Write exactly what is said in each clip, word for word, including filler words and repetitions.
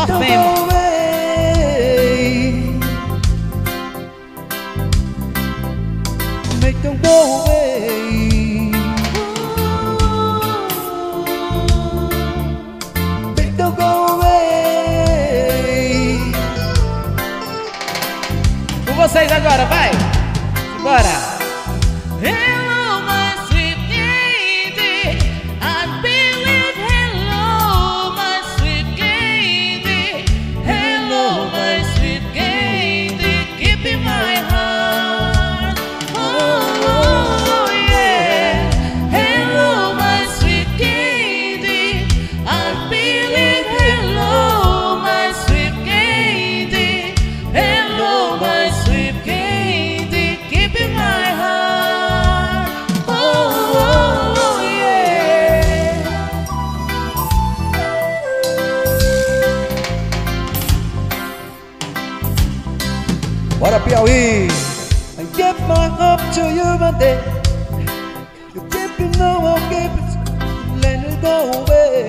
Morfema. Make them go away. Make them go away. Com vocês agora, vai. Bora. Hello, my sweet lady. I believe, hello, my sweet lady. Hello, my sweet lady. Keep in my heart. Oh, yeah. Hello, my sweet lady. I believe, hello, my sweet lady. Hello, my sweet lady. Keep in my heart. Oh, yeah. Bora, Piauí! I give my up to you one day. You keep it, no, I'll keep it. Let it go away.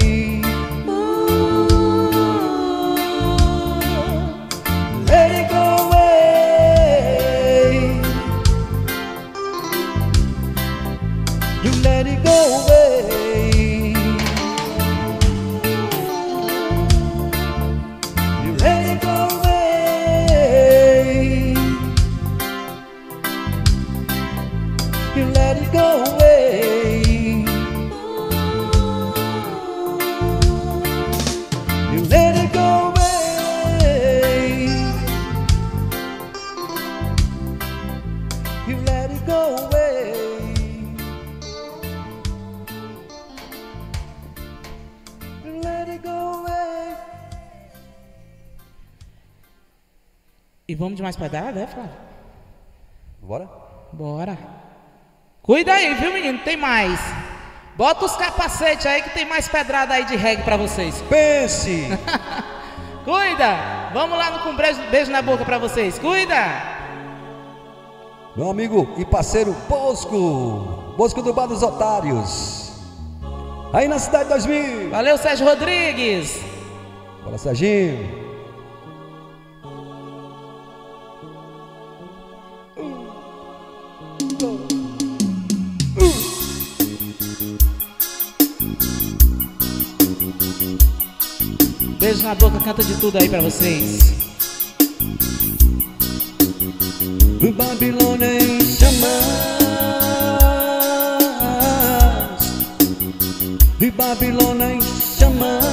Let it go away. You let it go away. You let it go away. You let it go away. You let it go away. You let it go away. You let it go away. E vamos de mais pedrada, é, Flávio? Bora? Bora. Cuida aí, viu, menino? Tem mais. Bota os capacetes aí que tem mais pedrada aí de reggae pra vocês. Pense! Cuida. Vamos lá no com beijo, beijo na boca pra vocês. Cuida. Meu amigo e parceiro Bosco, Bosco do Bar dos Otários, aí na Cidade dois mil. Valeu, Sérgio Rodrigues. Bora, Serginho. Beijo na boca, canta de tudo aí pra vocês. O Babilônia em chamas, o Babilônia em chamas,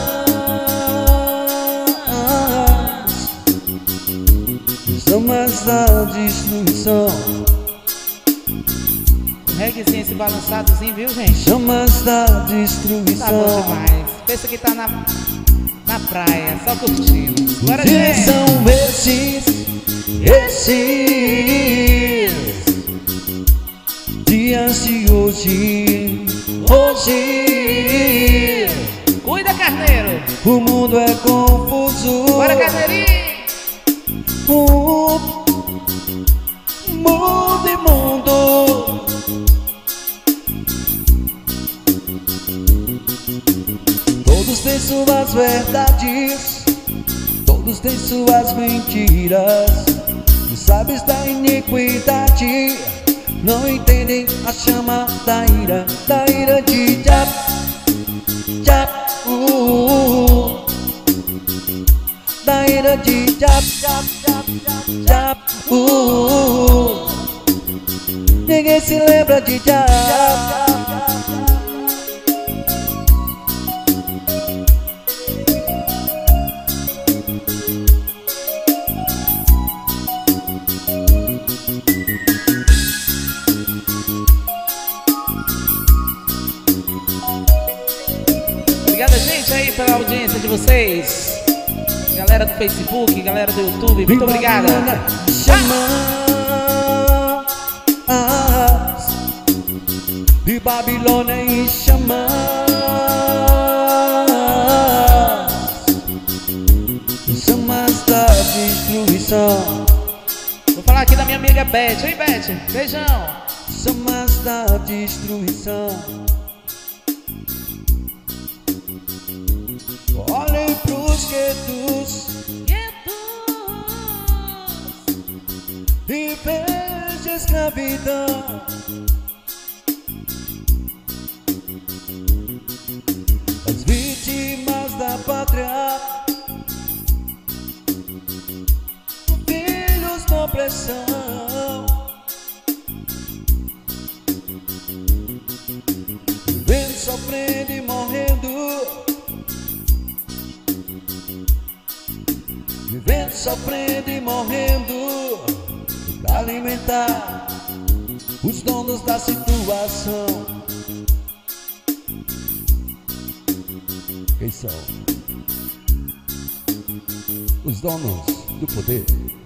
chamas da destruição, Reggaezinho esse balançadozinho, viu, gente? chamas da Tá bom destruição. demais. Pensa que tá na, na praia, só curtindo. Bora, E gente. são esses, esses dias de hoje, hoje Cuida, carneiro. o mundo é confuso. Bora, carneirinho. O mundo imundo, todos têm suas verdades, todos têm suas mentiras. Os sábios da iniquidade não entendem a chama da ira, da ira de Jah, Jah, uh, da ira de Jah, Jah, Jah, Jah, uh, ninguém se lembra de Jah. Obrigada, gente, aí pela audiência de vocês. Galera do Facebook, galera do YouTube, muito obrigada. Chamas de Babilônia em chamas, chamas da destruição, Vou falar aqui da minha amiga Beth. Oi, Beth, beijão. chamas da destruição. Olhem pros guetos, em vez de escravidão. As vítimas da pátria, filhos da opressão, vivendo, sofrendo e morrendo, vivendo, sofrendo e morrendo, pra alimentar os donos da situação. Quem são? Os donos do poder,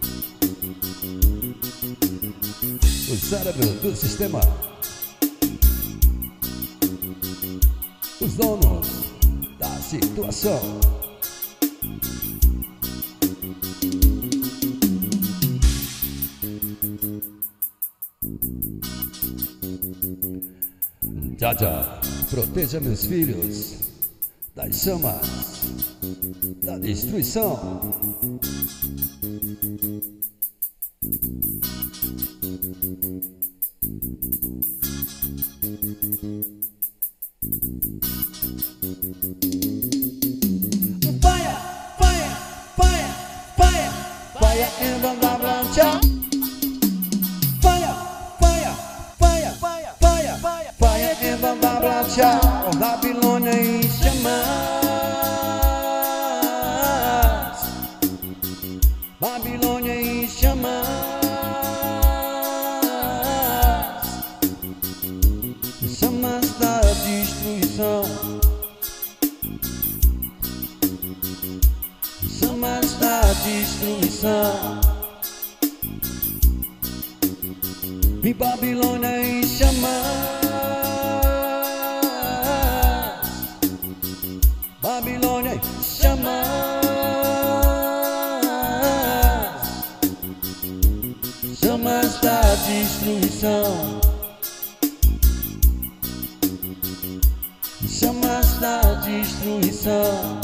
o cérebro do sistema, os donos da situação. Jaja, proteja meus filhos das chamas da destruição. Fire, fire, fire, fire, fire in the avalanche. Fire, fire, fire, fire, fire, fire, fire in the avalanche. Oh, Babilônia em chamas, Babilônia em chamas, chamas da destruição, chamas da destruição. E Babilônia em chamas, Babilônia em chamas, chamas da destruição, chamas da destruição,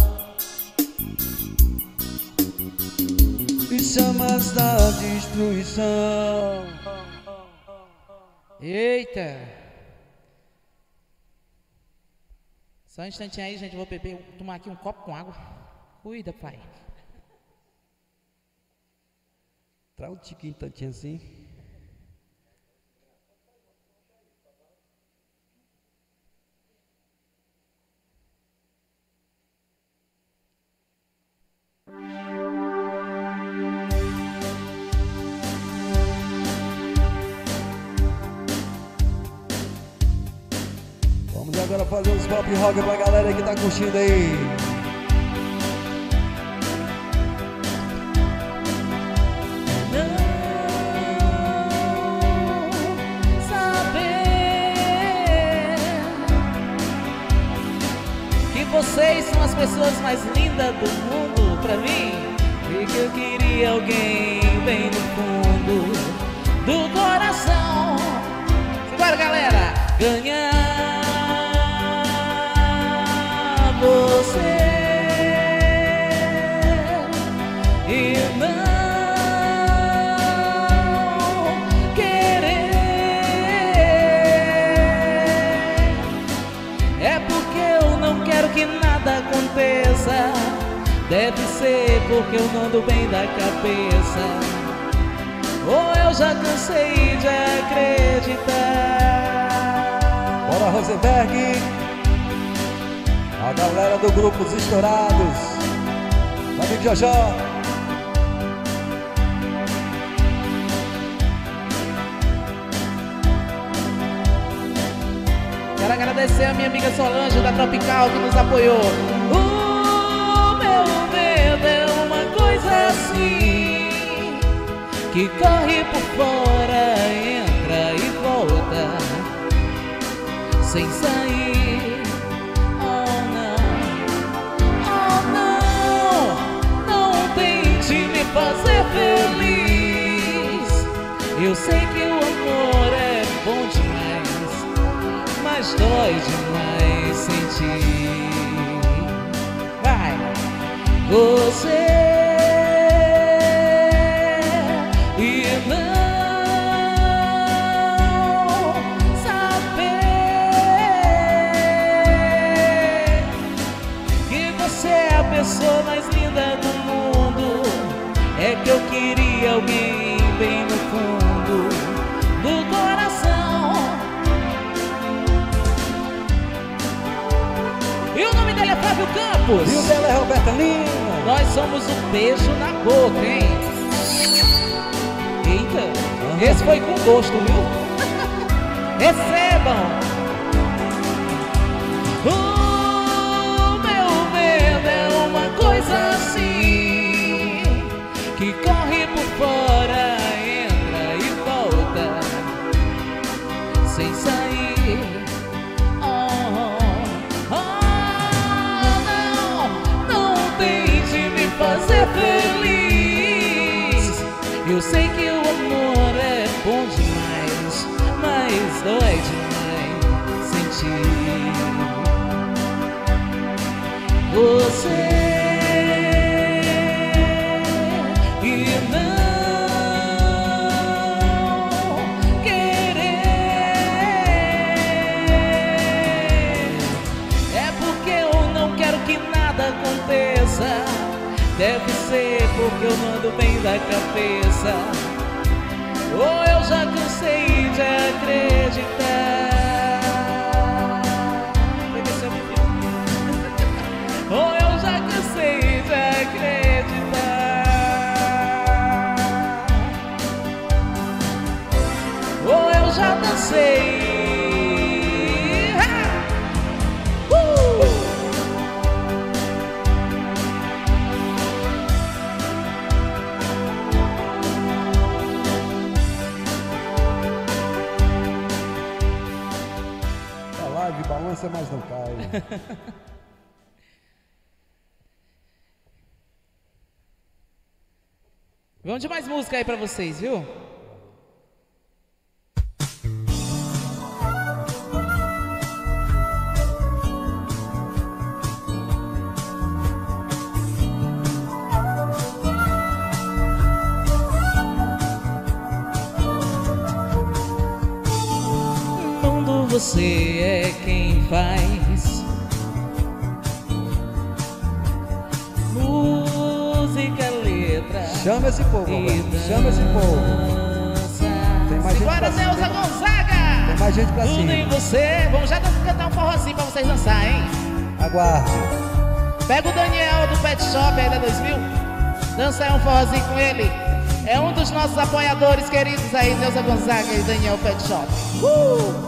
e chamas da destruição. Eita! Só um instantinho aí, gente. Vou beber, tomar aqui um copo com água. Cuida, pai. Traz um tiquinho, tantinho assim. Vamos agora fazer uns pop rock pra galera que tá curtindo aí. Vocês são as pessoas mais lindas do mundo pra mim, e que eu queria alguém bem no fundo do coração. Simbora, galera! Ganhar você e não querer. É porque eu não quero que nada aconteça. Deve ser porque eu não ando bem da cabeça, ou eu já cansei de acreditar. Bora, Rosenberg! A galera do grupo Os Estourados, amigo Jojó. Quero agradecer a minha amiga Solange da Tropical que nos apoiou. O meu medo é uma coisa assim, que corre por fora, entra e volta sem sair. Oh não, oh não, não tente me fazer feliz. Eu sei que o amor é bom demais, mas dói demais sentir. Vai! você e não saber que você é a pessoa mais linda do mundo. É que eu queria alguém bem no fundo do coração. E o nome dele é Fábio Campos. E o dela é Roberta Lima. Nós somos o beijo na boca, hein? Eita, uhum. Esse foi com gosto, viu? Recebam! O meu medo é uma coisa assim, que corre por fora, entra e volta, sem sair. Oh, oh, não, não tente me fazer feliz. Eu sei que o amor é bom demais, mas dói demais sentir você e não querer. É porque eu não quero que nada aconteça. Deve ser porque eu não ando bem da cabeça, ou eu já cansei de acreditar. Ou eu já cansei de acreditar, ou eu já dancei. Balança, mas não cai. Vamos de mais música aí pra vocês, viu? Quando você é quem faz música, letra, chama esse povo, Roberto. Chama esse povo. Tem mais gente Agora, pra Neuza Gonzaga. Tem mais gente pra Tudo cima. em você. Vamos já cantar um forrozinho pra vocês dançar, hein? Aguarde. Pega o Daniel do Pet Shop aí da dois mil. Dança aí um forrozinho com ele. É um dos nossos apoiadores queridos aí, Neuza Gonzaga e Daniel Pet Shop. Uh!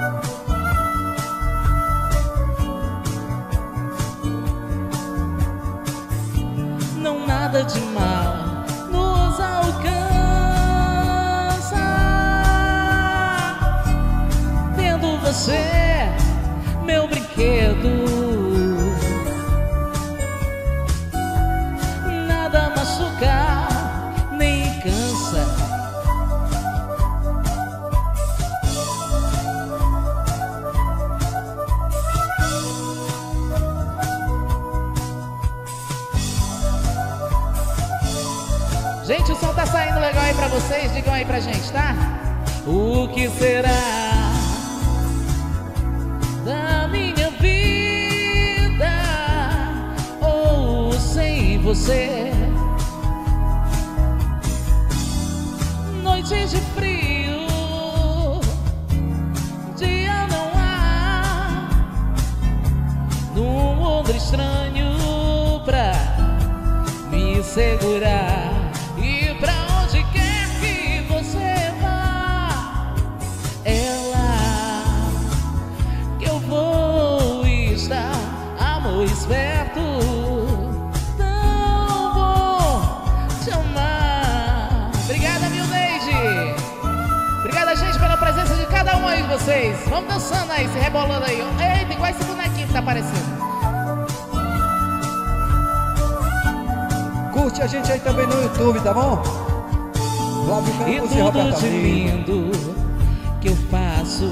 Não nada de mal nos alcança, tendo você, meu brinquedo. Nada machuca, nem cansa. Gente, o som tá saindo legal aí pra vocês? Digam aí pra gente, tá? O que será da minha vida ou sem você? Noites de frio, dia não há, num mundo estranho pra me segurar. E pra onde quer que você vá, é lá que eu vou estar, amor, esperto. Não vou te amar. Obrigada, Milneide. Obrigada, gente, pela presença de cada um aí de vocês. Vamos dançando aí, se rebolando aí. Eita, igual esse bonequinho que tá aparecendo. Curte a gente aí também no YouTube, tá bom? Flávio Campos e e tudo Roberta de Lima. lindo que eu faço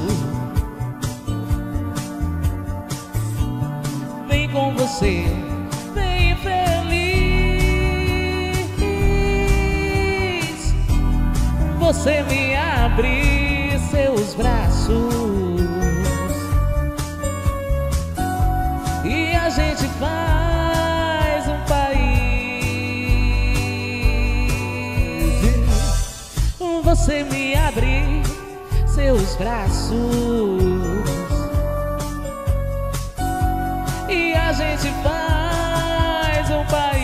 vem com você, vem feliz. você me abre seus braços e a gente faz um país. Você me abre seus braços e a gente faz um país.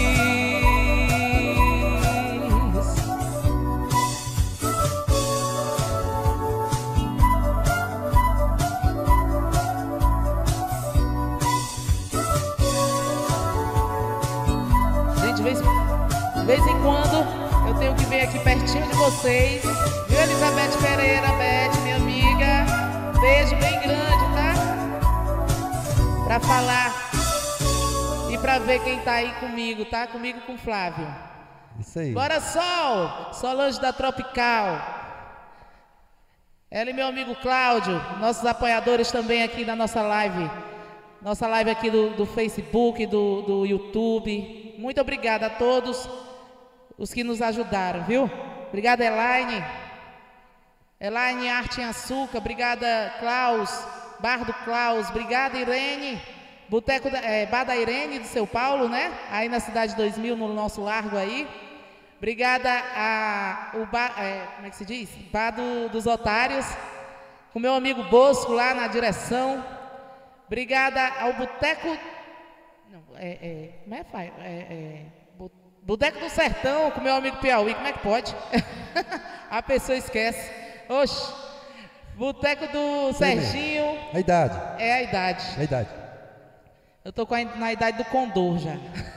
Gente, de vez, de vez em quando eu tenho que vir aqui pertinho de vocês. Viu, Elizabeth Pereira, Beth, minha amiga? Beijo bem grande, tá? Pra falar e pra ver quem tá aí comigo, tá? Comigo com o Flávio. Isso aí. Bora, Sol! Solange da Tropical. Ela e meu amigo Cláudio, nossos apoiadores também aqui na nossa live. Nossa live aqui do, do Facebook, do, do YouTube. Muito obrigada a todos os que nos ajudaram, viu? Obrigada, Elaine. Elaine Arte em Açúcar. Obrigada, Klaus. Bar do Klaus. Obrigada, Irene. Boteco da, é, Bar da Irene, de São Paulo, né? Aí na Cidade dois mil, no nosso largo aí. Obrigada a o bar, é, como é que se diz? Bar do, dos Otários. Com meu amigo Bosco lá na direção. Obrigada ao Boteco... Não, é, é, como é, pai? É, é, Boteco do Sertão, com meu amigo Piauí. Como é que pode? A pessoa esquece. Oxe. Boteco do Serginho. A idade. É a idade. A idade. Eu tô com a, na idade do Condor já.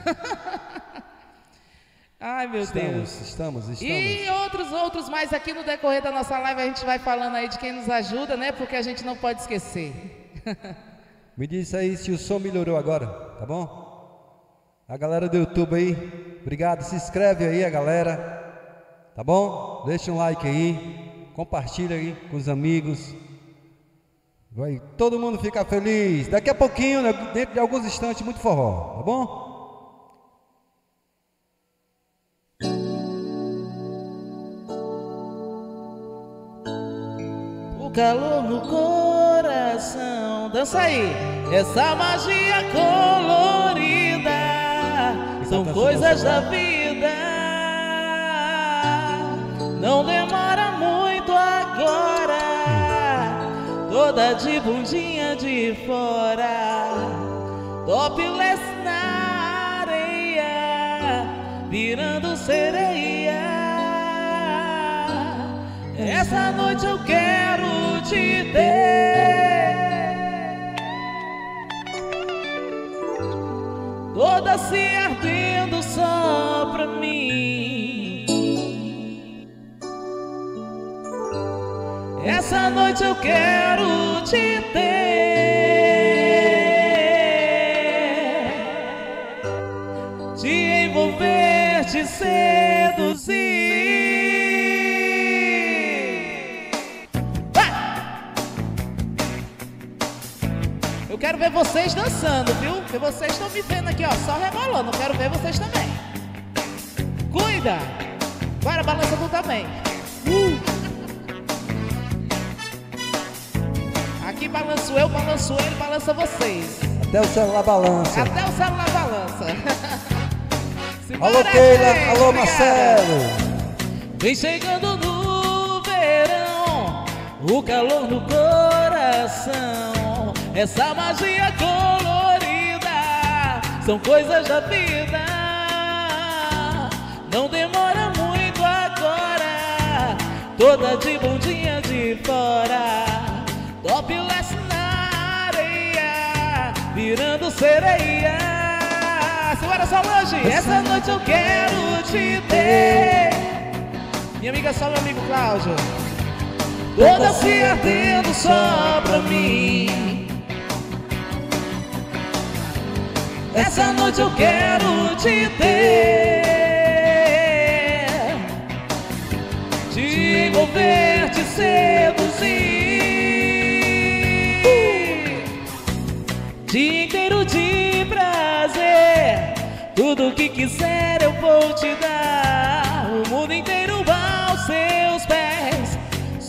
Ai, meu estamos, Deus. Estamos, estamos. E outros, outros mais aqui no decorrer da nossa live. A gente vai falando aí de quem nos ajuda, né? Porque a gente não pode esquecer. Me diz aí se o som melhorou agora, tá bom? A galera do YouTube aí, obrigado. Se inscreve aí, a galera, tá bom? Deixa um like aí, compartilha aí com os amigos. Vai todo mundo ficar feliz. Daqui a pouquinho, né, dentro de alguns instantes, muito forró, tá bom? O calor no coração, dança aí. Essa magia colorida são coisas da vida. Não demora muito agora, toda de bundinha de fora, topless na areia, virando sereia. Essa noite eu quero te ter, toda se ardendo só pra mim. Essa noite eu quero te ter, te envolver, te seduzir. Eu quero ver vocês dançando, viu? Porque vocês estão me vendo aqui, ó, só rebolando. Eu quero ver vocês também. Cuida! Agora balança tu também. Uh! Aqui balanço eu, balanço ele, balança vocês. Até o celular balança. Até o celular balança. Alô, Keila. Alô, Marcelo. Vem chegando no verão, o calor no coração. Essa magia colorida são coisas da vida. Não demora muito agora, toda de bundinha de fora, topless na areia, virando sereia. Segura, Solange, essa noite eu quero te ter. Minha amiga Sol, meu amigo Cláudio, toda se ardendo só pra mim. Essa noite eu quero te ter, te envolver, te seduzir, dia inteiro de prazer. Tudo que quiser eu vou te dar, o mundo inteiro aos seus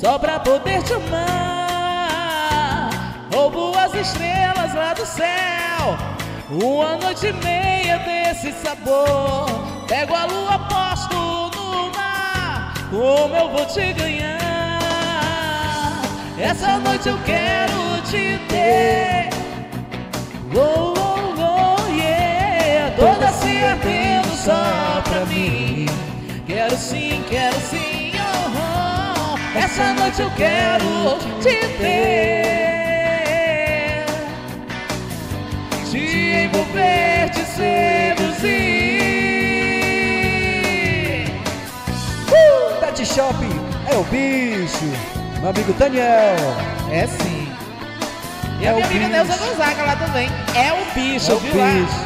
só pra poder te amar. Roubo as estrelas lá do céu, uma noite e meia desse sabor. Pego a lua, posto no mar, como eu vou te ganhar? Essa noite eu quero te ter. Oh, oh, oh, yeah. Toda se ardendo só pra mim. Quero sim, quero sim, oh, oh. Essa noite eu quero te ter, te envolver, te seduzir. uh! Pet Shop é o bicho. Meu amigo Daniel. É sim. E É a minha o amiga bicho. Neuza Gonzaga lá também. É o bicho, É o viu lá? bicho.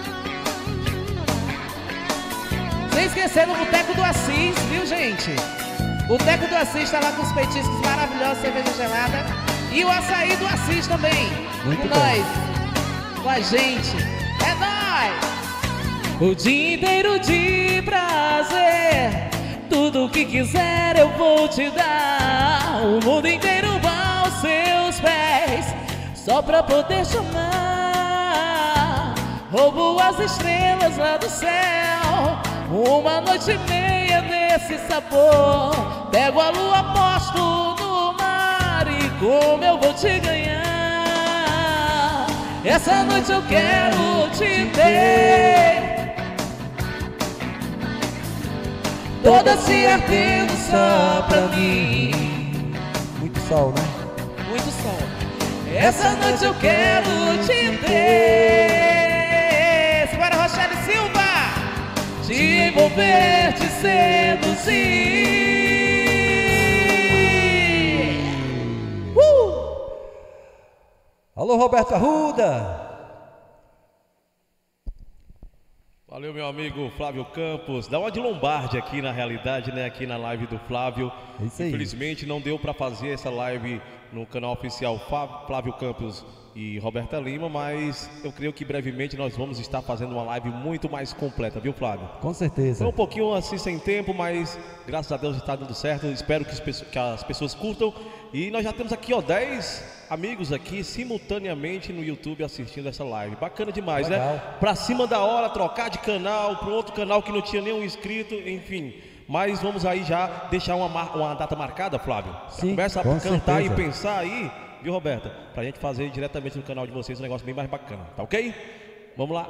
Sem esquecer no Boteco do Assis, viu, gente? O Boteco do Assis tá lá com os petiscos maravilhosos, cerveja gelada. E o açaí do Assis também. Muito com bom. nós. Com a gente. É nóis! O dia inteiro de prazer. Tudo o que quiser eu vou te dar. O mundo inteiro aos seus pés, só pra poder te amar. Roubo as estrelas lá do céu, uma noite e meia desse sabor. Pego a lua, posto no mar, e como eu vou te ganhar? Essa noite eu quero te ter, toda se ardendo só pra mim. Muito sol, né? Muito sol. Essa noite eu quero te ter. Simbora, Rochelle Silva. Te envolver, te seduzir. Uh! Alô, Roberto Arruda. Valeu, meu amigo Flávio Campos. Dá uma de Lombardi aqui na realidade, né? Aqui na live do Flávio. É isso aí. Infelizmente não deu para fazer essa live no canal oficial Flávio Campos e Roberta Lima, mas eu creio que brevemente nós vamos estar fazendo uma live muito mais completa, viu, Flávio? Com certeza. Foi um pouquinho assim sem tempo, mas graças a Deus está dando certo. Espero que as pessoas, que as pessoas curtam. E nós já temos aqui, ó, dez amigos aqui simultaneamente no YouTube assistindo essa live. Bacana demais, Legal. né? Pra cima da hora, trocar de canal para outro canal que não tinha nenhum inscrito, enfim. Mas vamos aí já deixar uma, mar- uma data marcada, Flávio. Já Sim, começa a com cantar certeza. e pensar aí, viu, Roberta? Pra gente fazer diretamente no canal de vocês um negócio bem mais bacana, tá ok? Vamos lá.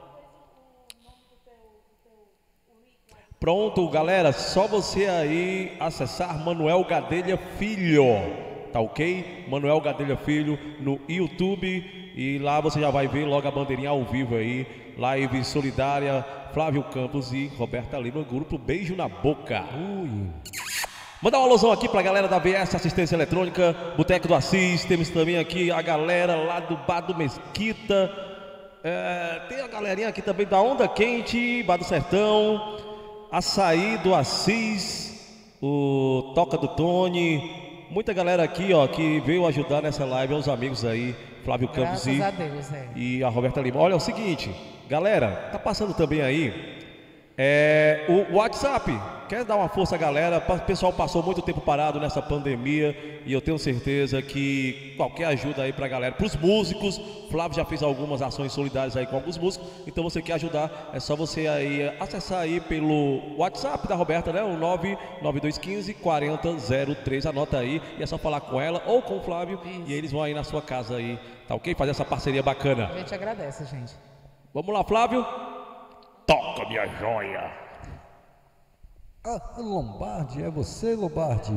Pronto, galera, só você aí acessar Manuel Gadelha Filho, tá ok? Manuel Gadelha Filho no YouTube, e lá você já vai ver logo a bandeirinha ao vivo aí, live solidária, Flávio Campos e Roberta Lima, grupo Beijo na Boca. Ui. Mandar uma alusão aqui pra galera da B S Assistência Eletrônica, Boteco do Assis. Temos também aqui a galera lá do Bar do Mesquita. É, tem a galerinha aqui também da Onda Quente, Bar do Sertão, Açaí do Assis, o Toca do Tony. Muita galera aqui, ó, que veio ajudar nessa live, aos amigos aí, Flávio Campos Graças e, a Deus, é. e a Roberta Lima. Olha, é o seguinte, galera, tá passando também aí é, o WhatsApp. Quer dar uma força, galera? O pessoal passou muito tempo parado nessa pandemia e eu tenho certeza que qualquer ajuda aí pra galera, pros músicos, Flávio já fez algumas ações solidárias aí com alguns músicos, então você quer ajudar, é só você aí acessar aí pelo WhatsApp da Roberta, né? O nove nove dois um cinco, quatro zero zero três, anota aí, e é só falar com ela ou com o Flávio. Isso. E eles vão aí na sua casa aí, tá ok? Fazer essa parceria bacana. A gente agradece, gente. Vamos lá, Flávio? Toca, minha joia! Ah, Lombardi, é você, Lombardi.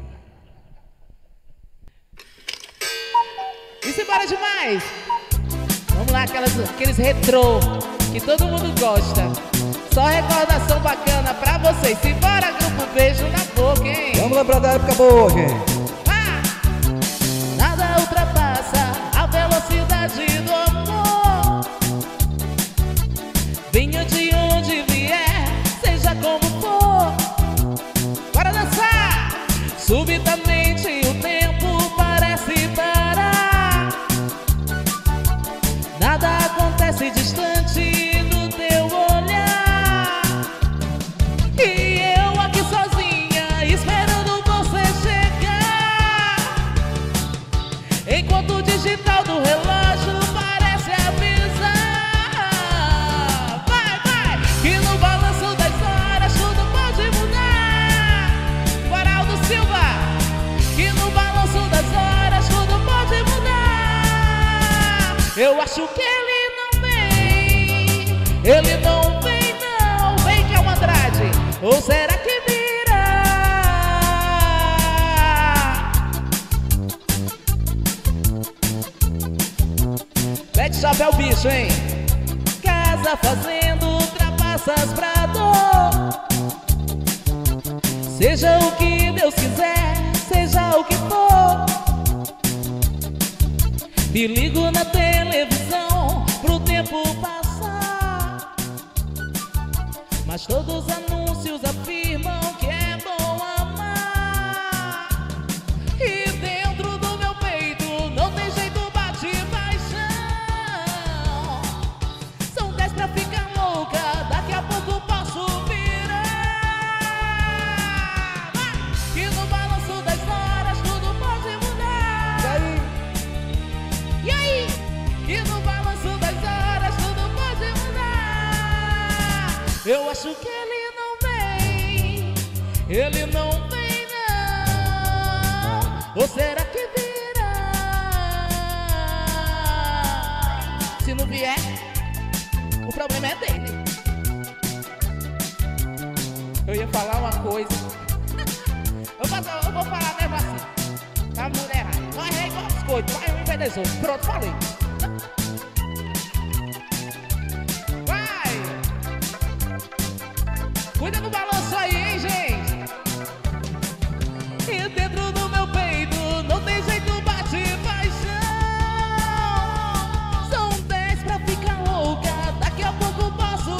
E simbora demais! Vamos lá, aquelas, aqueles retrô que todo mundo gosta. Só recordação bacana pra vocês. Simbora, grupo Beijo na Boca, hein? Vamos lembrar da época boa, gente. Ah! Nada ultrapassa a velocidade do amor. Venha de onde vier, seja como for. Bora dançar! Subitamente o tempo parece parar. Nada acontece distante do teu olhar. E eu aqui sozinha, esperando você chegar. acho que ele não vem. Ele não vem não. Vem que é o Andrade. Ou será que virá? Pede chapéu bicho, hein? Casa, fazendo, ultrapassas pra dor. Seja o que Deus quiser, seja o que for. Me ligo na televisão pro tempo passar, mas todos os anúncios afirmam que é bom amar. E dentro do meu peito não tem jeito, bate paixão. São dez pra ficar louca, daqui a pouco posso virar. Que no balanço das horas tudo pode mudar. E aí? Que no balanço das horas tudo pode mudar. Eu acho que ele não vem. Ele não vem não. Ou será que virá? Se não vier, o problema é dele. Eu ia falar uma coisa. Eu vou, eu vou falar mesmo assim. Tá mulher errada. Vai é igual biscoito, vai um envenenador. Pronto, falei. Vai! Cuida do balanço aí, hein, gente? E dentro do meu peito não tem jeito, bate paixão. São dez pra ficar louca, daqui a pouco posso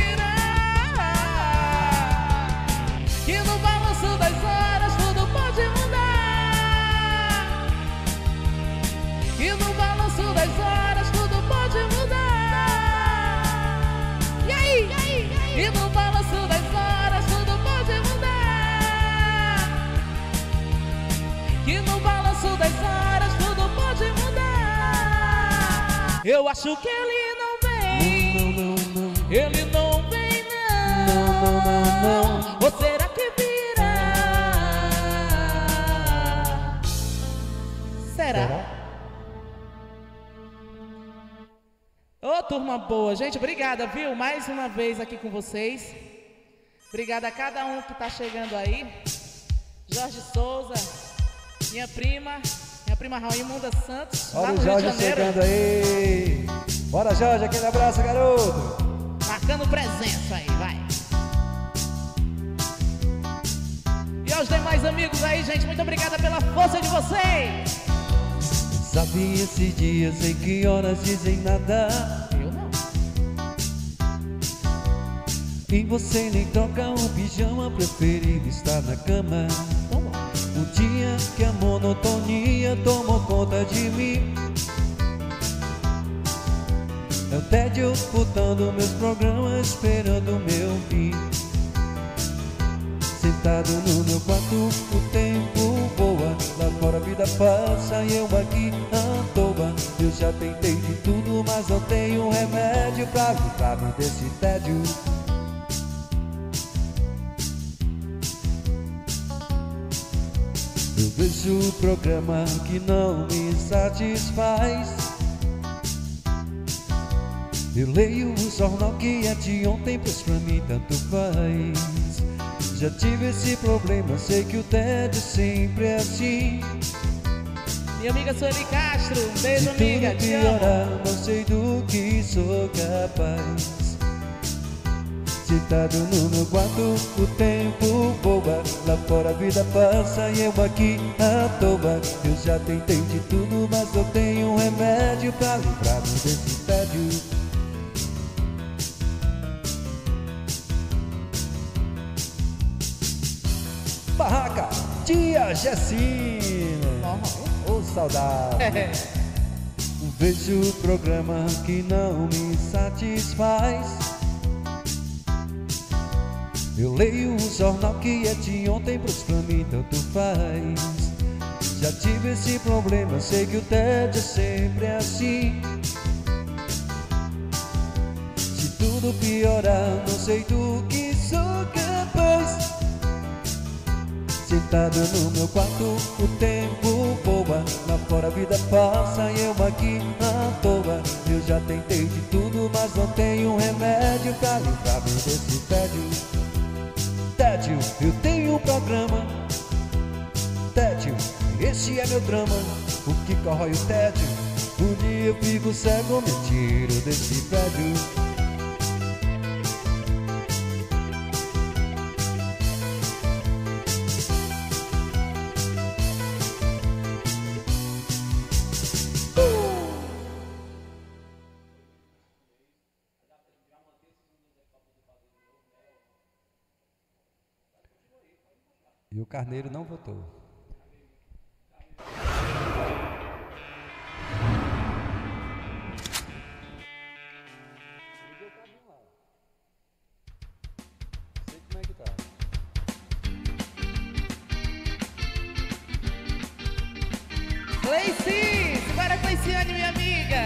virar. Que no balanço das horas tudo pode mudar. Que no balanço das horas tudo pode mudar. E aí? E aí? E no balanço das horas tudo pode mudar. Que no balanço das horas tudo pode mudar. Eu acho que ele não vem. Não, não, não, não. Ele não vem não. Não, não, não, não. Ou será que virá? Será? Ô, turma boa. Gente, obrigada, viu? Mais uma vez aqui com vocês. Obrigada a cada um que tá chegando aí. Jorge Souza, minha prima, minha prima Raimunda Santos, lá Olha no o Rio de Jorge Janeiro. chegando aí. Bora, Jorge, aquele abraço, garoto. Marcando presença aí, vai. E aos demais amigos aí, gente, muito obrigada pela força de vocês. Sabe esses dias em que horas dizem nada Eu não. e você nem troca o pijama preferido, está na cama. Toma. Um dia que a monotonia tomou conta de mim. É o tédio botando meus programas, esperando o meu fim. Sentado no meu quarto, o tempo voa. Lá fora a vida passa e eu aqui à toa. Eu já tentei de tudo, mas não tenho remédio pra livrar-me desse tédio. Eu vejo o programa que não me satisfaz. Eu leio o jornal que é de ontem, pois pra mim tanto faz. Já tive esse problema, sei que o tédio sempre é assim. Minha amiga Sueli Castro, um beijo, Se amiga, tudo te amo. piorar, não sei do que sou capaz. Sentado no meu quarto, o tempo voa. Lá fora a vida passa e eu aqui à toa. Eu já tentei de tudo, mas não tenho um remédio pra livrar-me desse tédio. Barraca, tia Jessina. Ô, saudade. Vejo o programa que não me satisfaz. Eu leio o jornal que é de ontem, pois pra mim tanto faz. Já tive esse problema, sei que o tédio é sempre assim. Se tudo piorar, não sei do que sou capaz. Sentado no meu quarto, o tempo voa. Lá fora a vida passa e eu aqui à toa. Eu já tentei de tudo, mas não tenho um remédio pra livrar-me desse tédio. Tédio, eu tenho um programa. Tédio, esse é meu drama. O que corrói o tédio? Um dia eu fico cego, me tiro desse prédio. E o Carneiro não votou. Sei como é que tá. Cleici, segura a Cleiciane, minha amiga.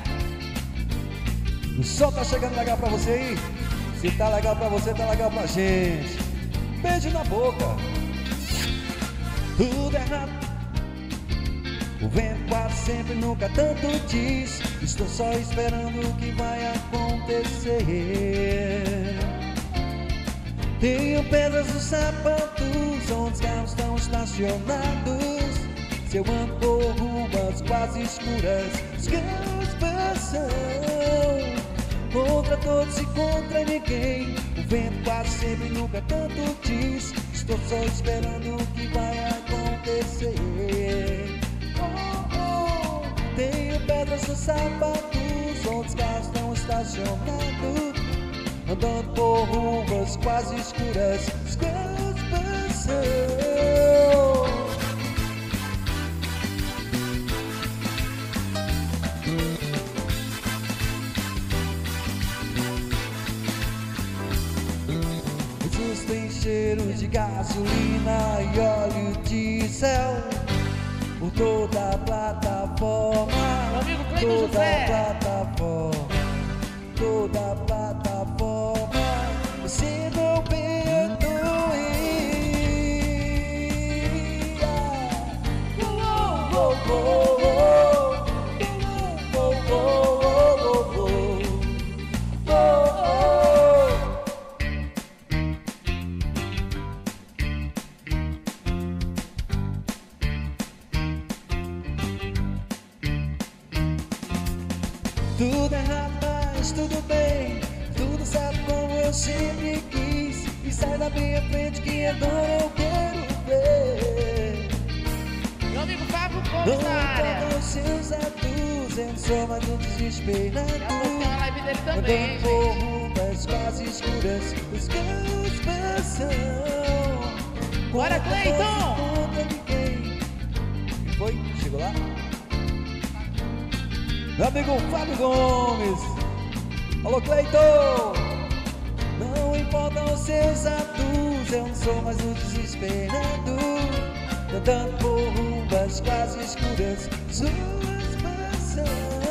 O som tá chegando legal pra você aí? Se tá legal pra você, tá legal pra gente. Beijo na boca. Tudo errado. O vento quase sempre, nunca tanto diz. Estou só esperando o que vai acontecer. Tenho pedras nos sapatos onde os carros estão estacionados. Se eu ando por ruas quase escuras, os carros passam contra todos e contra ninguém. O vento quase sempre, nunca tanto diz. Estou só esperando o que vai acontecer. Oh, oh. Tenho pedras nos sapatos onde os carros estão estacionados. Andando por ruas quase escuras, os carros passam. Tem cheiro de gasolina e óleo diesel por toda a plataforma. Meu amigo Cleiton Toda José. a plataforma, toda a plataforma. Você não perdoe. Oh, oh, oh, oh, oh, oh, oh, oh, oh. Tudo errado, mas tudo bem. Tudo certo como eu sempre quis. E sai da minha frente que agora eu quero ver. Meu amigo Fábio Não Gomes na área. importam os seus atos, eu não sou mais um desesperado. Já postei uma live dele também, Andando por gente. ruas quase escuras, os carros passam. Bora, Contra Cleiton! todos e contra ninguém. Foi? Chegou lá? Meu amigo Fábio Gomes. Alô, Cleiton. Não importam os seus atos, eu não sou mais um desesperado. Andando por ruas quase escuras, suas passam.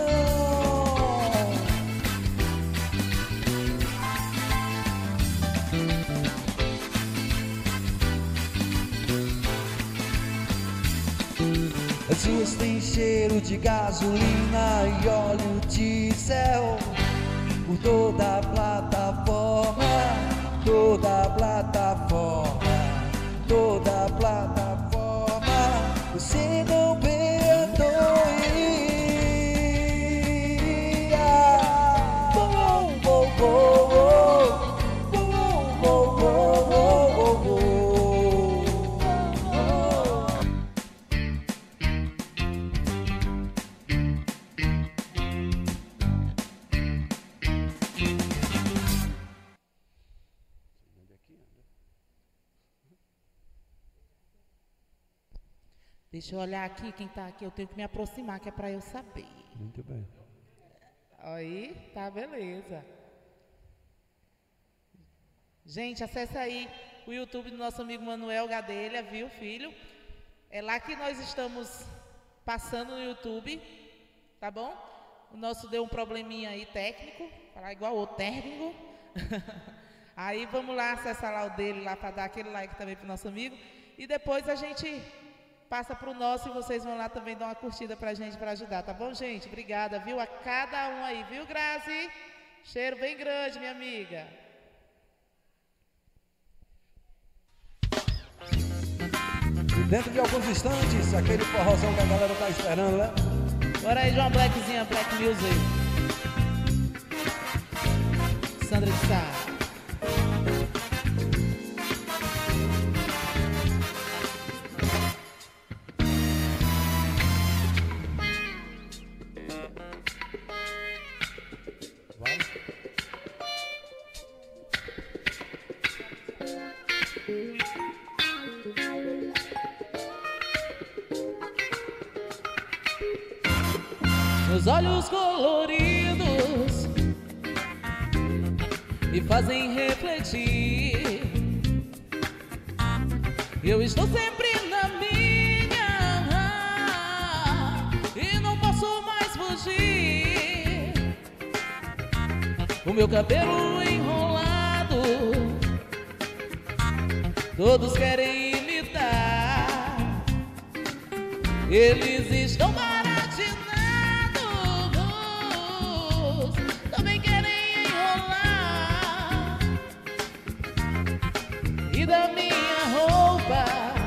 As ruas têm cheiro de gasolina e óleo diesel por toda a plataforma, toda a plataforma, toda a plataforma. Você não perdoe. Oh, oh, oh, oh, oh, oh, oh, oh, oh, oh. Deixa eu olhar aqui, quem tá aqui, eu tenho que me aproximar, que é pra eu saber. Muito bem. Aí, tá, beleza. Gente, acessa aí o YouTube do nosso amigo Manuel Gadelha, viu, filho? É lá que nós estamos passando no YouTube, tá bom? O nosso deu um probleminha aí técnico, falar igual o técnico. Aí vamos lá acessar lá o dele, lá para dar aquele like também pro nosso amigo. E depois a gente passa pro nosso e vocês vão lá também dar uma curtida pra gente, pra ajudar, tá bom, gente? Obrigada, viu? A cada um aí, viu, Grazi? Cheiro bem grande, minha amiga. E dentro de alguns instantes, aquele forrozão que a galera tá esperando, né? Bora aí, João Blackzinha, Black Music. Sandra de Sá. Meus olhos coloridos me fazem refletir. Eu estou sempre na minha e não posso mais fugir. O meu cabelo enrolado, todos querem imitar. Eles estão baratinados, também querem enrolar. E da minha roupa,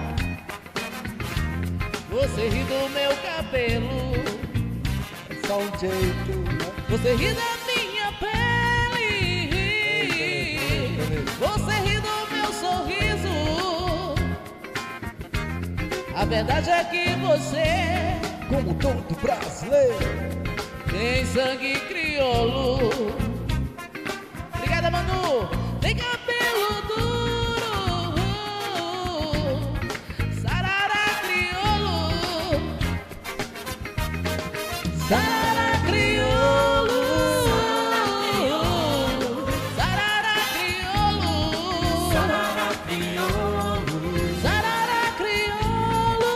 você ri do meu cabelo. É só um jeito, né? Você ri da minha pele, você ri do meu sorriso. A verdade é que você, como todo brasileiro, tem sangue crioulo. Obrigada, Manu. Tem cabelo duro, sarará crioulo, sarará crioulo, sarará crioulo, sarará crioulo, sarará crioulo,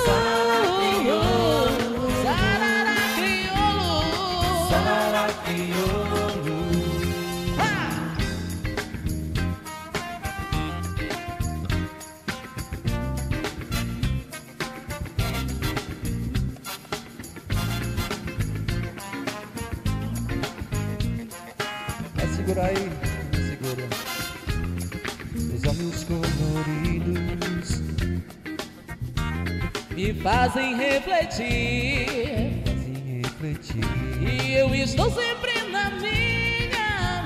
sarará crioulo, sarará crioulo. vai segurar aí, vai segura. Os olhos coloridos Me fazem refletir, fazem refletir. e eu estou sempre na minha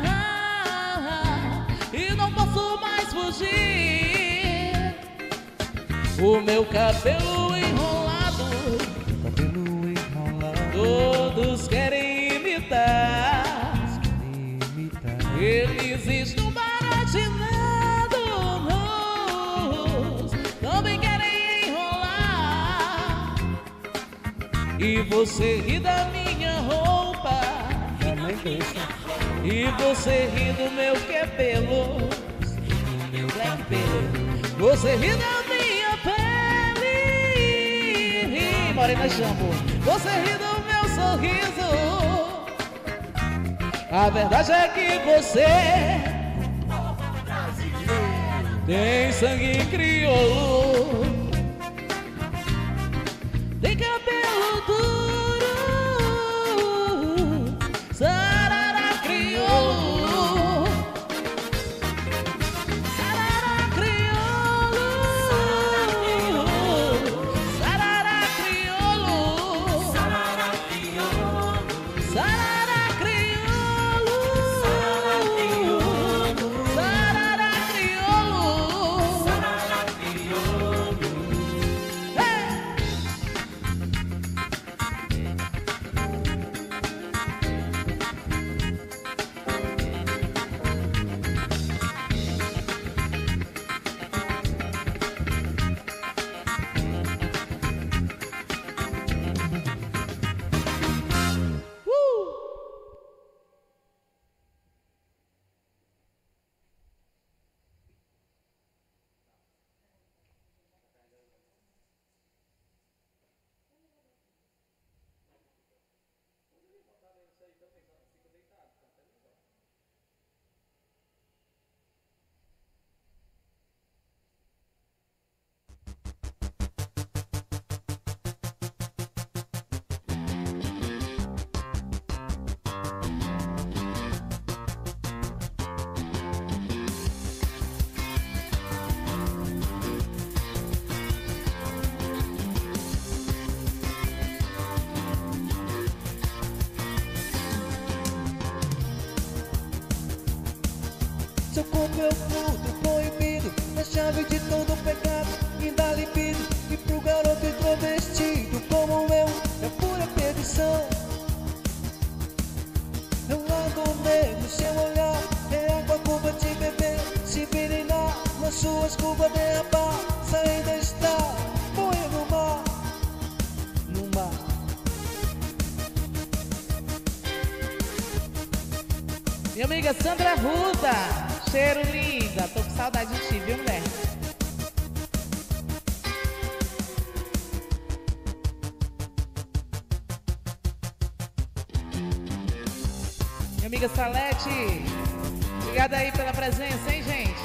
e não posso mais fugir. O meu cabelo enrolado, Cabelo enrolado, todos querem imitar. querem imitar. Eles estão baratinados, também querem enrolar. E você ri da minha roupa, Já nem deixa. e você ri do meu cabelo, No meu cabelo. Você ri da minha pele, Morena Jambo. Você ri do meu sorriso. A verdade é que você tem sangue crioulo, tem cabelo duro, sarará crioulo, sarará crioulo, sarará crioulo, sarará crioulo, sarará crioulo, sarará crioulo, sarará crioulo. Hey! meu fruto proibido, a chave de todo pecado e dá libido. E pro garoto intrometido como eu, é pura perdição. É um lado negro, seu olhar é água curva de beber. Se virinar nas suas curvas derrapar, saída está, morrer no mar, no mar. Minha amiga Sandra Ruda, cheiro linda, tô com saudade de ti, viu, mulher? Minha amiga Salete, obrigada aí pela presença, hein, gente?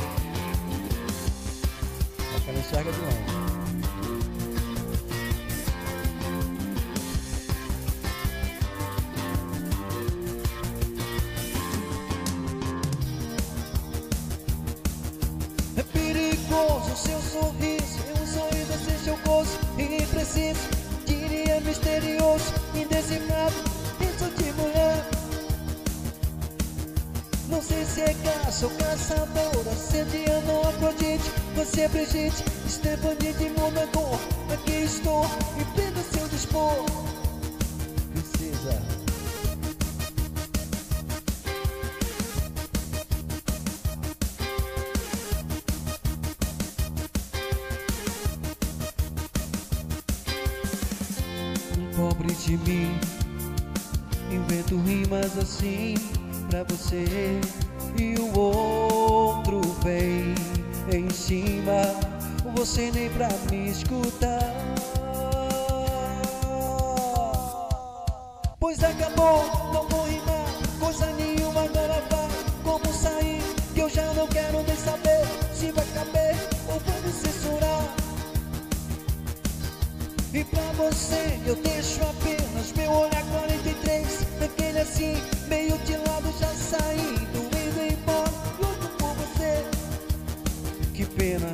Aquela enxerga de longe. É perigoso o seu sorriso, é um sorriso sem seu gosto, impreciso, diria misterioso, indecifrável, isso de mulher. Não sei se é caça ou caçadora, sediando ou Afrodite, você é Brigitte, Stephanie de Monaco. Aqui estou, e prenda seu dispor, princesa. Pobre de mim, invento rimas assim pra você, e o outro vem em cima, você nem pra me escutar. Pois acabou, não vou rimar coisa nenhuma, agora vai. Como sair, que eu já não quero nem saber se vai caber ou vai me censurar. E pra você eu deixo apenas meu olhar quarenta e três, daquele assim, meio de lado já saindo, indo embora, louco por você. Que pena,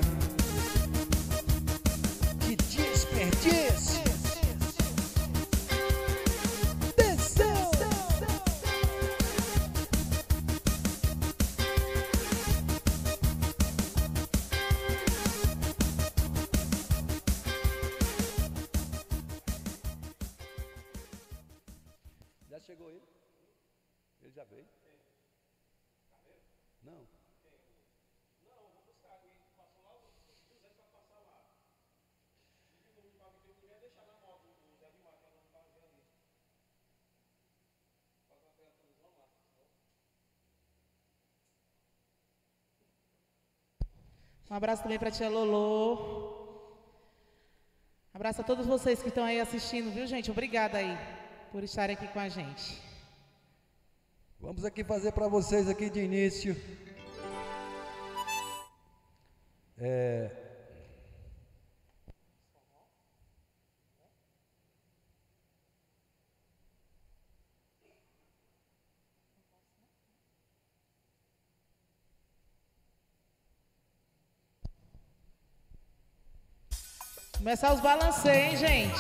que desperdício. Desceu. Já chegou ele? Ele já veio? Não. Não, vou buscar aqui. Passou lá, o José vai passar lá. E o pago que eu queria deixar na moto, o Zé Vilmar, que ela não vai ver ali. Faz uma televisão lá. Um abraço também pra tia Lolo. Abraço a todos vocês que estão aí assistindo, viu, gente? Obrigada aí por estarem aqui com a gente. Vamos aqui fazer para vocês aqui de início. É... Começar os balanceios, hein, gente?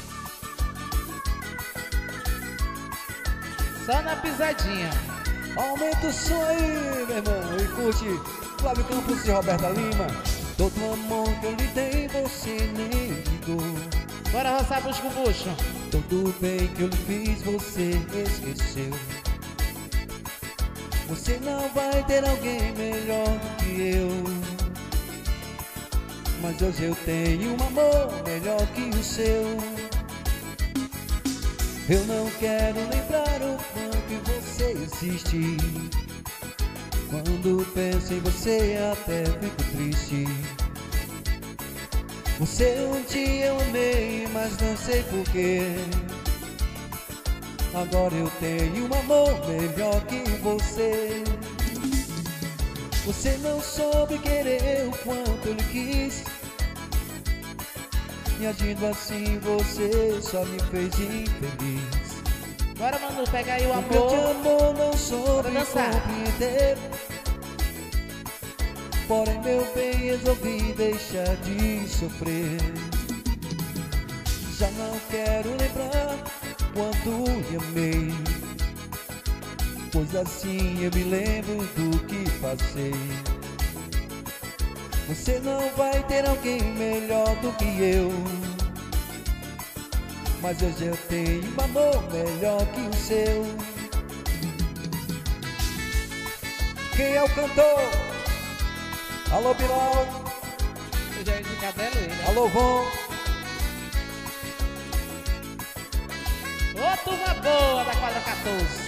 Só na pisadinha. Aumenta o som aí, meu irmão, e curte Flávio Campos e Roberta Lima. Todo o amor que eu lhe dei, você nem ligou. Bora roçar bucho com bucho. Todo o bem que eu lhe fiz, você esqueceu. Você não vai ter alguém melhor do que eu. Mas hoje eu tenho um amor melhor que o seu. Eu não quero lembrar o quanto você existe. Quando penso em você até fico triste. Você um dia eu amei, mas não sei porquê. Agora eu tenho um amor melhor que você. Você não soube querer o quanto eu lhe quis. E agindo assim você só me fez infeliz. Bora, Manu, pega aí o Porque eu te amor. amor não soube compreender. Porém meu bem resolvi deixar de sofrer. Já não quero lembrar quanto lhe amei, pois assim eu me lembro do que passei. Você não vai ter alguém melhor do que eu, mas hoje eu tenho um amor melhor que o seu. Quem é o cantor? Alô, Bilal. Eu já ia de cabelo ele. Alô, Von. Ô, turma boa da quadra quatorze.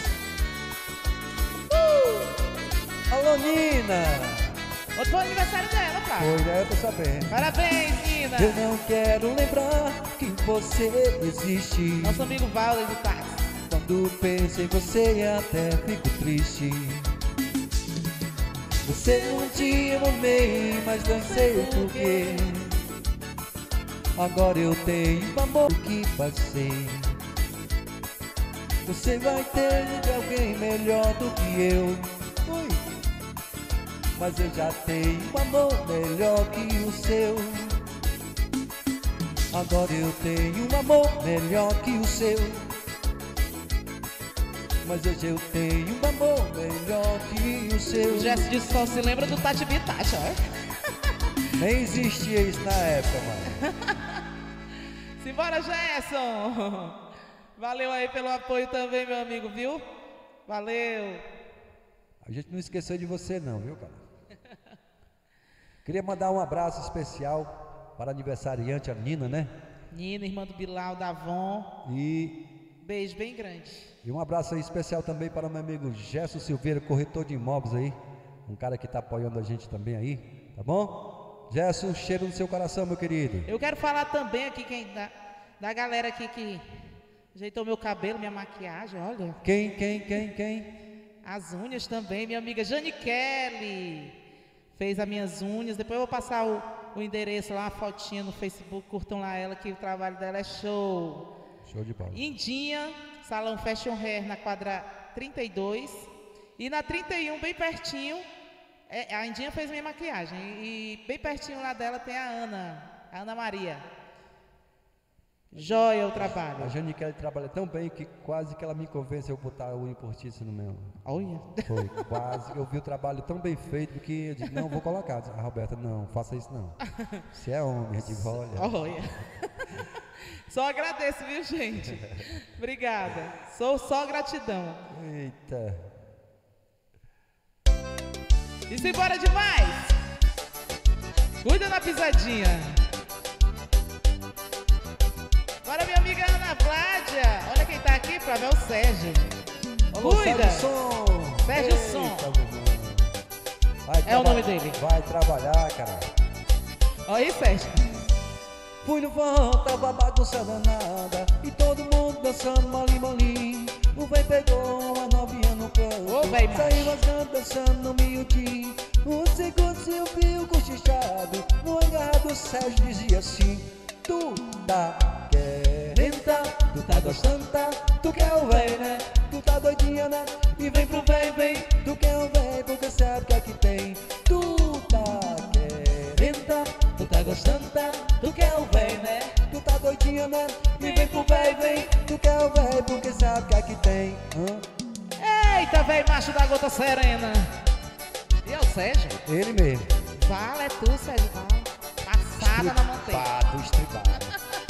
Uh! Alô, Nina. Hoje foi o aniversário dela, pá. Foi, né? Eu tô sabendo. Parabéns, Nina. Eu não quero lembrar que você existe. Nosso amigo Valder do táxi. Quando penso em você até fico triste. Você um dia eu amei, mas não sei o porquê. Agora eu tenho o amor que passei. Você vai ter alguém melhor do que eu. Ui. Mas eu já tenho um amor melhor que o seu. Agora eu tenho um amor melhor que o seu. Mas hoje eu tenho um amor melhor que o seu. O Gesso de Sol se lembra do Tati Bitacha, é? Nem existia isso na época, mano. Simbora, Gerson. Valeu aí pelo apoio também, meu amigo, viu? Valeu. A gente não esqueceu de você não, viu, cara? Queria mandar um abraço especial para a aniversariante, a Nina, né? Nina, irmã do Bilal, da Von. E, Beijo bem grande. e um abraço aí especial também para o meu amigo Gerson Silveira, corretor de imóveis aí. Um cara que está apoiando a gente também aí, tá bom? Gerson, cheiro no seu coração, meu querido. Eu quero falar também aqui quem da, da galera aqui que ajeitou meu cabelo, minha maquiagem, olha. Quem, quem, quem, quem? As unhas também, minha amiga Jane Kelly fez as minhas unhas. Depois eu vou passar o, o endereço lá, a fotinha no Facebook, curtam lá ela que o trabalho dela é show. Show de bola. Indinha, Salão Fashion Hair na quadra trinta e dois. E na trinta e um, bem pertinho, é, a Indinha fez minha maquiagem. E, e bem pertinho lá dela tem a Ana, a Ana Maria. Joia o trabalho. A Jane Kelly trabalha tão bem que quase que ela me convenceu a botar a unha postiça no meu. Olha. Foi, quase. Eu vi o trabalho tão bem feito que eu disse, não, vou colocar. A Roberta, não, faça isso não. Você é homem, eu digo, olha. Olha. Só agradeço, viu, gente? Obrigada. Sou só gratidão. Eita. E se embora demais. Cuida na pisadinha. Agora minha amiga Ana Vládia. Olha quem tá aqui pra ver o Sérgio. Alô, Cuida. Sérgio Som. Sérgio Eita, Som. Vai É o nome dele. Vai trabalhar, cara. Olha aí, Sérgio. Fui no forró, tava bagunçando nada. E todo mundo dançando molim molim. O véi pegou uma novinha no canto. Ô, véi, macho. Saiu rasgando, dançando no miudinho. Um segundo se ouviu cochichado. No hangar do Sérgio dizia assim: tu tá querendo, tá? Tu tá gostando, tá? Tu quer o véi, né? Tu tá doidinha, né? E vem pro véi, vem. Tu quer o véi porque sabe que aqui tem. Tu tá querendo, tá? Tu tá gostando, tá? Tu quer o véi, né? Tu tá doidinha, né? E vem pro véi, vem. Tu quer o véi porque sabe que aqui tem. Hã? Eita, velho macho da gota serena. E é o Sérgio? Ele mesmo. Fala, é tu, Sérgio. Fala. Passada na manteiga. Estribado, estribado.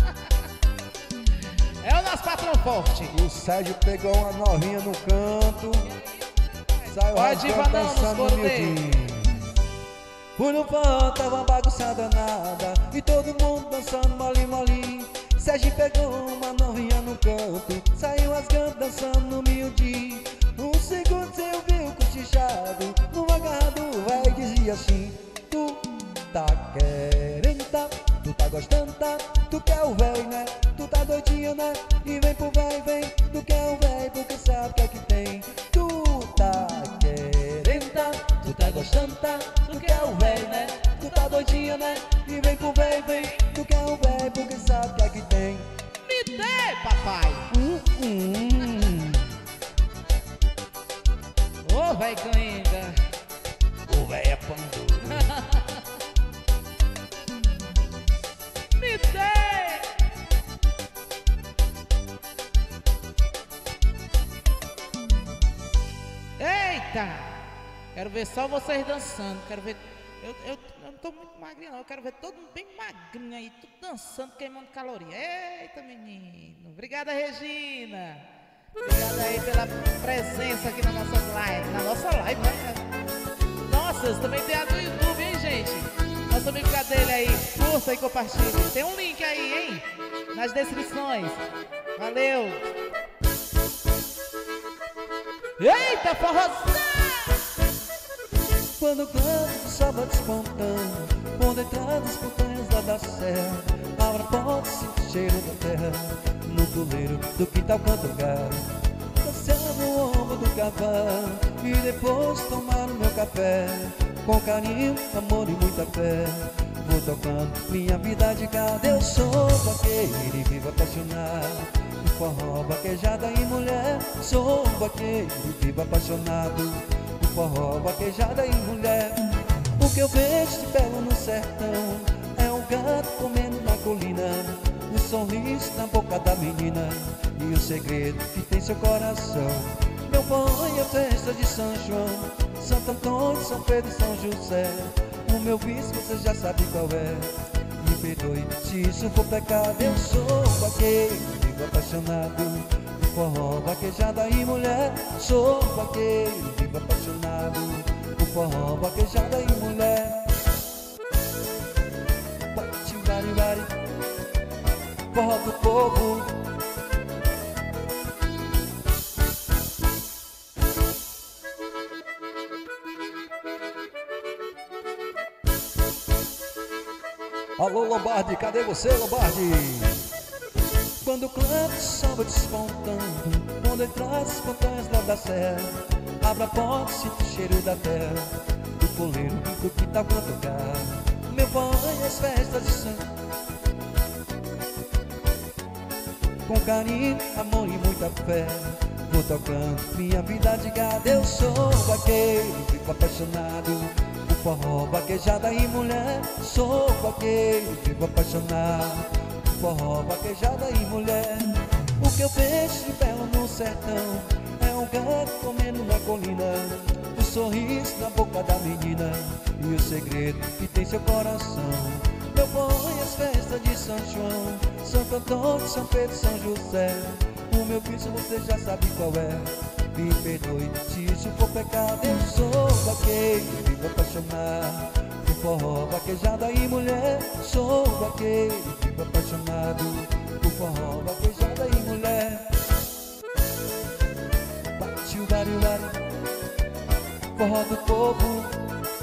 É o nosso patrão forte. O Sérgio pegou uma novinha no canto. Saiu Pode ir, rasgando, Vanão, nos dançando no coros dele. miudinho. Fui no forró, tava bagunçada nada. E todo mundo dançando molim molim. Sérgio pegou uma novinha no canto. Saiu rasgando, dançando no miudinho. Um segundo você ouviu cochichado. Numa garra do véi dizia assim: tu tá querendo, tá? Tu tá gostando, tá? Tu quer o véi, né? Tu tá doidinho, né? E vem pro véi, vem. Tu quer o véi porque sabe que aqui tem. Tu tá querendo, tá? Tu tá gostando, tá? Tu quer o véi, né? Tu tá doidinho, né? E vem pro véi, vem. Tu quer o véi porque sabe que aqui tem. Me dê, papai. Hum, hum. Ô, velho canhenga. O véi é pão duro. Me dê. Eita. Quero ver só vocês dançando. Quero ver Eu, eu, eu não tô muito magrinha não, eu quero ver todo mundo bem magrinho aí, tudo dançando, queimando caloria. Eita, menino. Obrigada, Regina. Obrigada aí pela presença aqui na nossa live. Na nossa live, né? Nossa, também tem a do YouTube, hein, gente? Nosso amigo dele aí, curta e compartilhe. Tem um link aí, hein? Nas descrições. Valeu. Eita, forrozão! Quando o claro do sábado despontando, por entrar das montanhas lá da serra, abra a porta, sinto o cheiro da terra, no puleiro do quintal canto galo, dançando no ombro do cavalo, e depois tomar o meu café, com carinho, amor e muita fé. Vou tocando minha vida de gado, eu sou vaqueiro e vivo apaixonado, de forró, vaquejada e mulher. Sou vaqueiro e vivo apaixonado, forró, vaquejada e mulher. O que eu vejo de belo no sertão é um gato comendo na colina, um sorriso na boca da menina e o segredo que tem seu coração. Meu boi é festa de São João, Santo Antônio, São Pedro e São José. O meu vício você já sabe qual é. Me perdoe se isso for pecado. Eu sou vaqueiro, vivo apaixonado, forró, vaquejada e mulher. Sou vaqueiro, vivo apaixonado, por forró, vaquejada e mulher. Bate, bari, bari, forró do povo. Alô, Lombardi, cadê você, Lombardi? Quando o claro samba despontando, quando entrar as montanhas lá da serra, abra a porta, sinto o cheiro da terra, do coleiro, do quintal quanto carro. Meu banho as festas de santo, com carinho, amor e muita fé. Vou tocando minha vida de gado. Eu sou vaqueiro, fico apaixonado, por forró, vaquejada e mulher. Sou vaqueiro, fico apaixonado, forró, vaquejada e mulher. O que eu vejo de belo no sertão é um gato comendo na colina, o sorriso na boca da menina e o segredo que tem seu coração. Meu boi as festas de São João, Santo Antônio, São Pedro e São José. O meu vício você já sabe qual é. Me perdoe se isso for pecado. Eu sou vaqueiro, vivo apaixonado, forró, vaquejada e mulher. Sou vaqueiro, vivo apaixonado, por forró, vaquejada e mulher. Bate o bari, bari, forró do povo.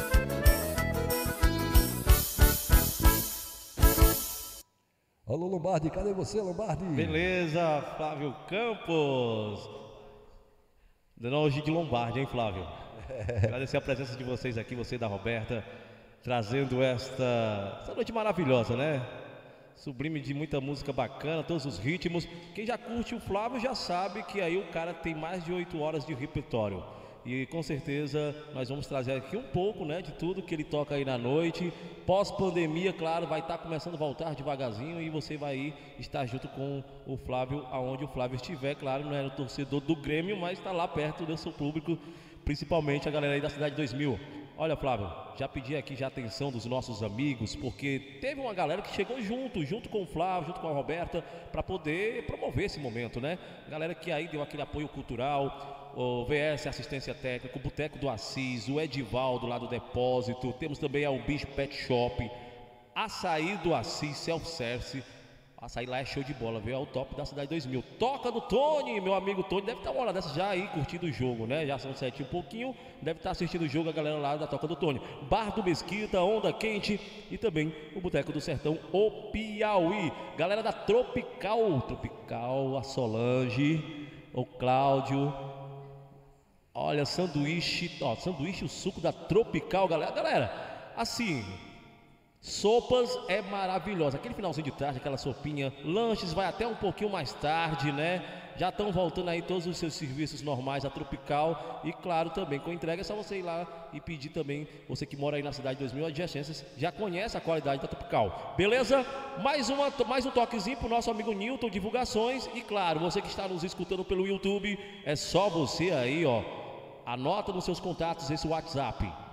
Alô, Lombardi, cadê você, Lombardi? Beleza, Flávio Campos. Dando hoje de Lombardi, hein, Flávio? Agradecer a presença de vocês aqui, você e da Roberta, trazendo esta, essa noite maravilhosa, né? Sublime de muita música bacana, todos os ritmos. Quem já curte o Flávio já sabe que aí o cara tem mais de oito horas de repertório. E com certeza nós vamos trazer aqui um pouco, né, de tudo que ele toca aí na noite. Pós-pandemia, claro, vai estar começando a voltar devagarzinho e você vai aí estar junto com o Flávio, aonde o Flávio estiver. Claro, não é o torcedor do Grêmio, mas está lá perto do seu público, principalmente a galera aí da Cidade dois mil. Olha, Flávio, já pedi aqui já a atenção dos nossos amigos, porque teve uma galera que chegou junto, junto com o Flávio, junto com a Roberta, para poder promover esse momento, né? Galera que aí deu aquele apoio cultural, o V S Assistência Técnica, o Boteco do Assis, o Edivaldo lá do Depósito, temos também a Bicho Pet Shop, Açaí do Assis, Self-Service. Açaí lá é show de bola, viu? É o top da Cidade dois mil. Toca do Tony, meu amigo Tony, deve estar uma hora dessa já aí curtindo o jogo, né? Já são sete e um pouquinho, deve estar assistindo o jogo a galera lá da Toca do Tony. Bar do Mesquita, Onda Quente e também o Boteco do Sertão, o Piauí. Galera da Tropical, Tropical, a Solange, o Cláudio. Olha, sanduíche, ó, sanduíche, o suco da Tropical, galera. Galera, assim, sopas é maravilhosa. Aquele finalzinho de tarde, aquela sopinha. Lanches vai até um pouquinho mais tarde, né? Já estão voltando aí todos os seus serviços normais, a Tropical. E claro, também com entrega é só você ir lá e pedir também. Você que mora aí na Cidade dois mil adjacências já conhece a qualidade da Tropical. Beleza? Mais, uma, mais um toquezinho pro nosso amigo Newton, divulgações. E claro, você que está nos escutando pelo YouTube, é só você aí, ó. Anota nos seus contatos esse WhatsApp.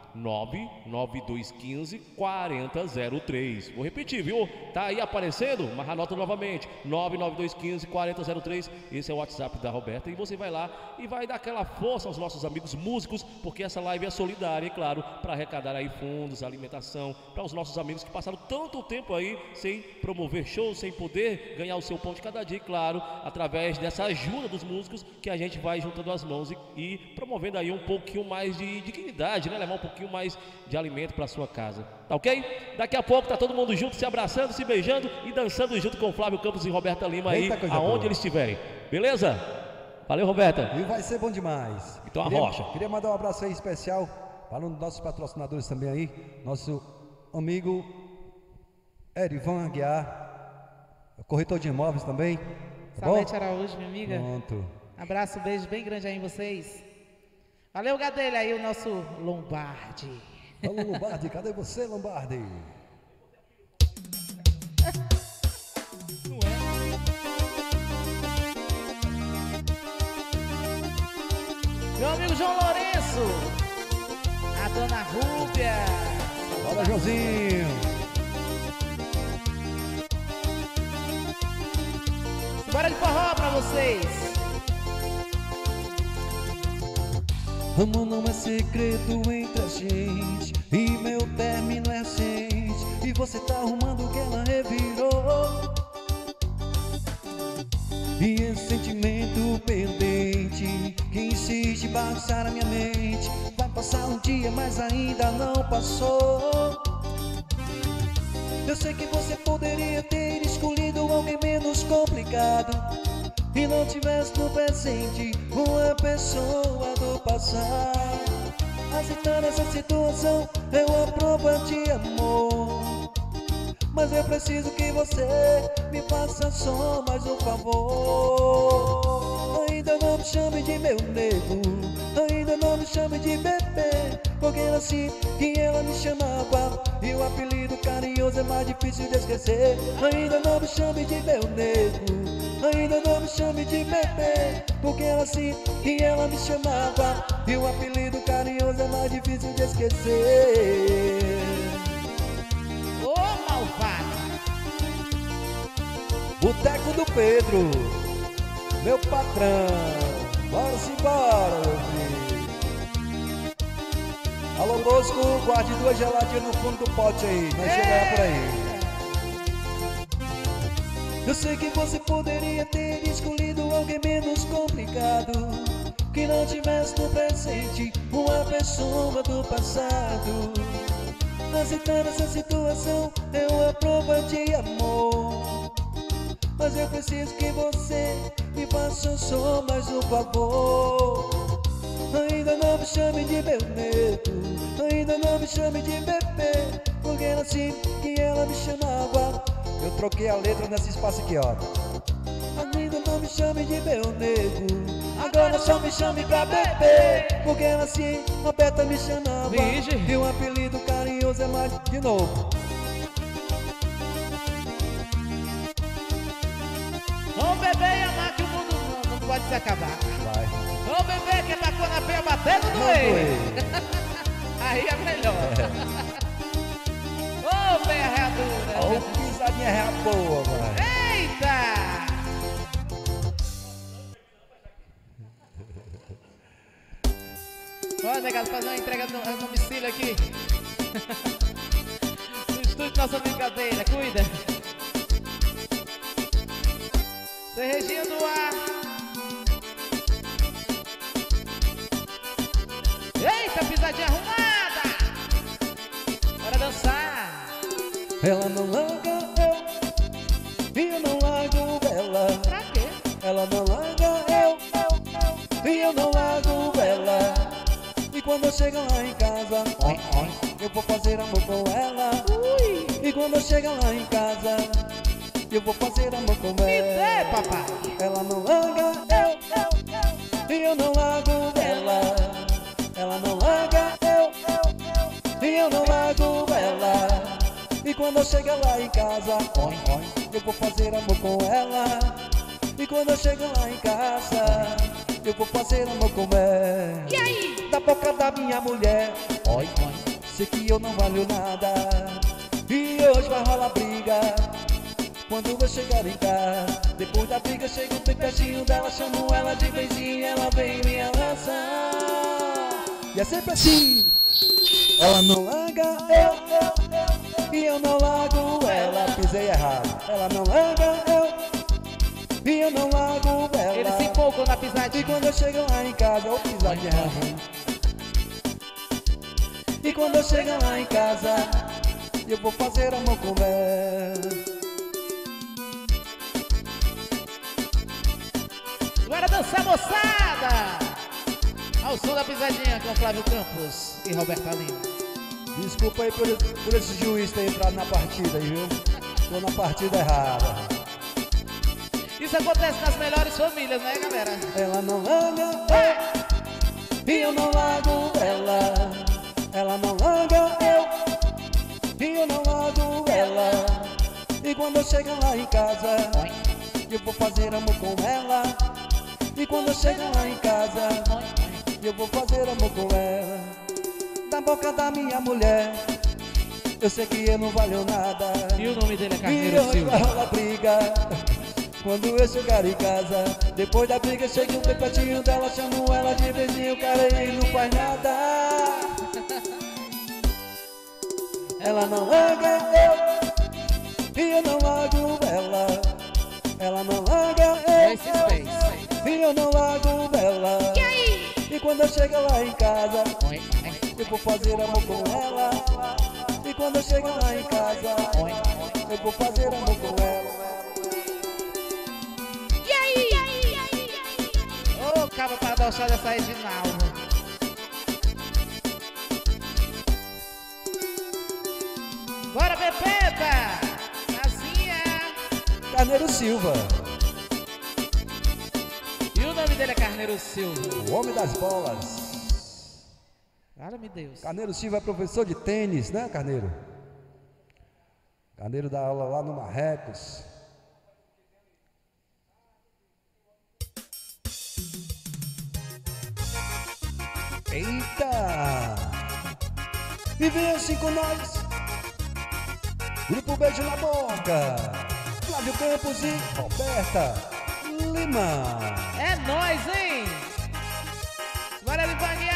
nove nove dois um cinco, quatro zero zero três. Vou repetir, viu? Tá aí aparecendo, mas anota novamente, nove nove dois um cinco, quatro zero zero três. Esse é o WhatsApp da Roberta e você vai lá e vai dar aquela força aos nossos amigos músicos, porque essa live é solidária, e claro, para arrecadar aí fundos, alimentação, para os nossos amigos que passaram tanto tempo aí sem promover shows, sem poder ganhar o seu pão de cada dia, e claro, através dessa ajuda dos músicos que a gente vai juntando as mãos e, e promovendo aí um pouquinho mais de dignidade, né? Levar um pouquinho mais de alimento para sua casa, tá ok? Daqui a pouco tá todo mundo junto, se abraçando, se beijando e dançando junto com Flávio Campos e Roberta Lima aí, Eita, aonde boa. eles estiverem, beleza? Valeu, Roberta. E vai ser bom demais. Então, a queria, rocha. Queria mandar um abraço aí especial para um dos nossos patrocinadores também aí, nosso amigo Erivan Aguiar, corretor de imóveis também. Tá bom? Salete Araújo, minha amiga. Pronto. Abraço, beijo bem grande aí em vocês. Valeu, Gadelha, aí o nosso Lombardi. Alô, Lombardi, cadê você, Lombardi? Meu amigo João Lourenço, a dona Rúbia. Fala, Joãozinho. Bora de forró pra vocês. Amor não é segredo entre a gente, e meu término é recente, e você tá arrumando o que ela revirou. E esse sentimento pendente que insiste em bagunçar a minha mente, vai passar um dia, mas ainda não passou. Eu sei que você poderia ter escolhido alguém menos complicado e não tivesse no presente uma pessoa do passado. Aceitando essa situação é uma prova de amor, mas eu preciso que você me faça só mais um favor. Ainda não me chame de meu nego, ainda não me chame de bebê, porque era assim que ela me chamava, e o apelido carinhoso é mais difícil de esquecer. Ainda não me chame de meu nego, ainda não me chame de bebê, porque era assim que ela me chamava, e o apelido carinhoso é mais difícil de esquecer. Ô, malvado. Boteco do Pedro, meu patrão, bora-se embora, meu filho. Alô, Bosco, guarde duas geladinhas no fundo do pote aí, nós chegar por aí. Eu sei que você poderia ter escolhido alguém menos complicado, que não tivesse no presente uma pessoa do passado. Aceitando essa situação é uma prova de amor, mas eu preciso que você me faça só mais um favor. Ainda não me chame de meu neto, ainda não me chame de bebê, porque era assim que ela me chamava. Eu troquei a letra nesse espaço aqui, ó. Ainda não me chame de meu nego, agora só me chame pra bebê, porque ela assim, Roberta me chamava, Vige. e um apelido carinhoso é mais de novo. Vamos beber e amar que o mundo não, não pode se acabar. Vai. Vamos beber que é pra quando a peia bater no Não doer. doer. Aí é melhor. Ô, peia readura. Ô, pisadinha real boa, mano. Eita! Ó, negado, fazer uma entrega no, no domicílio aqui. No estúdio, nossa brincadeira, cuida. Cerrejinho do ar. Eita, pisadinha arrumada. Bora dançar. Ela não larga eu, e eu não largo ela. Pra quê? Ela não larga eu, eu, e eu não largo ela. E quando eu chego lá em casa, oi, oi, eu vou fazer amor com ela. Ui. E quando eu chego lá em casa, eu vou fazer amor com Me ela. dê, papai. Ela não larga eu, eu, eu, e eu não largo ela. Ela não larga eu, eu, eu, e eu não largo ela. E quando eu chego lá em casa, oi, oi, eu vou fazer amor com ela. E quando eu chego lá em casa, eu vou fazer amor com ela. E aí? Da boca da minha mulher, oi, Oi, oi. Sei que eu não valho nada e hoje vai rolar briga. Quando eu chegar em casa, depois da briga, chego bem pertinho dela, chamo ela de vizinha, ela vem me abraçar. E é sempre assim, ela não larga eu, eu, eu, e eu não largo ela. Pisei errado, ela não larga eu, e eu não largo ela. Ele se empolgou na E pisadinha. quando eu chego lá em casa, eu pisadinha errada. E quando eu chegar lá em casa, eu vou fazer amor com ela. Bora dançar, moçada! Ao som da pisadinha com Flávio Campos e Roberta Lima. Desculpa aí por, por esse juiz ter entrado na partida aí, viu? Tô na partida errada. Isso acontece nas melhores famílias, né, galera? Ela não larga eu, e eu não largo ela. Ela não larga eu, e eu não largo ela. E quando eu chegar lá em casa, eu vou fazer amor com ela. E quando eu chegar lá em casa, eu vou fazer amor com ela. Da boca da minha mulher, eu sei que eu não valho nada. E o nome dele é E Carneiro hoje Silva. vai rolar briga. Quando eu chegar em casa, depois da briga, chego bem pertinho dela, chamo ela de vizinho, cara, e não faz nada. Ela não larga eu, e eu não largo ela. Ela não larga Esse eu, space. e eu não largo ela. E quando eu chegar lá em casa, Oi, oi. eu vou fazer amor com ela. E quando eu chegar lá em casa, eu vou fazer amor com ela. Ô, cabo para dançar dessa Edinaldo. Bora, Bebeta! Casinha! Carneiro Silva, E o nome dele é Carneiro Silva. o homem das bolas. Cara-me Deus. Carneiro Silva é professor de tênis, né, Carneiro? Carneiro dá aula lá no Marrecos. Eita! E vem assim com nós. Grupo Beijo na Boca. Flávio Campos e Roberta Lima. É nóis, hein? Bora, Livaguear!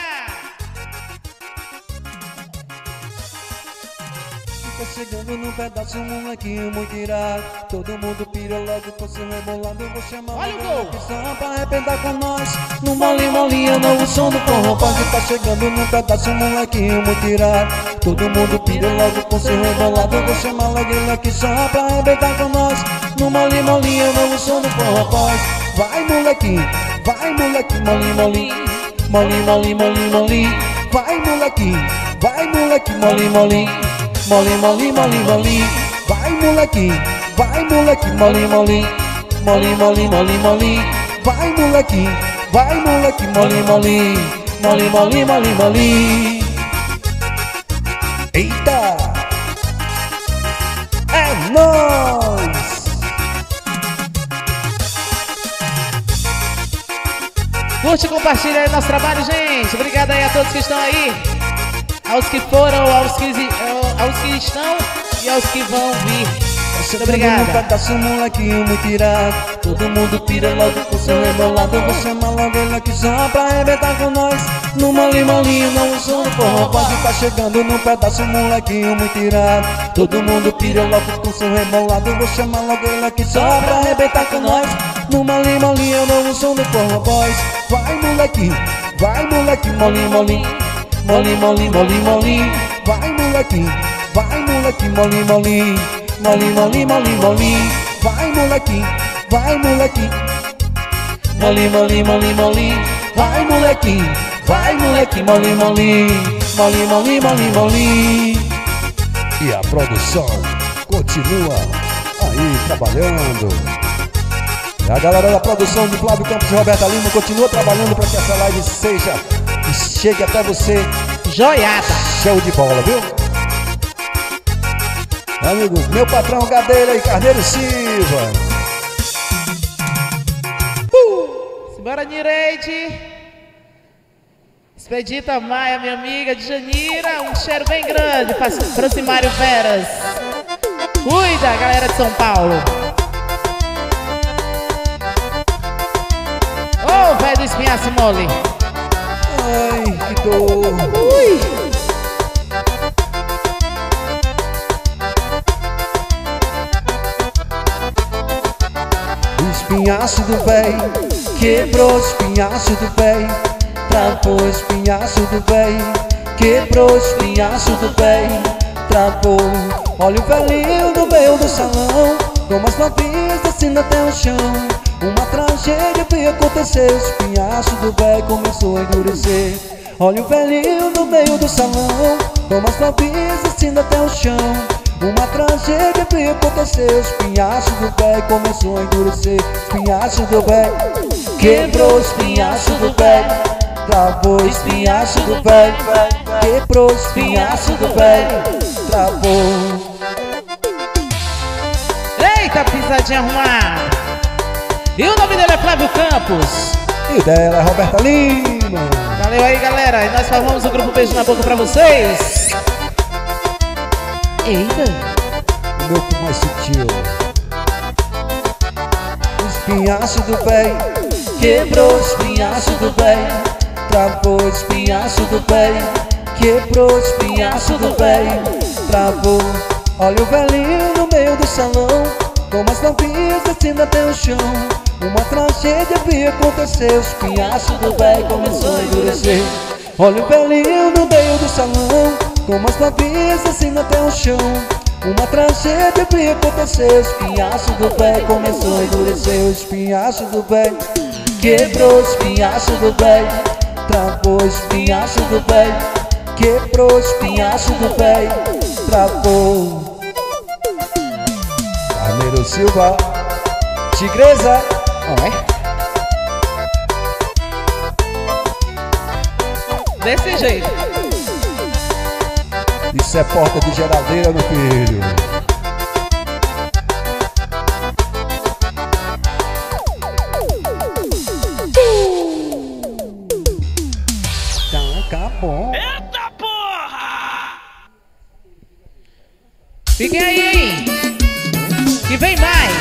Fica chegando num pedaço, um molequinho muito irado. Todo mundo pira logo com seu rebolado. Eu vou chamar Olha o uma gol. opção pra arrebentar com nós. No mole, molinha, novo som do forró. Pode tá chegando num pedaço, um molequinho muito irado. Todo mundo pira logo com seu rebolado. Eu vou chamar logo ele aqui só pra arrebentar com nós. No mole, molinha, novo som do forró. Pode. Vai, molequinho, vai, molequinho, molinho, molinho. Molinho, molinho, molinho, molinho. Vai, molequinho, vai, molequinho, molinho, molinho. Molim, molim, molim, molim. Vai, molequinho, vai, molequinho, molim, molim. Molim, molim, molim, molim. Vai, molequinho, vai, molequinho, molim, molim. Molim, molim, molim, molim. Eita! É nóis! Curte e compartilha aí nosso trabalho, gente. Obrigado aí a todos que estão aí. Aos que foram, aos que, aos que estão e aos que vão vir. Muito obrigada. Pedaço, um molequinho muito irado. Todo mundo pira logo com seu rebolado. Eu vou chamar logo ele aqui só pra arrebentar com nós. No molinho, molinho, não o som do forró. Pode tá chegando num pedaço, um molequinho muito irado. Todo mundo pira logo com seu rebolado. Eu vou chamar logo ele aqui só pra arrebentar com nós. No molinho, molinho, não o som do forró, boys. Vai, molequinho, vai, molequinho, molinho, molinho. Molim, molim, molim, molim. Vai, molequinho, vai, molequinho, molim, molim. Molim, molim, molim, molim. Vai, molequinho, vai, molequinho. Molim, molim, molim, molim. Vai, molequinho, vai, molequinho, molim, molim. Molim, molim, molim, molim. E a produção continua aí trabalhando. E a galera da produção de Flávio Campos e Roberta Lima continua trabalhando para que essa live seja e chegue até você. Joiada. Show de bola, viu? Meu amigo, meu patrão Gadeira e Carneiro Silva. Uh! Simbora, Nireide. Expedita Maia, minha amiga de Janira, um cheiro bem grande. Francimário Veras. Cuida, galera de São Paulo. Ô, oh, velho do espinhaço mole. Ai, que dor. Ui. O espinhaço do véi quebrou o espinhaço do véi. Travou o espinhaço do véi. Quebrou o espinhaço do véi. Travou. Olha o velhinho no meio do salão, com as novinhas descendo até o chão. Uma tragédia veio acontecer, o espinhaço do véi começou a endurecer. Olha o velhinho no meio do salão, com as novinhas descendo até o chão. Uma tragédia veio acontecer, o espinhaço do véi começou a endurecer. Espinhaço do véi quebrou o espinhaço do véi. Travou o espinhaço do véi. Quebrou o espinhaço do véi. Travou. Eita, pisadinha arrumada. E o nome dele é Flávio Campos. E o dela é Roberta Lima. Valeu aí, galera. E nós formamos o grupo Beijo na Boca pra vocês. Eita. O meu que mais sutil. O espinhaço do véi. Quebrou o espinhaço do véi. Travou o espinhaço do véi. Quebrou o espinhaço do véi. Travou. Olha o velhinho no meio do salão, com as novinhas descendo até o chão. Uma tragédia veio acontecer, o espinhaço do véi começou a endurecer. Olha o velhinho no meio do salão, com as novinhas descendo até o chão. Uma tragédia veio acontecer, o espinhaço do véi começou a endurecer. O espinhaço do véi quebrou o espinhaço do véi. Travou o espinhaço do véi. Quebrou o espinhaço do véi. Travou. Carneiro Silva, Tigresa. Oi. Desse jeito. Isso é porta de geladeira, meu filho. Tá bom. Eita porra! Fiquem aí, hein? Que vem mais.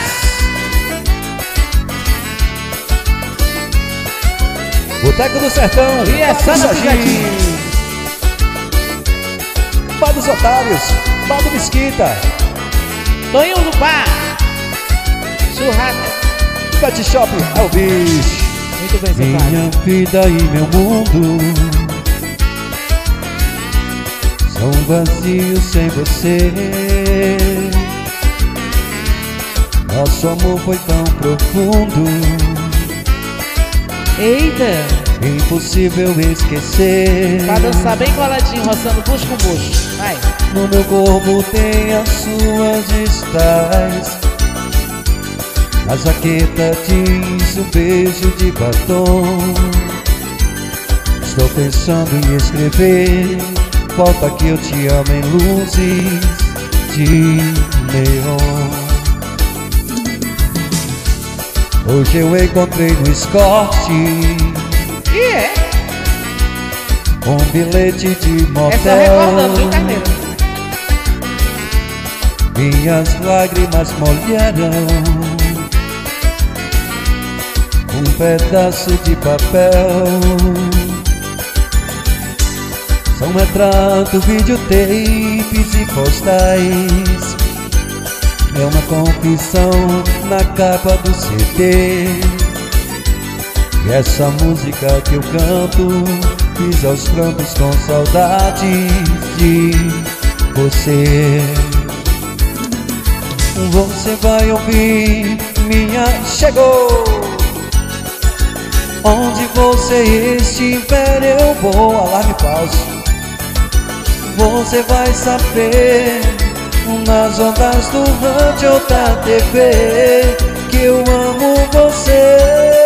Boteco do Sertão. E é só no pisadinho. Bar dos Otários. Bar do Mesquita. Toninho do Bar. Churrasco. Pet Shop é o bicho. Muito bem, seu pai. Minha vida e meu mundo são vazios sem você. Nosso amor foi tão profundo, Eita. impossível esquecer. Pra dançar bem coladinho, roçando bucho com bucho. Vai. No meu corpo tem as suas estrais. A jaqueta diz um beijo de batom. Estou pensando em escrever. Volta que eu te amo em luzes de neon. Hoje eu encontrei no escorte E é? um bilhete de motel. É só recordando, viu, Carneiro? Minhas lágrimas molharam um pedaço de papel. São retratos, videotapes e postais. É uma confissão na capa do C D. E essa música que eu canto fiz aos prantos com saudades de você. Você vai ouvir minha chegou. Onde você estiver eu vou. Alarme falso. Você vai saber nas ondas do rádio ou da T V que eu amo você.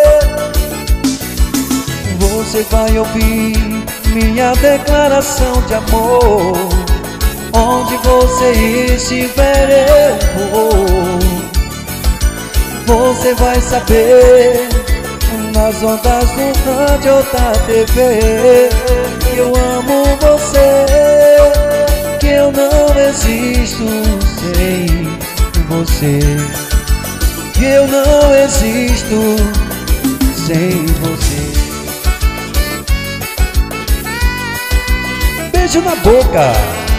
Você vai ouvir minha declaração de amor. Onde você estiver eu vou. Você vai saber nas ondas do rádio ou da T V. Que eu amo você, que eu não existo sem você, que eu não existo sem você. Beijo na boca,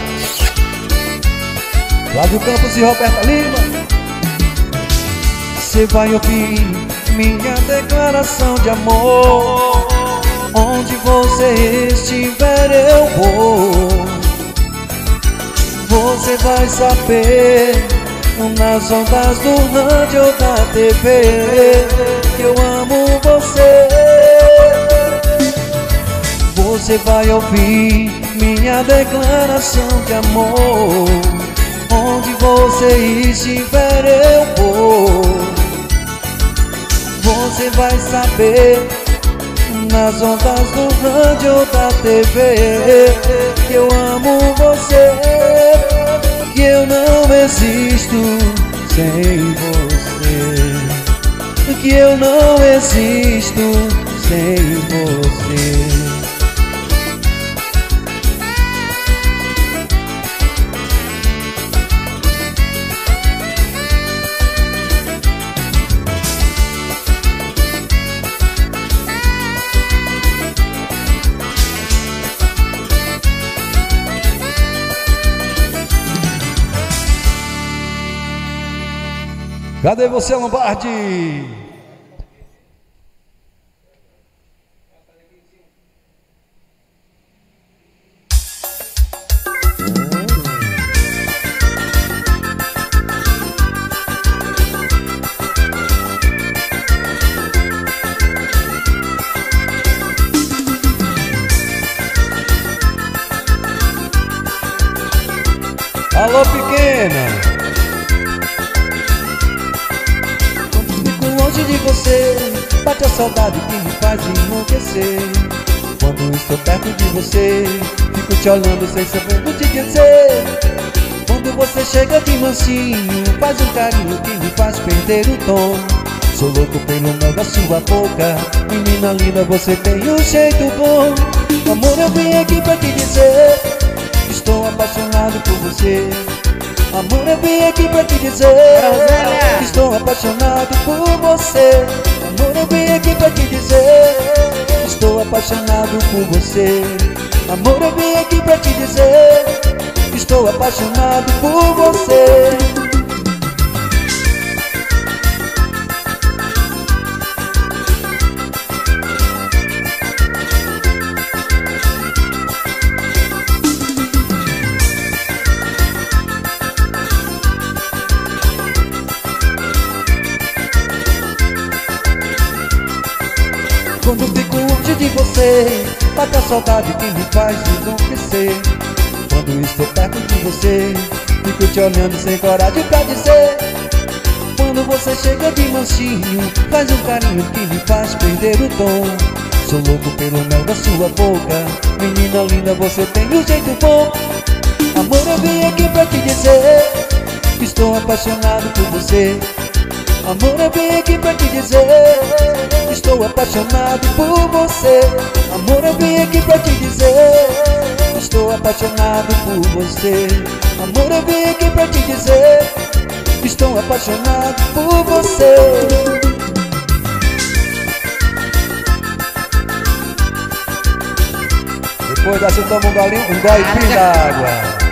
Flávio Campos e Roberta Lima. Você vai ouvir minha declaração de amor. Onde você estiver eu vou. Você vai saber nas ondas do rádio ou da T V que eu amo você. Você vai ouvir minha declaração de amor. Onde você estiver eu vou. Você vai saber nas ondas do rádio ou da T V que eu amo você, que eu não existo sem você, que eu não existo sem você. Cadê você, Lombardi? Alô, pequena. De você, bate a saudade que me faz enlouquecer. Quando estou perto de você, fico te olhando sem saber o que dizer. Quando você chega de mansinho, faz um carinho que me faz perder o tom. Sou louco pelo mel da sua boca. Menina linda, você tem um jeito bom. Amor, eu vim aqui pra te dizer, estou apaixonado por você. Amor, eu vim aqui pra te dizer, Rosélia, estou apaixonado por você. Amor, eu vim aqui pra te dizer, estou apaixonado por você. Amor, eu vim aqui pra te dizer, estou apaixonado por você. Quando fico longe de você, bate a saudade que me faz enlouquecer. Quando estou perto de você, fico te olhando sem coragem pra dizer. Quando você chega de mansinho, faz um carinho que me faz perder o tom. Sou louco pelo mel da sua boca. Menina linda, você tem um jeito bom. Amor, eu vim aqui pra te dizer, estou apaixonado por você. Amor, eu vim aqui pra te dizer, estou apaixonado por você. Amor, eu vim aqui pra te dizer, estou apaixonado por você. Amor, eu vim aqui pra te dizer, estou apaixonado por você. Depois dessa eu tomo um golinho, um golinho d'água.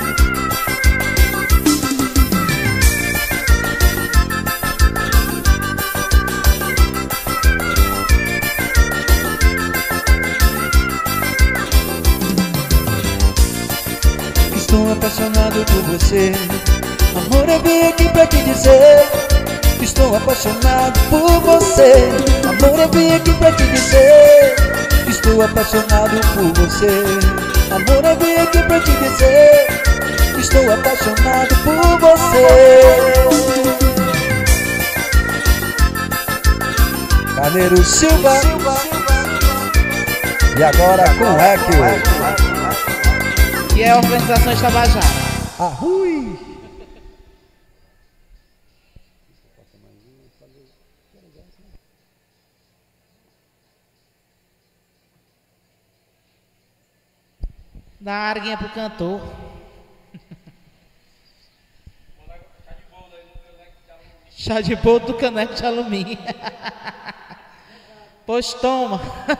Estou apaixonado por você. Amor, eu vim aqui pra te dizer, estou apaixonado por você. Amor, eu vim aqui pra te dizer, estou apaixonado por você. Amor, eu vim aqui pra te dizer, estou apaixonado por você. Carneiro Silva. E agora com Equio. E é a organização Tabajara. Arrui! Dá uma arguinha pro cantor. Chá de bolo do caneco de alumínio. Pois toma.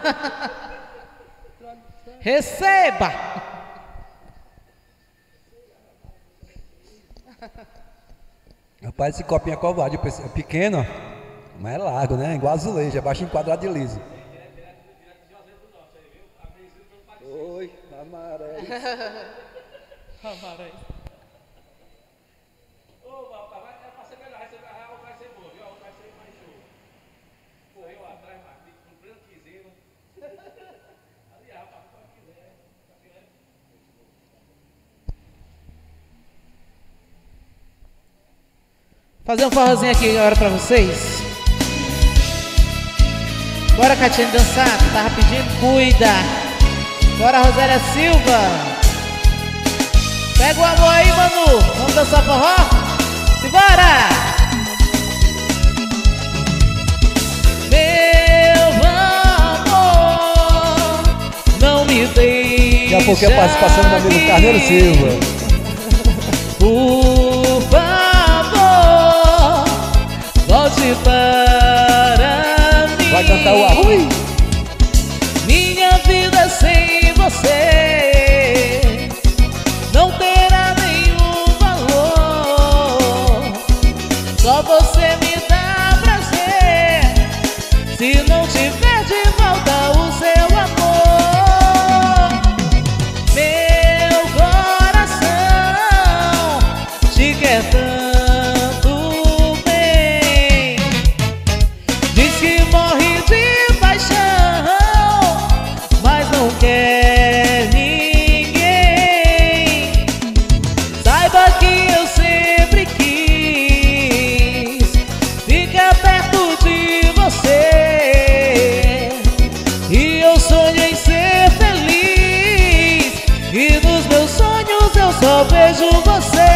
Receba. Rapaz, esse copinho é covarde, é pequeno, mas é largo, né? Igual azulejo, é baixinho, quadrado de liso. Oi, amarelo. Amarelo. Fazer um forrozinho aqui agora pra vocês. Bora, Catiane, dançar. Tava pedindo, cuida. Bora, Rosélia Silva. Pega o amor aí, Manu. Vamos dançar forró? Simbora! Meu amor, não me deixa. Daqui a pouco é a participação do amigo Carneiro Silva. Por favor, volte para mim. Vai cantar o Arrui. Minha vida sem você não terá nenhum valor. Só você me dá prazer. Se não tiver de volta o seu amor, meu coração te quer tanto bem. Diz que morre de paixão, mas não quer ninguém. Saiba que eu sempre quis ficar perto de você, e eu sonho em ser feliz, e nos meus sonhos eu só vejo você.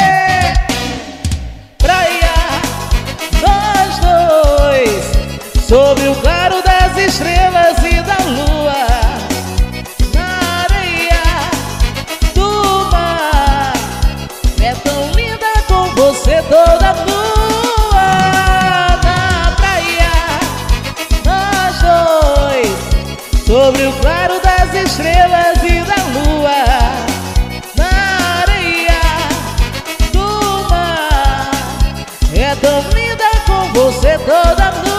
Praia, nós dois, sob o claro das estrelas e da lua, na areia do mar. É tão linda com você toda nua. Na praia, nós dois, sobre o claro das estrelas e da lua, na areia do mar. É tão linda com você toda nua.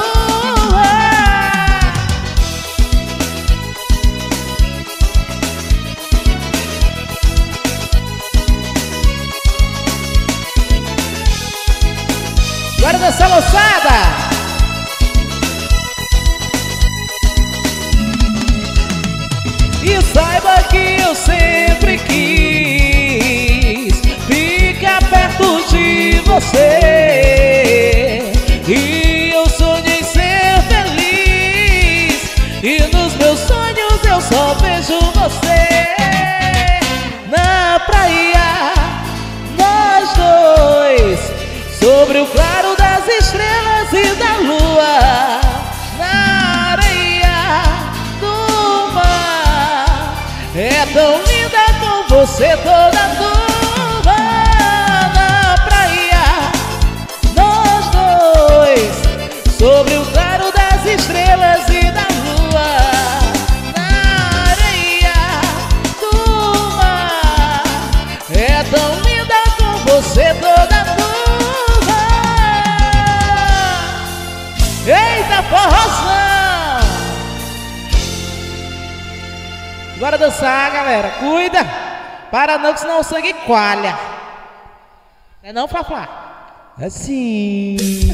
Bora dançar, moçada! E saiba que eu sempre quis ficar perto de você, e eu sonho em ser feliz, e nos meus sonhos eu só vejo você. Na praia, nós dois, sobre o claro das estrelas e da lua, na areia do mar. É tão linda com você toda nua. Na praia, nós dois, sobre o claro das estrelas e da lua, na areia do mar. É tão linda com você toda nua. Eita, forrozão! Bora dançar, galera. Cuida! Para não, que senão o sangue coalha. Não é não, Fafá? É sim.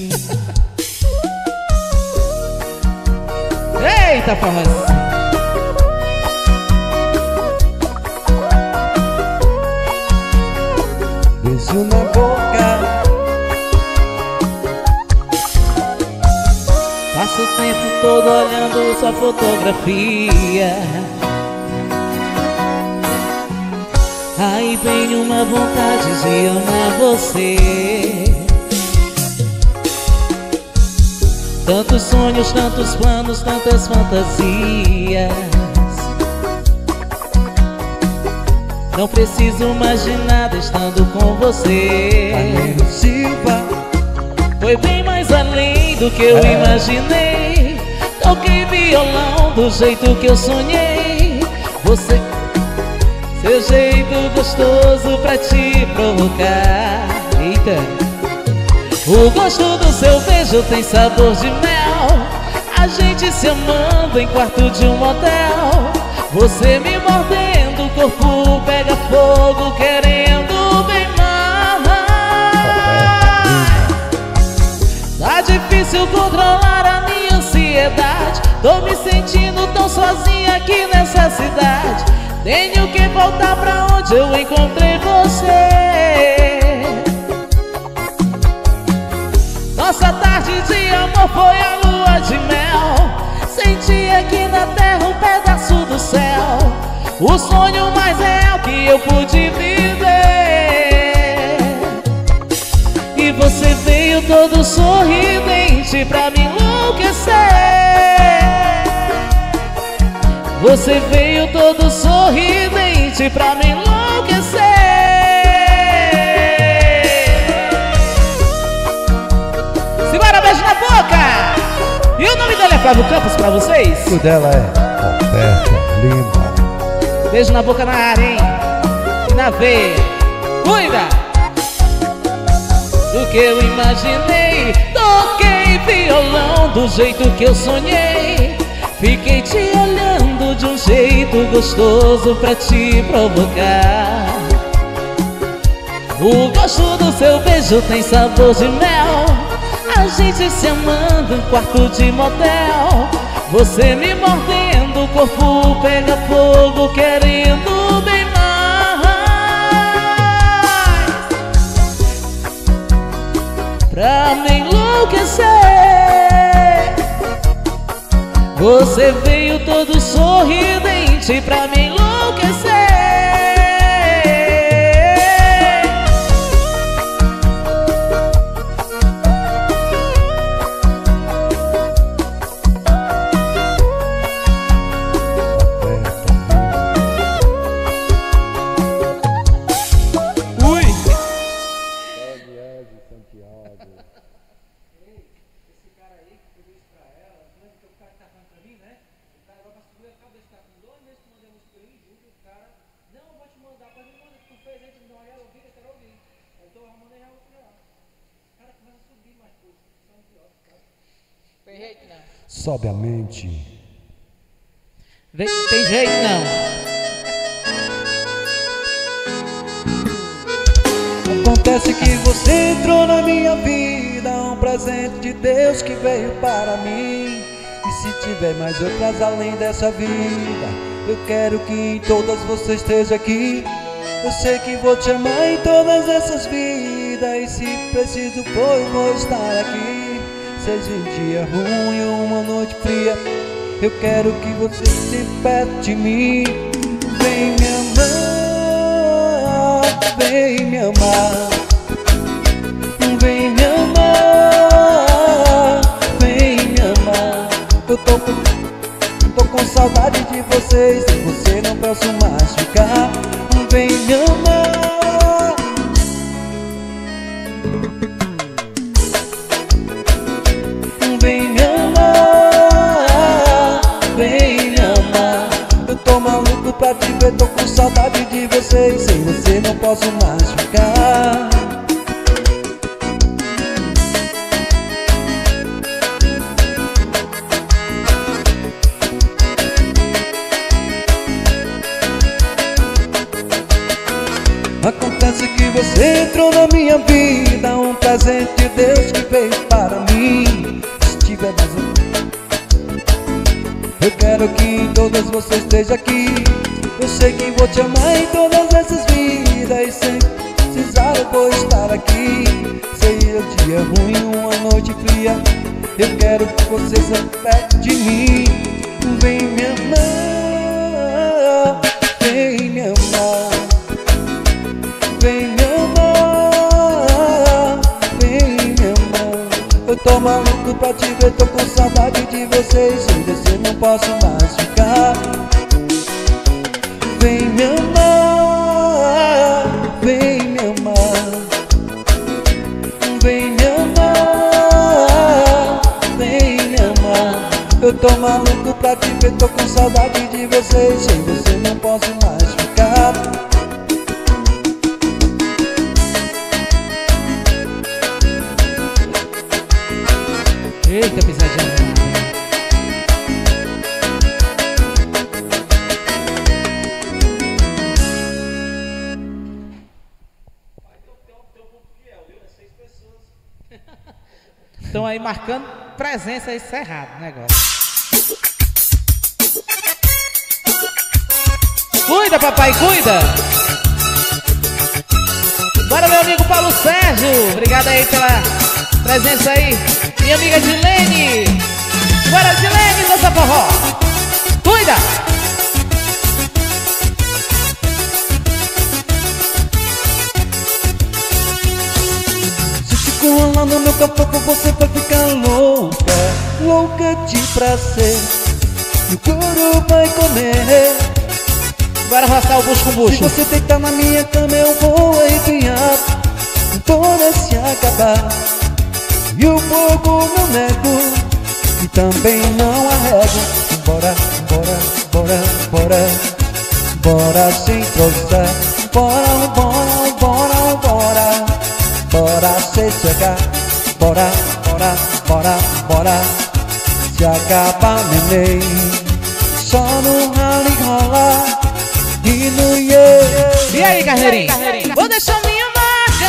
Eita, forrozão! Beijo na boca. Passo o tempo todo olhando sua fotografia. Aí vem uma vontade de amar você. Tantos sonhos, tantos planos, tantas fantasias. Não preciso mais de nada estando com você. Carneiro Silva. Foi bem mais além do que eu É. imaginei. Toquei violão do jeito que eu sonhei. Você, seu jeito gostoso pra te provocar. Eita. O gosto do seu beijo tem sabor de mel. A gente se amando em quarto de um motel. Você me mordendo, o corpo pega fogo querendo bem mais. Tá difícil controlar a minha ansiedade. Tô me sentindo tão sozinha aqui nessa cidade. Tenho que voltar pra onde eu encontrei você. Nossa tarde de amor foi a lua de mel. Senti aqui na terra um pedaço do céu. O sonho mais real que eu pude viver. E você veio todo sorridente pra me enlouquecer. Você veio todo sorridente pra me enlouquecer. Simbora, beijo na boca! E o nome dele é Flávio Campos pra vocês? O dela é Roberta Lima. Beijo na boca na área, hein? E na veia. Cuida! Do que eu imaginei. Toquei violão do jeito que eu sonhei. Fiquei te olhando de um jeito gostoso pra te provocar. O gosto do seu beijo tem sabor de mel. A gente se amando em quarto de motel. Você me mordendo, o corpo pega fogo querendo bem mais. Pra me enlouquecer. Você veio todo sorridente pra me enlouquecer. Sobe a mente. Vem, tem jeito não. Acontece que você entrou na minha vida, um presente de Deus que veio para mim. E se tiver mais outras além dessa vida, eu quero que em todas você esteja aqui. Eu sei que vou te amar em todas essas vidas. E se preciso for, eu vou estar aqui. Seja um dia ruim ou uma noite fria, eu quero que você esteja perto de mim. Vem me amar, vem me amar. Vem me amar, vem me amar. Eu tô com, tô com saudade de você. Sem você não posso mais ficar. Vem me amar. Vem me amar, vem me amar. Eu tô maluco pra te ver, tô com saudade de você. E sem você não posso mais ficar. Acontece que você entrou na minha vida, um presente de Deus que veio para mim. Se tiver mais um, eu quero que em todas você esteja aqui. Eu sei que vou te amar em todas essas vidas. E sem precisar eu vou estar aqui. Seja um dia ruim, uma noite fria, eu quero que você seja perto de mim. Vem me amar, vem me amar. Vem me amar, vem me amar. Eu tô maluco pra te ver, tô com saudade de você. E sem você não posso mais ficar. Vem me amar, tô maluco pra te ver, tô com saudade de você e sem você não posso mais ficar. Eita, pisadinha. Estão aí marcando presença aí, cerrado o negócio. Cuida, papai, cuida! Bora, meu amigo Paulo Sérgio. Obrigado aí pela presença aí. Minha amiga Dilene. Bora, Dilene, dança forró. Cuida! Se te colar no meu corpo você vai ficar louca, louca de prazer, e o couro vai comer. Bora roçar o bucho com bucho. Se você deitar na minha cama eu vou arrepiar, bora se acabar. E o fogo não nego, e também não arrego. Bora, bora, bora, bora, bora se entrosar. Bora, bora, bora, bora, bora se chegar. Bora, bora, bora, bora, se acabar neném. Só no ralo e rola e no yeah. E aí, carneirinho? Vou deixar minha marca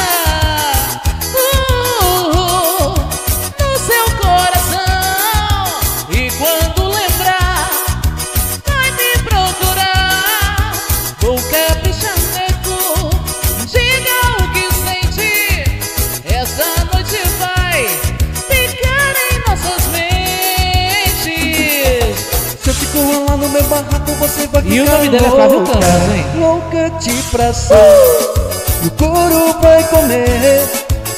uh, uh, no seu coração. E quando lembrar, vai me procurar. Vou caprichar nego, diga o que sente. Essa noite vai ficar em nossas mentes. Se eu fico lá no meu barraco você vai ficar E o nome dela é Flávio louca, Campos, hein? louca de prazer, e o couro vai comer.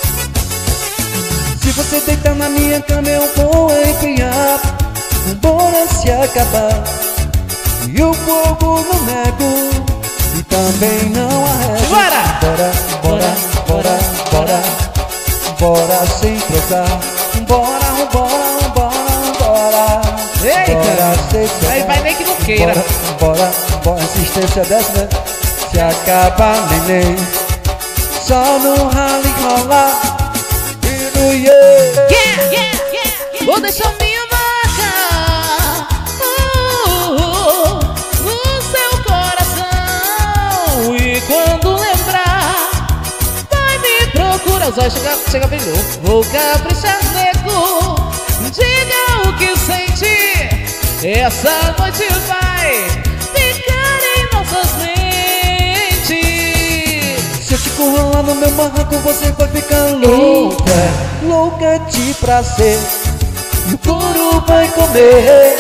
Se você deitar na minha cama eu vou arrepiar, bora se acabar. E o fogo não nego, e também não arrego. Bora! Bora, bora, bora, bora, bora se entrosar. Bora, bora, bora, bora. Eita! Bora se chegar. Aí vai nem que não queira. Bora, bora, bora, insistência dessa, né? Se acaba neném, só no ralo e rola e no yeah. Yeah, yeah, yeah. Vou deixar minha marca uh, uh, no seu coração. E quando lembrar, vai me procurar. Os olhos chega, chega brilhou. Vou caprichar nego, diga o que sente. Essa noite vai ficar em nossas mentes. Se eu te colar no meu barraco você vai ficar louca, louca de prazer, e o couro vai comer.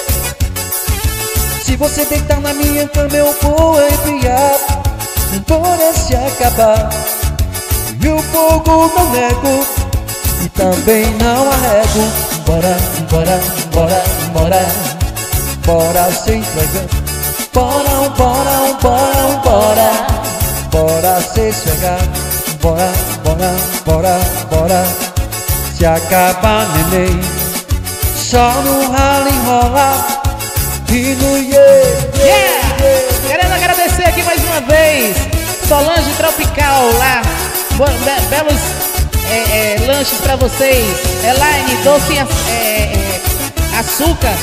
Se você deitar na minha cama eu vou arrepiar, bora se acabar. E o fogo não nego, e também não arrego. Bora, bora, bora, bora, bora se entregar. Bora, bora, bora, bora, bora se chegar. Bora, bora, bora, bora, se acabar neném. Só no ralo enrola e no yeah, Yeah! Querendo agradecer aqui mais uma vez Solange Tropical lá, Bo- be- belos é, é, lanches pra vocês. Elaine, doce e a- é, é, açúcar.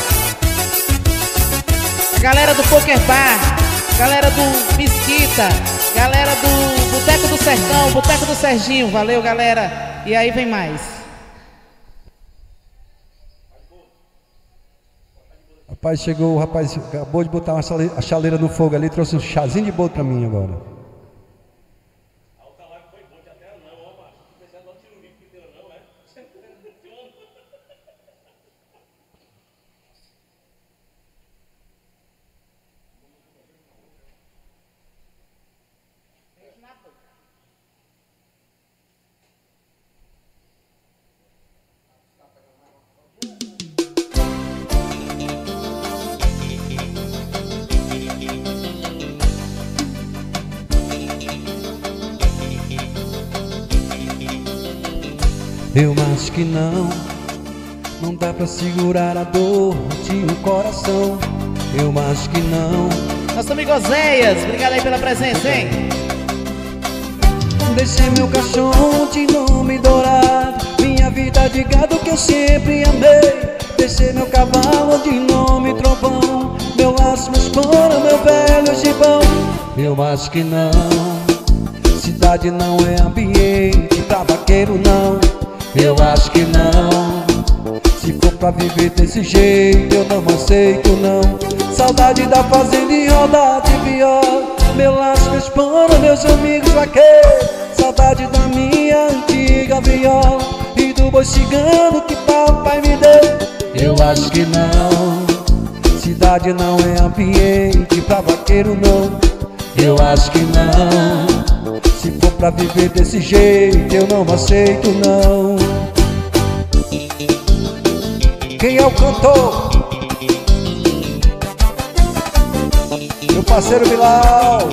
A galera do Poker Bar, galera do Mesquita, galera do Boteco do Sertão, Boteco do Serginho. Valeu, galera. E aí vem mais. Rapaz, chegou, o rapaz acabou de botar uma chale- a chaleira no fogo ali, trouxe um chazinho de bolo pra mim agora. Eu acho que não, Não dá pra segurar a dor de um coração, eu acho que não. Nosso amigo Oséias, obrigado aí pela presença, hein? Deixei meu cachorro de nome dourado, minha vida de gado que eu sempre amei. Deixei meu cavalo de nome trovão, meu laço, meu espora, meu velho gibão. Eu acho que não. Cidade não é ambiente pra vaqueiro não, eu acho que não. Se for pra viver desse jeito eu não aceito não. Saudade da fazenda e roda de viola, meu laço, meu espora, meus amigos vaqueiros. Saudade da minha antiga viola e do boi cigano que papai me deu. Eu acho que não. Cidade não é ambiente pra vaqueiro não, eu acho que não. Se for pra viver desse jeito eu não aceito não. Quem é o cantor? Meu parceiro Bilal.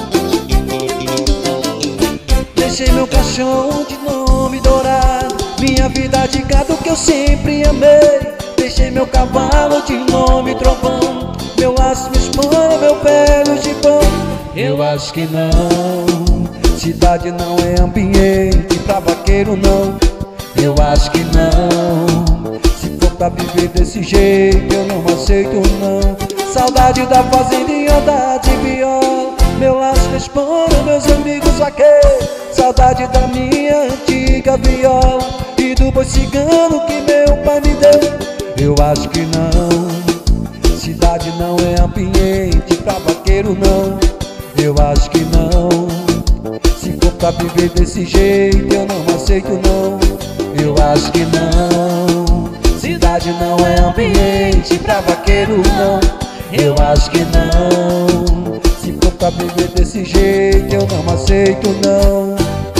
Deixei meu cachorro de nome dourado, minha vida de gado que eu sempre amei. Deixei meu cavalo de nome trovão, meu laço, meu espora, meu velho gibão. Eu acho que não. Cidade não é ambiente pra vaqueiro não, eu acho que não. Se for pra viver desse jeito eu não aceito não. Saudade da fazenda e andar de viola, meu laço, meu espora, meus amigos vaqueiros. Saudade da minha antiga viola e do boi cigano que meu pai me deu. Eu acho que não. Cidade não é ambiente pra vaqueiro não, eu acho que não. Se for pra viver desse jeito eu não aceito não, eu acho que não. Cidade não é ambiente pra vaqueiro não, eu acho que não. Se for pra viver desse jeito eu não aceito não.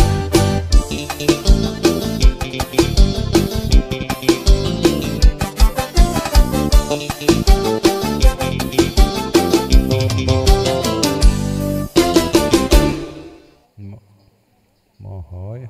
Morróia.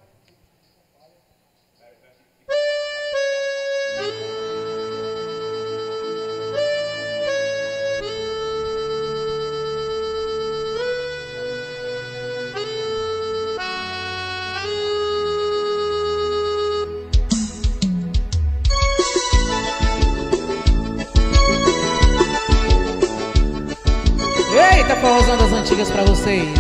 Eita, forrozão das antigas pra vocês.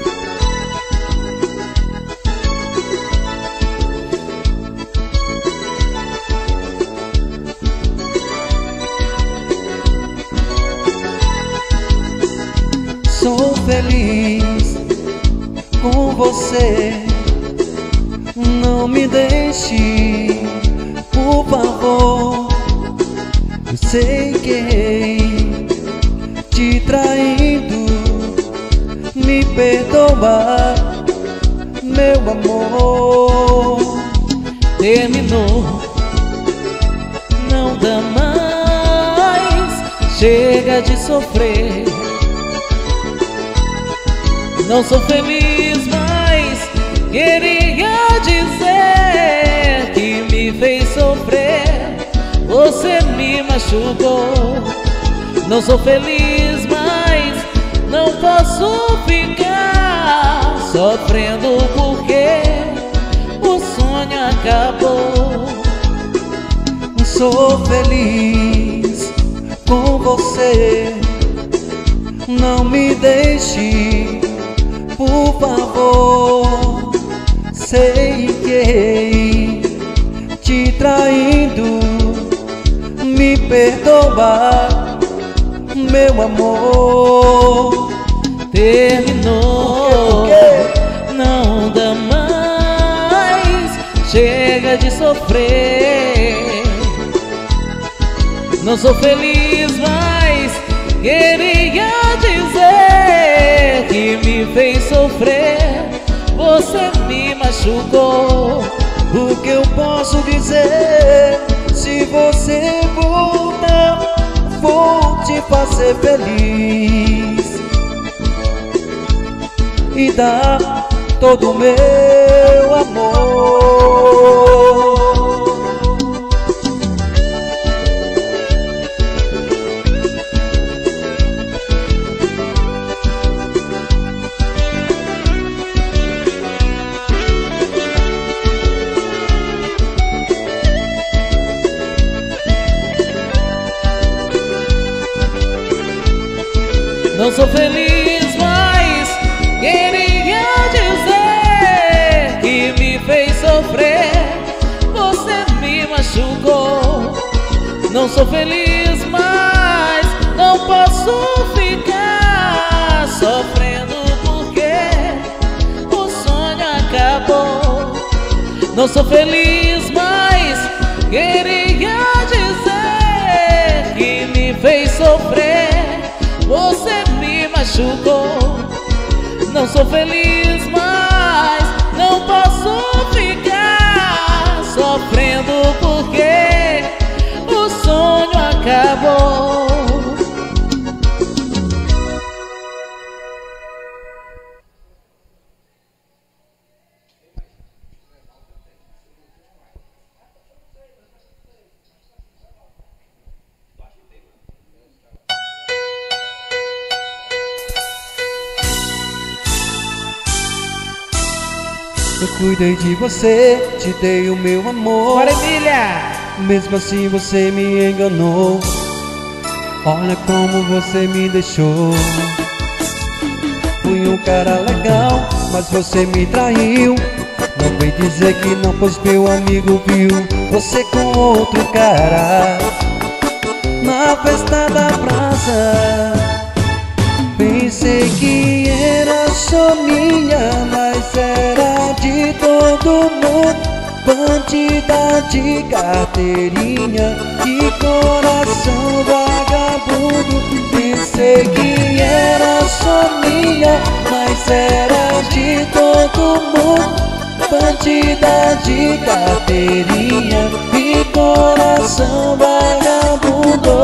Sou feliz com você, não me deixe, por favor. Eu sei que errei, te traindo, me perdoa, meu amor. Terminou, não dá mais, chega de sofrer. Não sou feliz, mas queria dizer que me fez sofrer, você me machucou. Não sou feliz, mas não posso ficar sofrendo porque o sonho acabou. Sou feliz com você, não me deixe, por favor. Sei que errei, te traindo, me perdoa, meu amor. Terminou, não dá mais, chega de sofrer. Não sou feliz, mas queria dizer que me fez sofrer, você me machucou. O que eu posso dizer? Se você voltar, vou te fazer feliz e dar todo o meu amor. Não sou feliz, mas queria dizer que me fez sofrer, você me machucou. Não sou feliz, mas não posso ficar sofrendo porque o sonho acabou. Não sou feliz, mas queria dizer que me fez sofrer, você me machucou. Não sou feliz, mas não posso ficar sofrendo porque o sonho acabou. Eu cuidei de você, te dei o meu amor. Bora, Emília! Mesmo assim você me enganou. Olha como você me deixou. Fui um cara legal, mas você me traiu. Não vem dizer que não, pois meu amigo viu você com outro cara na festa da praça. Pensei que era só minha, mas era de todo mundo. Bandida de carteirinha, de coração vagabundo. Pensei que era só minha, mas era de todo mundo. Bandida de carteirinha, de coração vagabundo.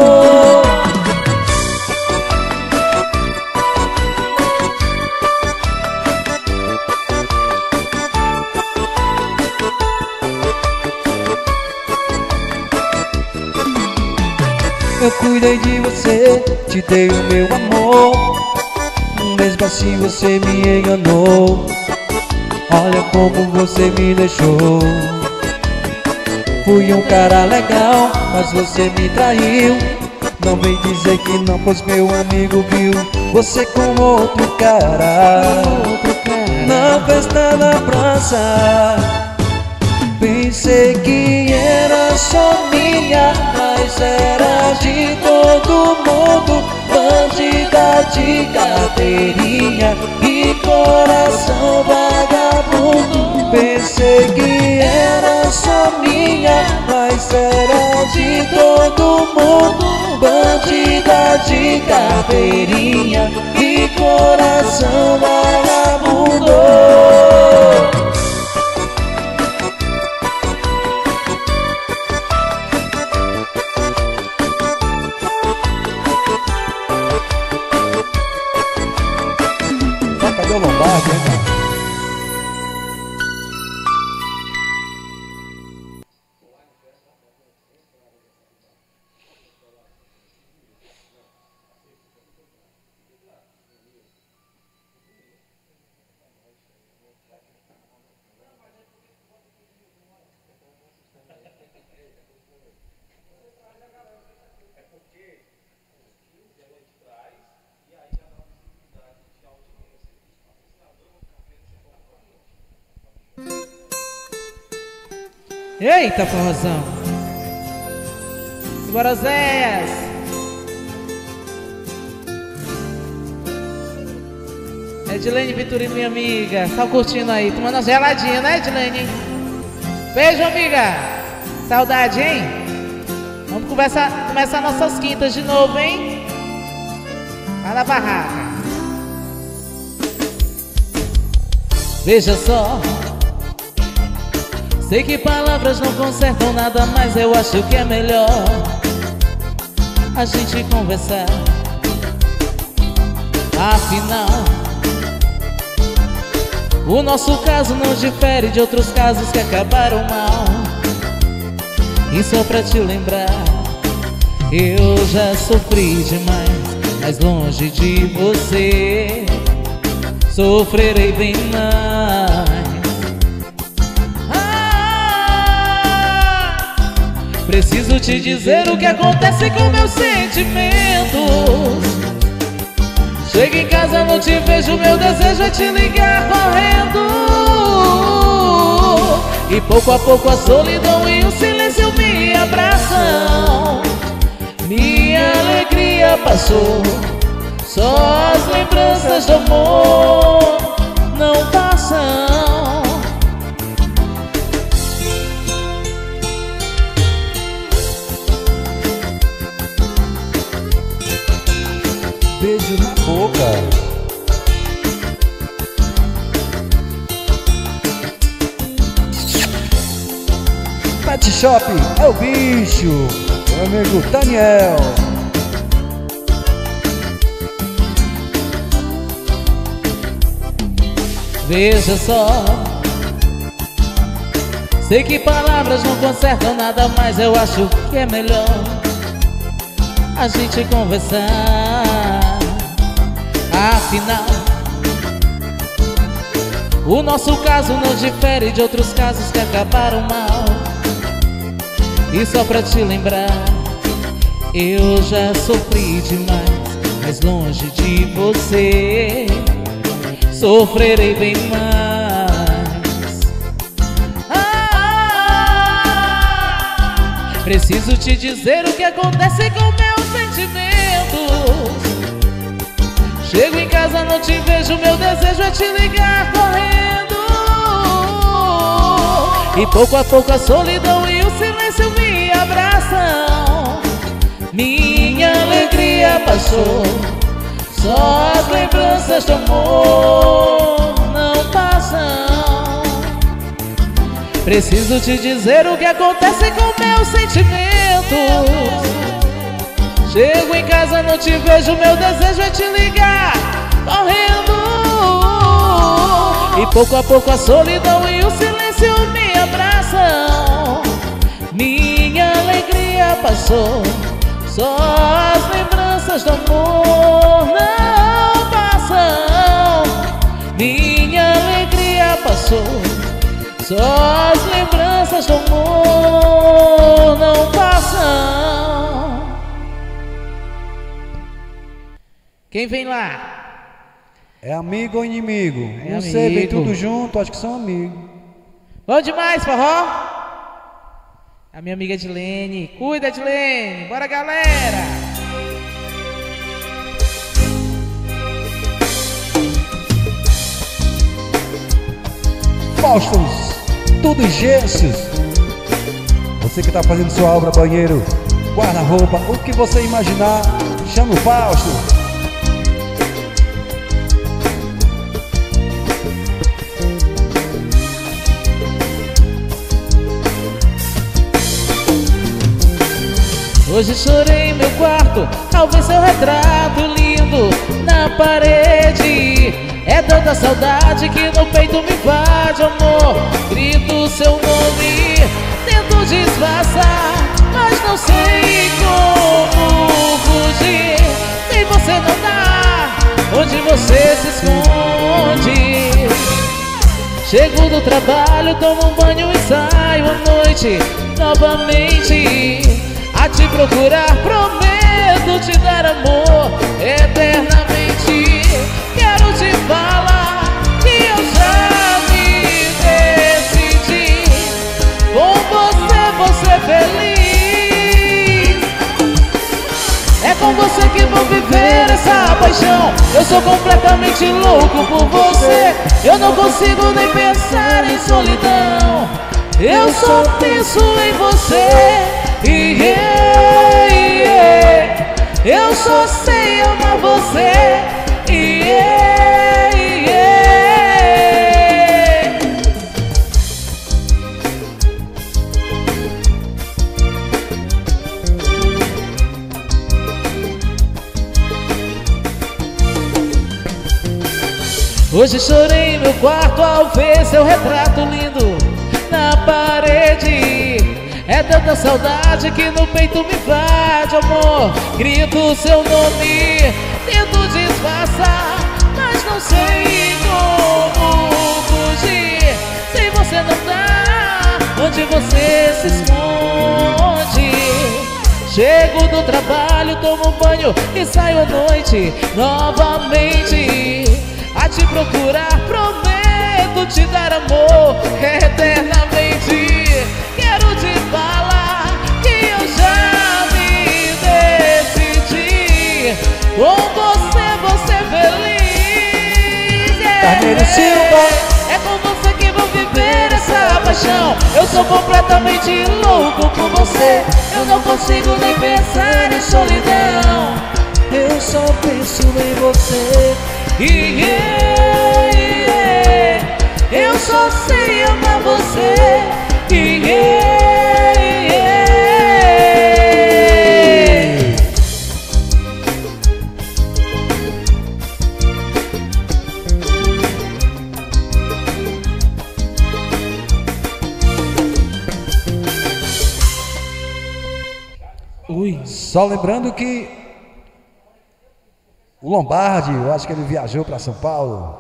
Eu cuidei de você, te dei o meu amor. Mesmo assim você me enganou. Olha como você me deixou. Fui um cara legal, mas você me traiu. Não vem dizer que não, pois meu amigo viu você com outro cara na festa da praça. Pensei que era só minha, mas era de todo mundo. Bandida de carteirinha e coração vagabundo. Pensei que era só minha, mas era de todo mundo. Bandida de carteirinha e coração vagabundo. Cadê o Lombardi, hein, cara? Eita, forrozão! Bora, Zéias! Edilene Vitorino, minha amiga, só curtindo aí, tomando as geladinhas, né, Edilene? Beijo, amiga! Saudade, hein? Vamos começar, começar nossas quintas de novo, hein? Lá na barraca. Veja só, sei que palavras não consertam nada, mas eu acho que é melhor a gente conversar. Afinal, o nosso caso não difere de outros casos que acabaram mal. E só pra te lembrar, eu já sofri demais, mas longe de você sofrerei bem mais. Preciso te dizer o que acontece com meus sentimentos. Chego em casa, não te vejo, meu desejo é te ligar correndo. E pouco a pouco a solidão e o silêncio me abraçam. Minha alegria passou, só as lembranças do amor não passam. Beijo na boca. Pet Shop é o bicho, meu amigo Daniel. Veja só, sei que palavras não consertam nada, mas eu acho que é melhor a gente conversar. Afinal, o nosso caso não difere de outros casos que acabaram mal. E só pra te lembrar, eu já sofri demais, mas longe de você sofrerei bem mais. Ah, preciso te dizer o que acontece com meus sentimentos. Chego em casa, não te vejo, meu desejo é te ligar correndo. E pouco a pouco a solidão e o silêncio me abraçam. Minha alegria passou, só as lembranças do amor não passam. Preciso te dizer o que acontece com meus sentimentos. Chego em casa, não te vejo, meu desejo é te ligar correndo. E pouco a pouco a solidão e o silêncio me abraçam. Minha alegria passou, só as lembranças do amor não passam. Minha alegria passou, só as lembranças do amor não passam. Quem vem lá? É amigo ou inimigo? É Não sei, vem amigo. tudo junto, acho que são amigos. Bom demais, forró? A minha amiga Edilene. Cuida, Edilene. Bora, galera. Faustos, tudo em gestos. Você que está fazendo sua obra, banheiro, guarda-roupa, o que você imaginar, chama o Fausto. Hoje chorei em meu quarto ao ver seu retrato lindo na parede. É tanta saudade que no peito me invade, amor. Grito seu nome, tento disfarçar, mas não sei como fugir. Sem você não dá, onde você se esconde. Chego do trabalho, tomo um banho e saio à noite novamente a te procurar, prometo te dar amor eternamente. Quero te falar que eu já me decidi. Com você vou ser feliz. É com você que vou viver essa paixão. Eu sou completamente louco por você. Eu não consigo nem pensar em solidão. Eu só penso em você. Yeah, yeah. Eu só sei amar você. Yeah, yeah. Hoje chorei no quarto ao ver seu retrato lindo na parede. É tanta saudade que no peito me invade, amor. Grito seu nome, tento disfarçar, mas não sei como fugir. Sem você não dá, onde você se esconde. Chego do trabalho, tomo banho e saio à noite novamente a te procurar. Prometo te dar amor eternamente. Quero te falar que eu já me decidi. Com você, você feliz. Carneiro Silva. É com você que vou viver essa paixão. Eu sou completamente louco por você. Eu não consigo nem pensar em solidão. Eu só penso em você. Yeah, yeah. Eu só sei amar você. Yeah, yeah. Ui. Só lembrando que o Lombardi, eu acho que ele viajou para São Paulo.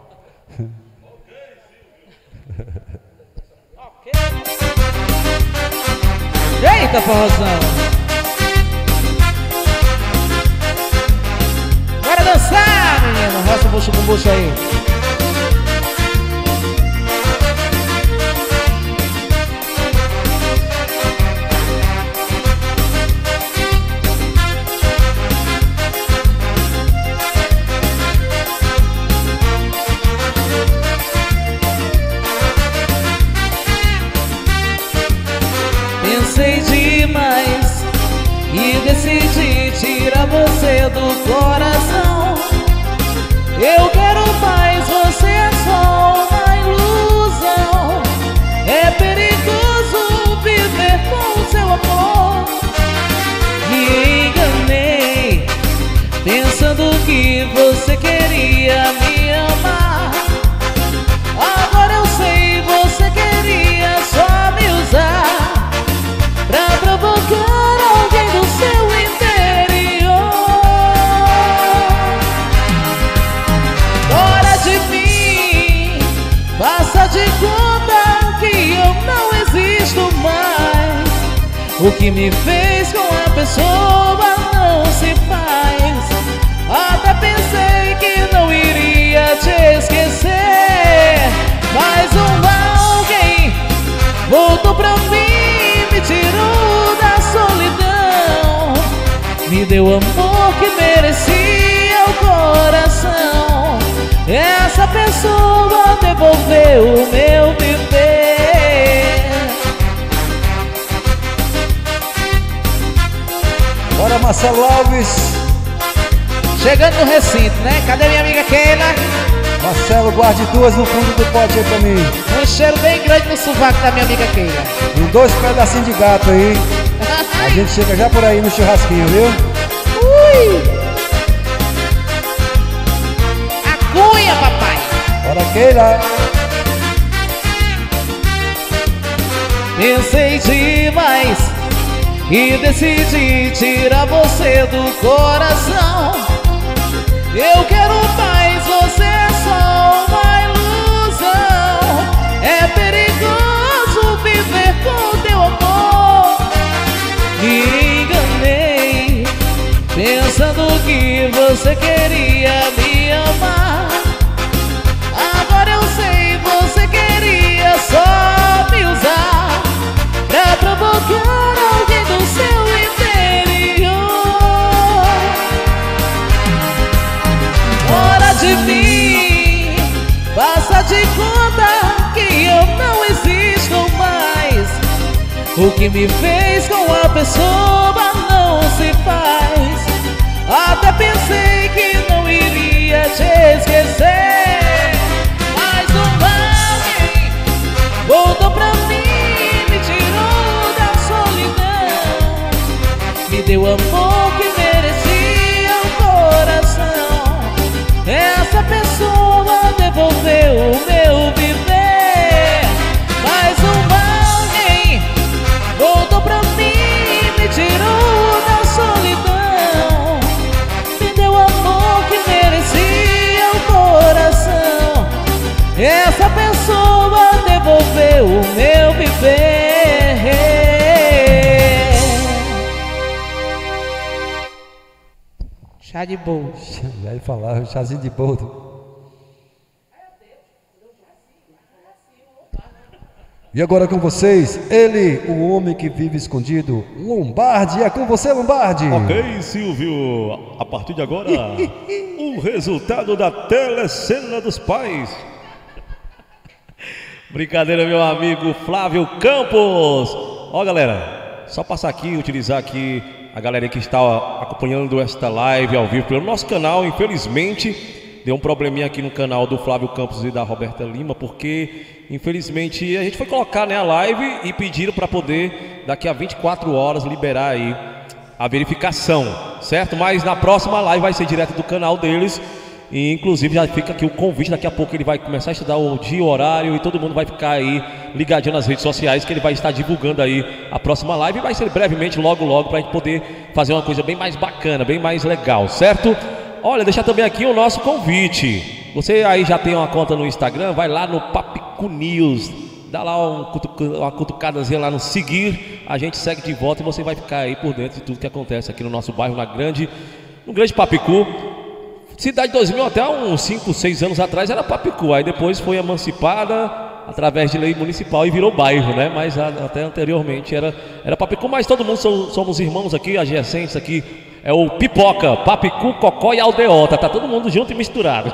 Eita, forrozão! Bora dançar, menino! Roça o bucho com bucho aí. Pensei demais e decidi tirar você do coração. Eu quero mais, você é só uma ilusão. É perigoso viver com o seu amor. Me enganei, pensando que você queria me amar. Agora eu sei, você queria só me usar pra provocar alguém do seu interior. Fora de mim, faça de conta que eu não existo mais. O que me fez com a pessoa não se faz. Até pensei que não iria te esquecer, mas um alguém voltou pra mim, me tirou da solidão, me deu amor que merecia o coração. Essa pessoa devolveu o meu viver. Bora, Marcelo Alves. Chegando no recinto, né? Cadê minha amiga Keila? Marcelo, guarde duas no fundo do pote aí pra mim. Um cheiro bem grande no sovaco da minha amiga Keila. E dois pedacinhos de gato aí. A gente chega já por aí no churrasquinho, viu? Ui! A cunha, papai! Bora, Keila. Pensei demais e decidi tirar você do coração. Eu quero mais, você é só uma ilusão. É perigoso viver com teu amor. Me enganei, pensando que você queria me amar. Agora eu sei, você queria só me usar pra provocar alguém do seu interior. Fora de mim, faça de conta que eu não existo mais. O que me fez com a pessoa não se faz. Até pensei que não iria te esquecer, mas um alguém voltou pra mim, me tirou da solidão, me deu amor que merecia o coração. Essa pessoa devolveu o meu viver, mas um alguém voltou pra mim, me tirou da solidão, me deu amor que merecia o coração. Essa pessoa devolveu o meu viver. Chá de boldo. Já ia falar, um chazinho de boldo. E agora com vocês, ele, o homem que vive escondido, Lombardi. É com você, Lombardi. Ok, Silvio. A partir de agora, o resultado da telecena dos pais. Brincadeira, meu amigo Flávio Campos. Ó, galera, só passar aqui, utilizar aqui a galera que está acompanhando esta live ao vivo pelo nosso canal. Infelizmente, deu um probleminha aqui no canal do Flávio Campos e da Roberta Lima, porque infelizmente a gente foi colocar, né, a live e pediram para poder daqui a vinte e quatro horas liberar aí a verificação, certo? Mas na próxima live vai ser direto do canal deles. E inclusive já fica aqui o convite, daqui a pouco ele vai começar a estudar o dia, o horário, e todo mundo vai ficar aí ligadinho nas redes sociais, que ele vai estar divulgando aí a próxima live, e vai ser brevemente, logo logo, para a gente poder fazer uma coisa bem mais bacana, bem mais legal, certo? Olha, deixar também aqui o nosso convite. Você aí já tem uma conta no Instagram, vai lá no Papicu News, dá lá um cutuc uma cutucadazinha lá no seguir, a gente segue de volta e você vai ficar aí por dentro de tudo que acontece aqui no nosso bairro, na grande, no grande Papicu. Cidade dois mil, até uns cinco, seis anos atrás era Papicu, aí depois foi emancipada através de lei municipal e virou bairro, né? Mas a, até anteriormente era, era Papicu, mas todo mundo so, somos irmãos aqui, adjacentes aqui, é o Pipoca, Papicu, Cocó e Aldeota, tá todo mundo junto e misturado.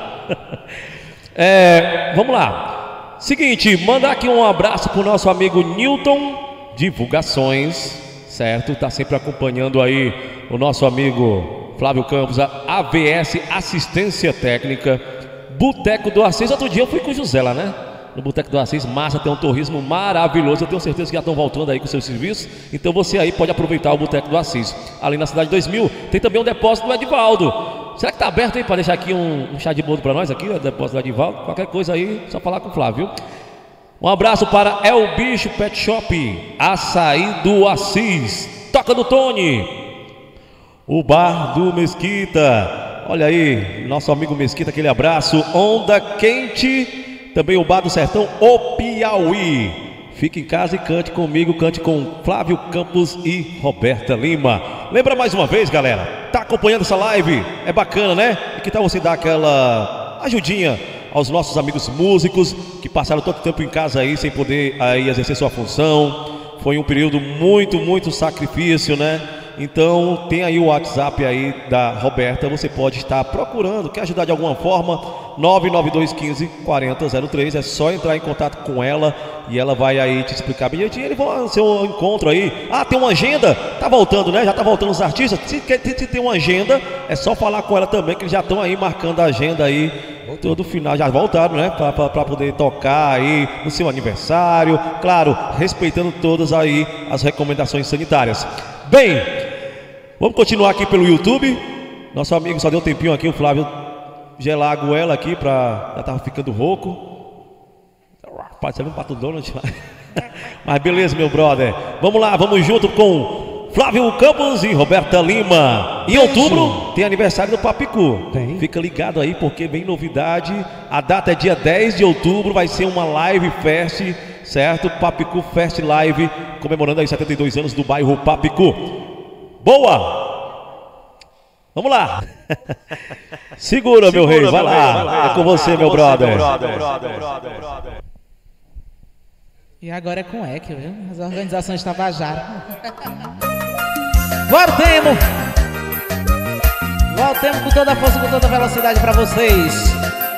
É, vamos lá, seguinte, mandar aqui um abraço pro nosso amigo Newton Divulgações, certo? Tá sempre acompanhando aí o nosso amigo Flávio Campos, a AVS Assistência Técnica, Boteco do Assis. Outro dia eu fui com o José lá, né? No Boteco do Assis, massa, tem um torresmo maravilhoso. Eu tenho certeza que já estão voltando aí com seus serviços. Então você aí pode aproveitar o Boteco do Assis. Ali na Cidade dois mil, tem também um depósito do Edivaldo. Será que tá aberto aí para deixar aqui um, um chá de boldo para nós aqui, o depósito do Edivaldo? Qualquer coisa aí, só falar com o Flávio. Um abraço para El Bicho Pet Shop, Açaí do Assis. Toca do Tony. O Bar do Mesquita, olha aí, nosso amigo Mesquita, aquele abraço. Onda Quente, também o Bar do Sertão, o Piauí. Fique em casa e cante comigo, cante com Flávio Campos e Roberta Lima. Lembra mais uma vez, galera, tá acompanhando essa live? É bacana, né? E que tal você dar aquela ajudinha aos nossos amigos músicos que passaram tanto tempo em casa aí sem poder aí exercer sua função? Foi um período muito, muito sacrifício, né? Então tem aí o WhatsApp aí da Roberta, você pode estar procurando, quer ajudar de alguma forma, nove nove dois um cinco, quatro zero zero três, é só entrar em contato com ela e ela vai aí te explicar bem direitinho. Eles vão ser um encontro aí. Ah, tem uma agenda, tá voltando, né? Já tá voltando os artistas. Se, se tem uma agenda, é só falar com ela também, que eles já estão aí marcando a agenda aí. Todo final, já voltaram, né? Para poder tocar aí no seu aniversário, claro, respeitando todas aí as recomendações sanitárias. Bem, vamos continuar aqui pelo YouTube. Nosso amigo só deu um tempinho aqui, o Flávio gelar a goela aqui, pra... já tava ficando rouco. Pode ser um Pato Donald. Mas beleza, meu brother. Vamos lá, vamos junto com Flávio Campos e Roberta Lima. Em outubro tem aniversário do Papicu. Tem. Fica ligado aí porque vem novidade. A data é dia dez de outubro, vai ser uma live fest, certo? Papicu Fest Live, comemorando aí setenta e dois anos do bairro Papicu. Boa! Vamos lá! Segura, meu Segura, rei, vai, meu lá. Rei, vai lá! É com você, é meu, com brother. Você, meu brother. brother, brother, brother. E agora é com E C, viu? As organizações de Tabajara. Voltemos! Voltemos com toda a força, com toda a velocidade pra vocês.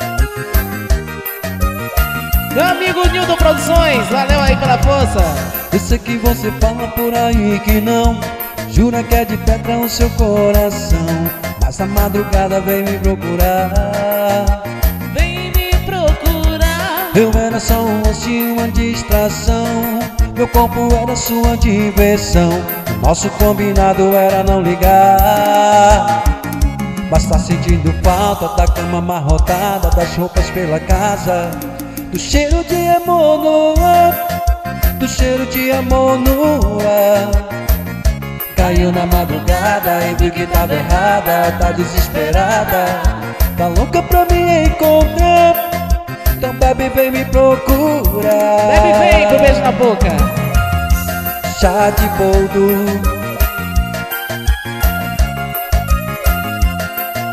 Meu amigo Nildo Produções, valeu aí pela força. Eu sei que você fala por aí que não, jura que é de pedra o seu coração, mas a madrugada vem me procurar. Vem me procurar. Eu era só um rosto e uma distração, meu corpo era sua diversão, o nosso combinado era não ligar. Mas tá sentindo falta da cama amarrotada, das roupas pela casa, do cheiro de amor no ar, do cheiro de amor no ar. Caiu na madrugada e viu que tava errada, tá desesperada, tá louca pra me encontrar. Então bebe, vem me procurar. Bebe, vem com beijo na boca. Chá de boldo,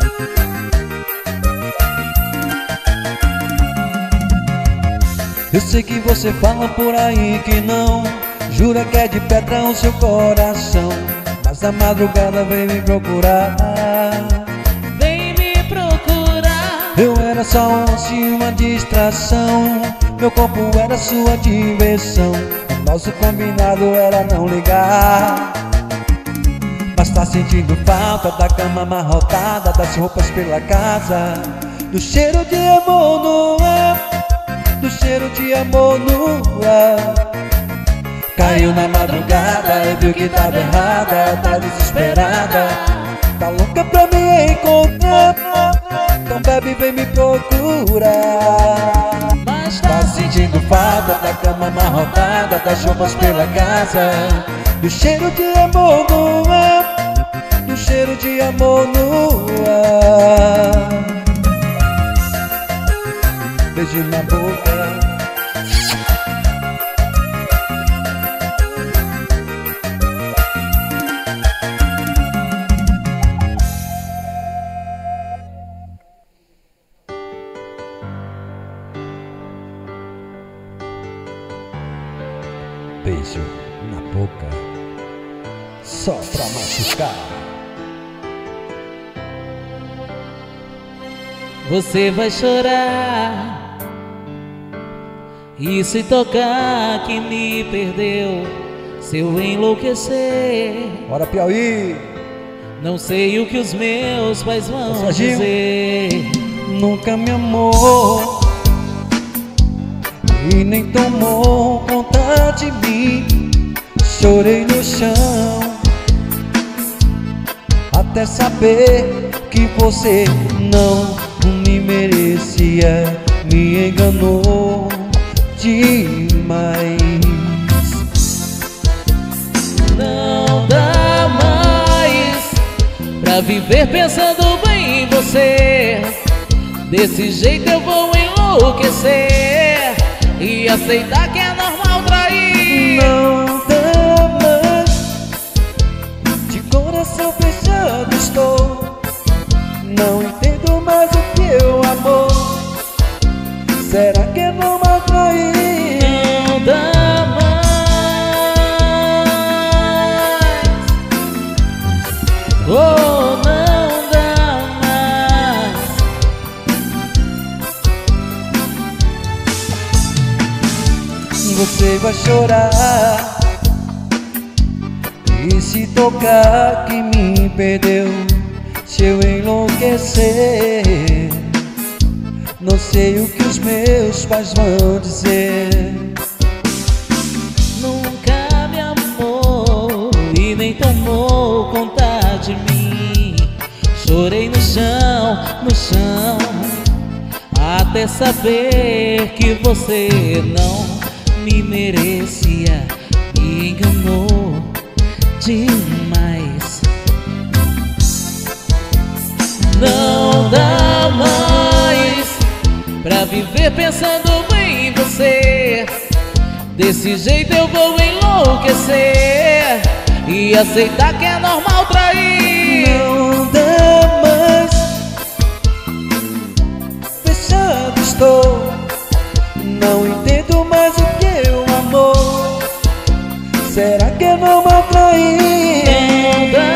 Eu sei que você fala por aí que não, jura que é de pedra o seu coração, mas na madrugada vem me procurar. Vem me procurar. Eu era só um lance, uma distração, meu corpo era sua diversão, o nosso combinado era não ligar. Mas tá sentindo falta da cama amarrotada, das roupas pela casa, do cheiro de amor no ar, do cheiro de amor no ar. Caiu na madrugada e viu que tava errada, tá desesperada, tá louca pra me encontrar. Então bebe, vem me procurar. Mas Tá sentindo falta da cama amarrotada, das roupas pela casa, do cheiro de amor no ar, do cheiro de amor no ar. Beijo na boca. Beijo na boca, só pra machucar. você vai chorar, e se tocar que me perdeu, se eu enlouquecer, Bora, Piauí! não sei o que os meus pais vão Serginho. dizer. Nunca me amou e nem tomou conta de mim. Chorei no chão até saber que você não me merecia. Me enganou demais. Não dá mais pra viver pensando bem em você. Desse jeito eu vou enlouquecer e aceitar que é normal trair. Não dá mais, de coração fechado estou. Não entendo mais o que é o amor. Será que é normal trair? Não dá mais, oh, não dá mais. Você vai chorar e se tocar que me perdeu. Se eu enlouquecer, não sei o que os meus pais vão dizer. Nunca me amou e nem tomou conta de mim. Chorei no chão, no chão, até saber que você não me merecia. Me enganou demais. Não dá mais pra viver pensando bem em você. Desse jeito eu vou enlouquecer e aceitar que é normal trair. Não dá mais, fechado estou. Não entendo mais o que é o amor. Será que é normal trair? Não dá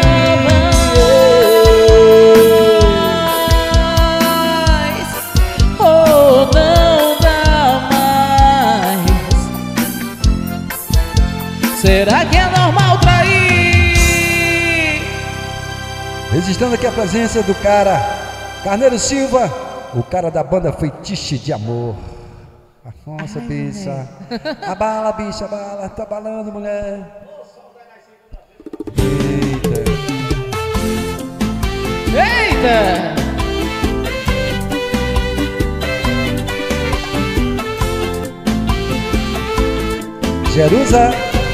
mais, oh, não dá mais. Será que é normal trair? Registrando aqui a presença do cara Carneiro Silva, o cara da banda Feitiço de Amor. Nossa, bicha. Abala, bicha, abala. Tá abalando, mulher. Eita. Eita! Jerusa.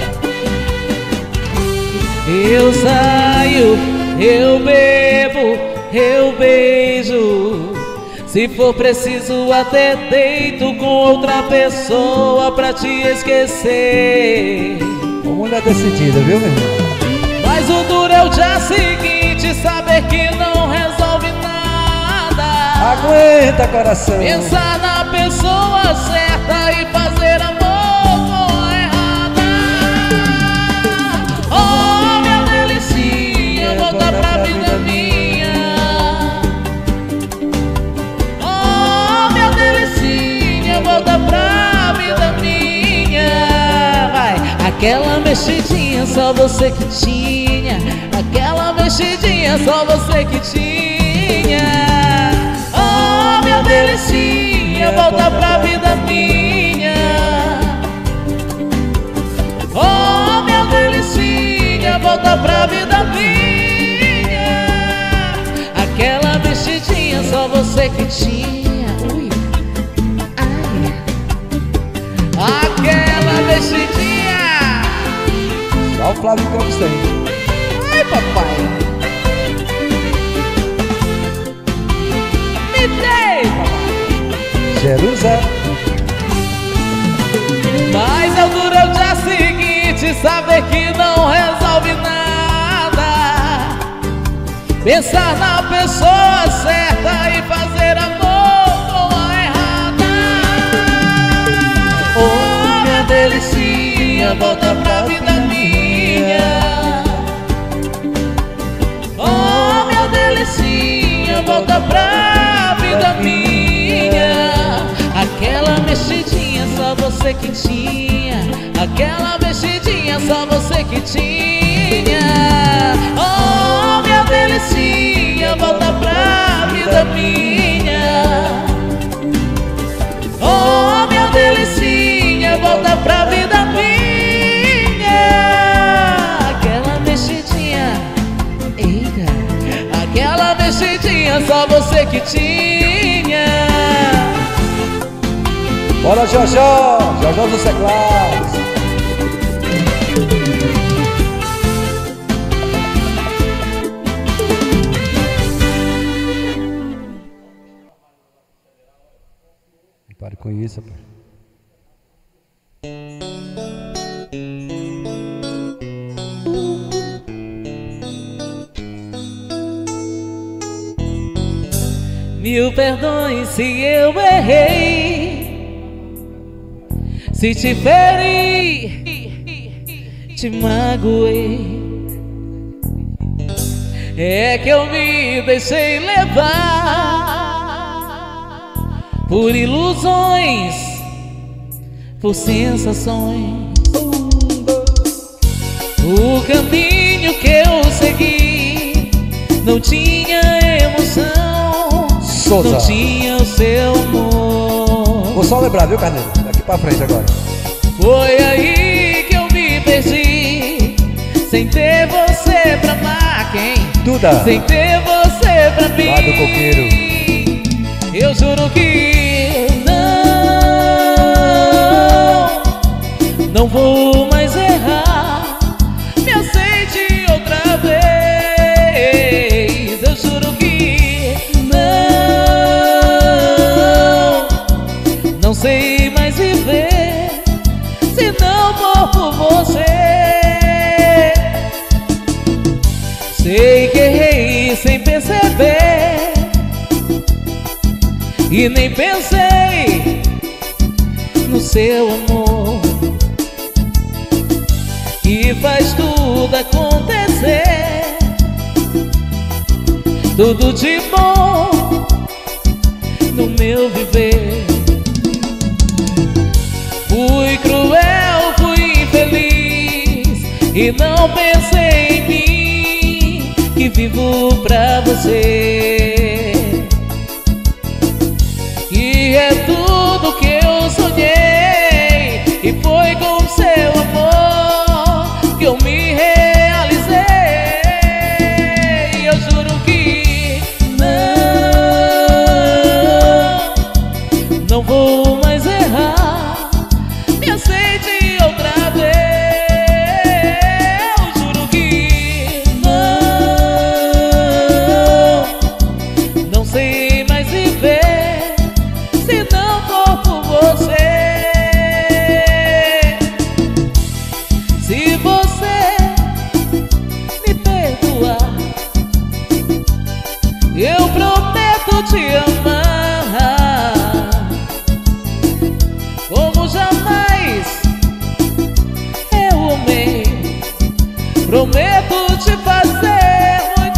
Eu saio, eu bebo, eu beijo. Se for preciso até deito com outra pessoa pra te esquecer. Uma mulher decidida, viu, meu irmão? Mas o duro é o dia seguinte, saber que não resolve nada. Aguenta, coração. Pensar na pessoa certa e fazer Aquela mexidinha só você que tinha, aquela mexidinha só você que tinha. Oh, minha delicinha, volta pra vida minha. Oh, minha delicinha, volta pra vida minha. Aquela mexidinha só você que tinha. Ui. Ai. Aquela mexidinha. Só o Flávio Campos tem. Ai, papai. Me dei, papai. Jerusalém. Mas é duro o dia seguinte saber que não resolve nada. Pensar na pessoa certa e fazer amor com a errada. Oh, minha delicinha, volta pra vida minha. Oh, minha delicinha, volta pra vida minha. Aquela mexidinha só você que tinha, aquela mexidinha só você que tinha. Oh, minha delicinha, volta pra vida minha. Oh, minha delicinha, volta pra vida minha. Aquela mexidinha, eita, aquela mexidinha só você que tinha. Bora, Jojó! Jojó dos teclados. Pare com isso, rapaz. Mil perdões se eu errei, se te feri, te magoei. É que eu me deixei levar por ilusões, por sensações. O caminho que eu segui não tinha emoção, Souza. não tinha o seu amor. Vou só lembrar, viu, Carneiro? Daqui pra frente agora. Foi aí que eu me perdi, sem ter você pra amar quem? Duda. Sem ter você pra mim. Lá do Coqueiro. Eu juro que não, não vou mais errar. Me aceite outra vez. Eu juro que não, não sei mais viver se não for por você. Sei que errei sem perceber e nem pensei no seu amor, que faz tudo acontecer, tudo de bom no meu viver. Fui cruel, fui infeliz e não pensei em mim, que vivo pra você. E é tudo que eu sonhei, e foi com seu amor que eu me realizei. Eu juro que não, não vou mais errar. Me aceite outra vez. Eu juro que não, não sei mais viver se não for por você. Se você me perdoar, eu prometo te amar como jamais eu amei. Prometo te fazer muito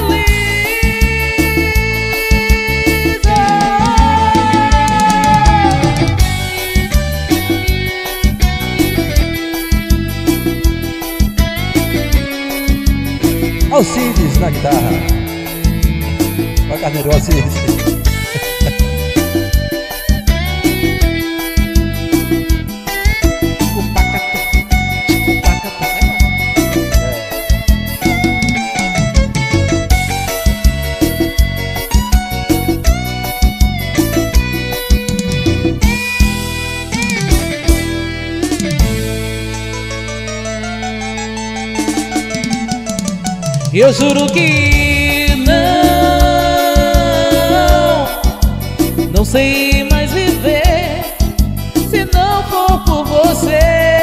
feliz. Alcides na guitarra. Ó, Carneiro, Alcides. Eu juro que não, não sei mais viver se não for por você.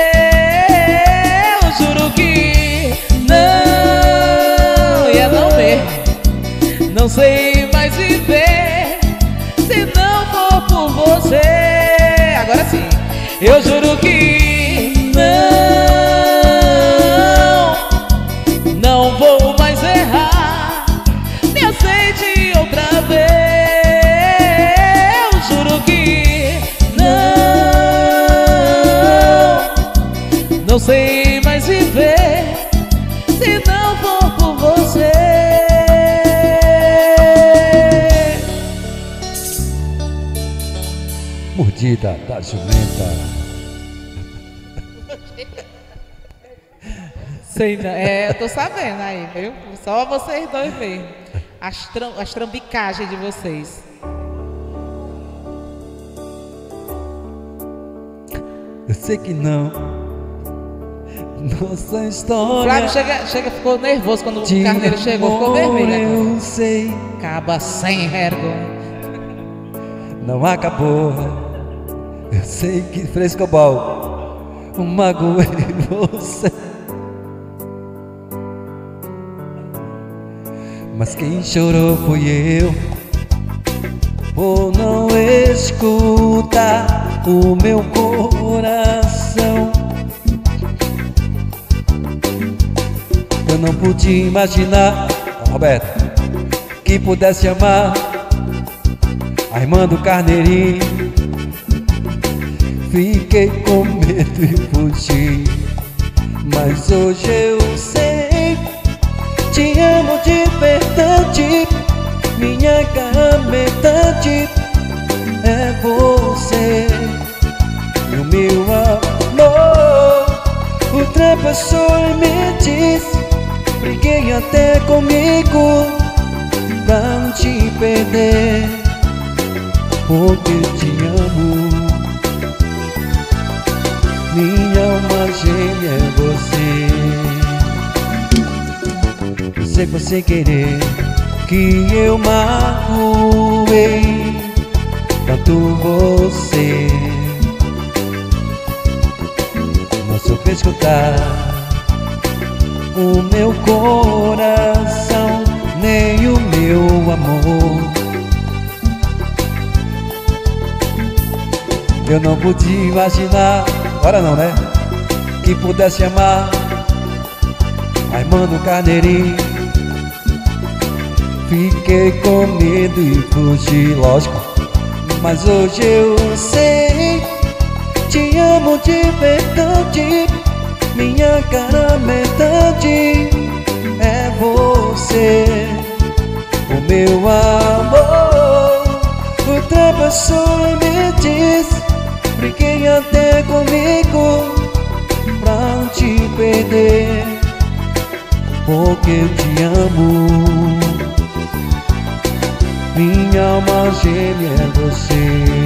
Eu juro que não, e é não mesmo. Não sei mais viver se não for por você. Agora sim. Eu juro que não, não vou mais errar. Me aceite outra vez. Eu juro que não, não sei mais viver se não for por você. Mordida da jumenta. Sei não, é, eu tô sabendo aí, viu? Só vocês dois mesmo. As, tram, as trambicagens de vocês. Eu sei que não. Nossa O história. Flávio chega, chega, ficou nervoso quando de o Carneiro chegou, ficou amor, vermelho agora. eu sei, Acaba sem vergonha. não acabou. Eu sei que frescobol, o magoei você. Mas quem chorou fui eu, por não escutar o meu coração. Eu não pude imaginar, Roberto, que pudesse amar a irmã do Carneirinho. Fiquei com medo e fugi, mas hoje eu sei, te amo de verdade. Minha cara metade é você. E o meu amor ultrapassou limites. Briguei até comigo pra não te perder, porque te amo. Minha alma gêmea é você. Sei por sem querer que eu magoei tanto você. Não soube escutar o meu coração, nem o meu amor. Eu não pude imaginar, agora não, né? Que pudesse amar a irmã do Carneirinho. Fiquei com medo e fugi, lógico, mas hoje eu sei, te amo de verdade. Minha cara metade é você. O meu amor ultrapassou limites. Briguei até comigo pra não te perder, porque eu te amo. Minha alma gêmea é você.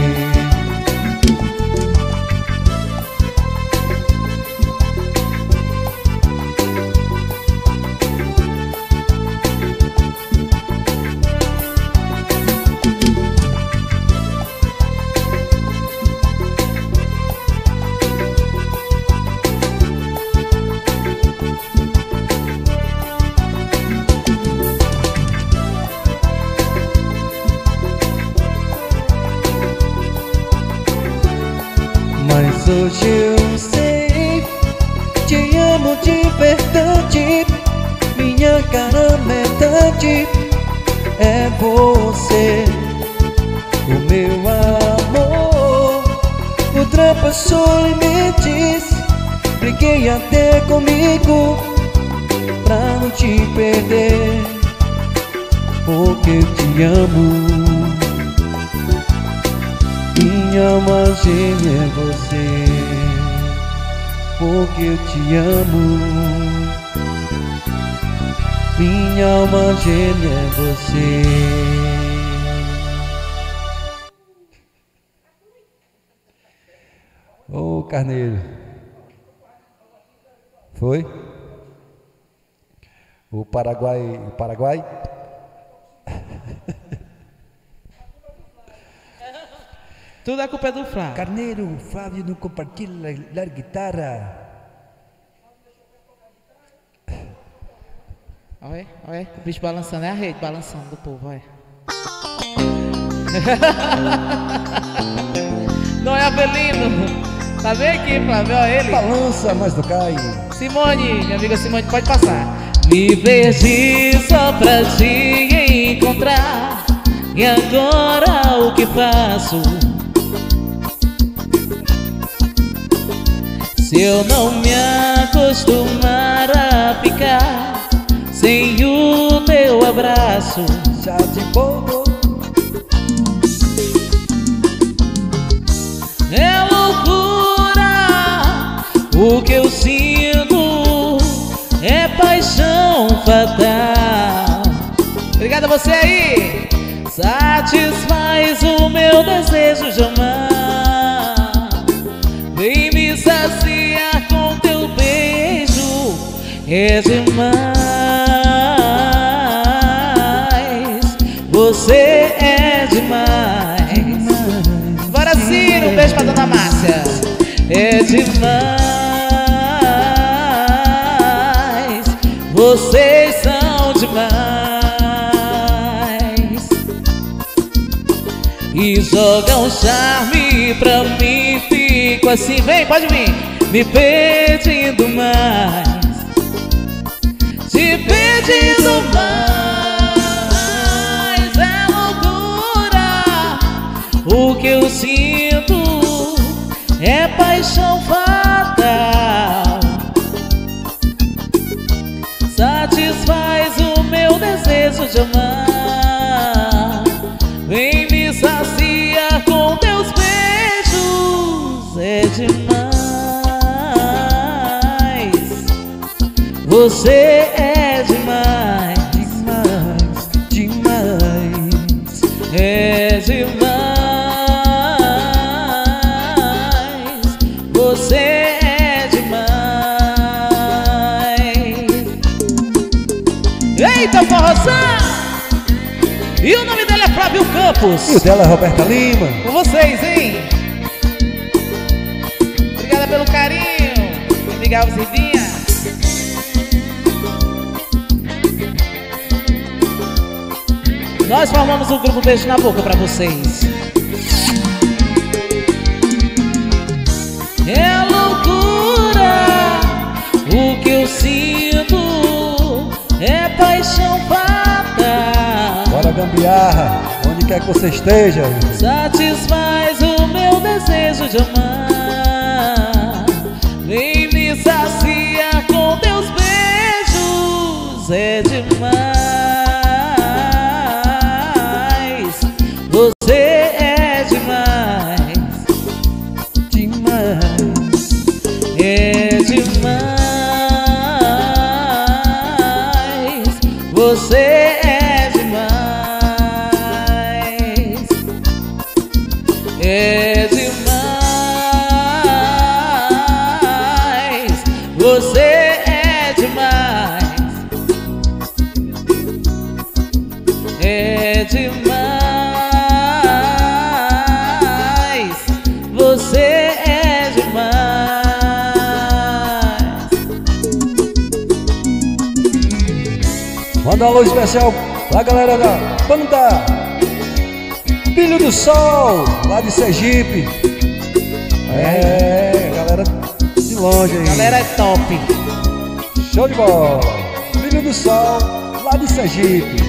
Mas hoje eu sei, te amo de verdade. Minha cara metade é você. O meu amor ultrapassou limites. Briguei até comigo pra não te perder, porque eu te amo. Minha alma gêmea é você, porque eu te amo. Minha alma gêmea é você. Ô oh, Carneiro, foi? O Paraguai, o Paraguai? Tudo é culpa do Flávio. Carneiro, Flávio não compartilha a guitarra. Olha, olha, o bicho balançando, é a rede balançando do povo, olha. Não é Avelino. Tá bem aqui, Flávio, olha ele. Balança, mas não cai. Simone, minha amiga Simone, pode passar. Me perdi só pra te encontrar, e agora o que faço? Se eu não me acostumar a ficar sem o teu abraço, Já de bobo. é loucura. O que eu sinto é paixão fatal. Obrigado a você aí. Satisfaz o meu desejo de amar. Vem me saciar com teu beijo. É demais. Você é demais. Bora, Ciro, um beijo pra dona Márcia. É demais. Vocês são demais. E jogam charme pra mim. Fico assim, vem, pode vir. Me pedindo mais. Te pedindo mais. É loucura. O que eu sinto é paixão fatal. Satisfaz o meu desejo de amar. Vem me saciar com teus beijos. É demais. Você é demais. Demais, demais. É demais. Você é demais. Eita, forrozão! E o nome dele é Flávio Campos. E o dela é Roberta Lima. Com vocês, hein? Obrigada pelo carinho, amiga Alves Rivinha. Nós formamos o grupo Beijo na Boca pra vocês. É loucura. O que eu sinto é paixão fatal. Bora gambiarra, onde quer que você esteja. Satisfaz o meu desejo de amar. Vem me saciar com teus beijos. É demais. Você é demais. Demais. É demais. Você é demais. É demais. Você é demais. É demais. Você é demais. Manda um alô especial pra galera da banda Filho do Sol, lá de Sergipe. É, galera de longe aí. Galera é top. Show de bola. Filho do Sol, lá de Sergipe.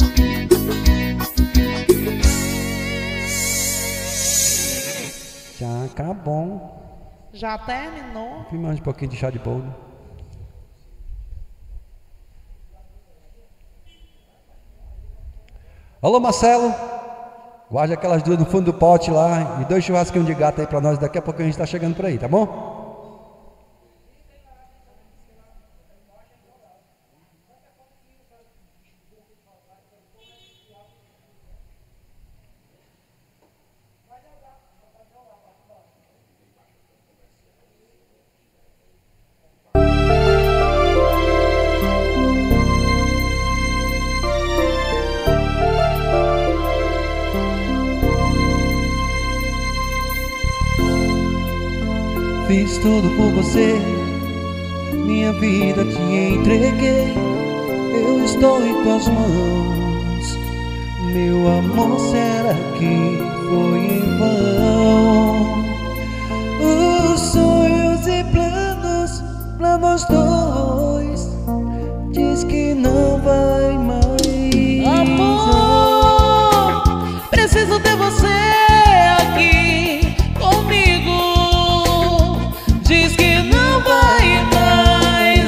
Já acabou. Já terminou? Vim mais um pouquinho de chá de bolo. Alô, Marcelo. Guarde aquelas duas no fundo do pote lá e dois churrasquinhos de gato aí pra nós. Daqui a pouco a gente tá chegando por aí, tá bom? Fiz tudo por você, minha vida te entreguei. Eu estou em tuas mãos, meu amor, será que foi em vão? Os sonhos e planos pra nós dois diz que não vai mais. Amor, preciso ter você aqui comigo. Diz que não vai mais,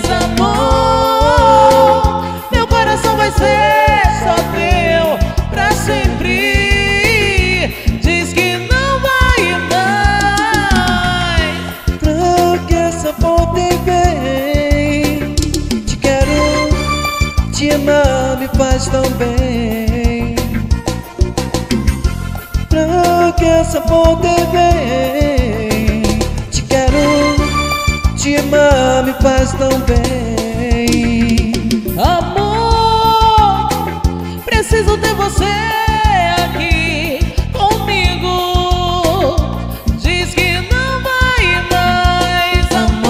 amor. Meu coração vai ser só teu pra sempre. Diz que não vai mais. Tranque essa porta e vem. Te quero, te amar me faz tão bem. Tranque essa porta e vem. Te quero, te amar me faz tão bem. Amor, preciso ter você aqui comigo. Diz que não vai mais,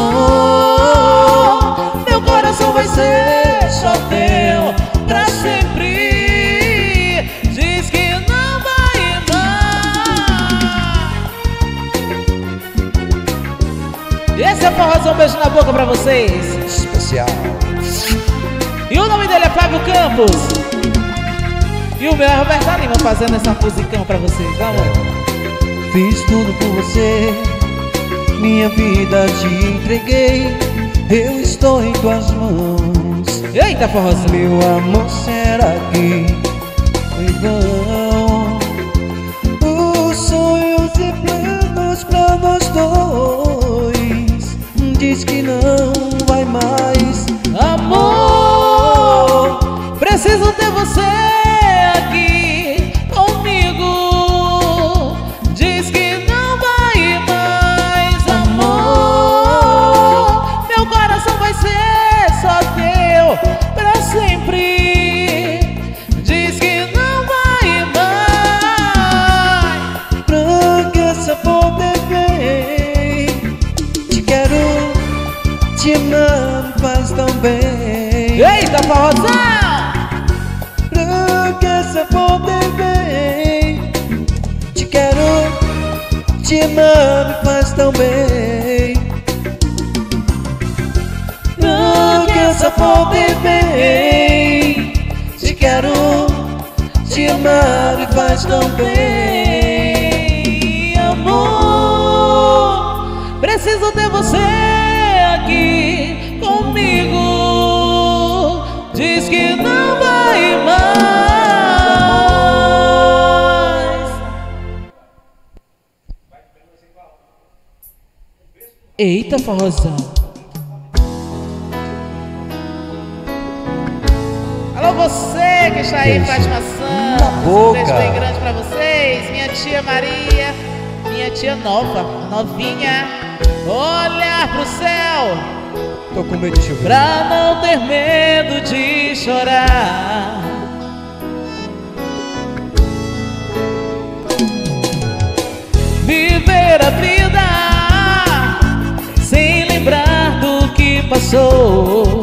amor. Meu coração vai ser só teu pra sempre. Diz que não vai mais. Esse é o forrozão, beijo na boca pra vocês. Especial. E o nome dele é Flávio Campos. E o meu é Roberto Lima, fazendo essa musicão pra vocês. Vamos. Fiz tudo por você, minha vida te entreguei. Eu estou em tuas mãos. Eita, forrozão. Meu amor, será que foi vão? Os sonhos e planos pra nós dois diz que não vai mais. Amor, preciso ter você aqui comigo. Diz que não vai mais, amor. Meu coração vai ser só teu pra sempre. Diz que não vai mais. Tranque essa porta e vem. Te quero, te amar me faz tão bem. Eita, forrozão! Tranque essa porta e vem. Te quero, te amar me faz tão bem. Tranque essa porta e vem. Te quero, te amar me faz tão bem. Amor, preciso ter você aqui comigo. Diz que não vai mais. Eita, forrozão. Alô, você que está aí, Beijo Fátima na Santos. Um boca. beijo bem grande pra vocês. Minha tia Maria, minha tia nova, novinha. Olhar pro céu Tô com medo de chover. pra não ter medo de chorar. Viver a vida sem lembrar do que passou.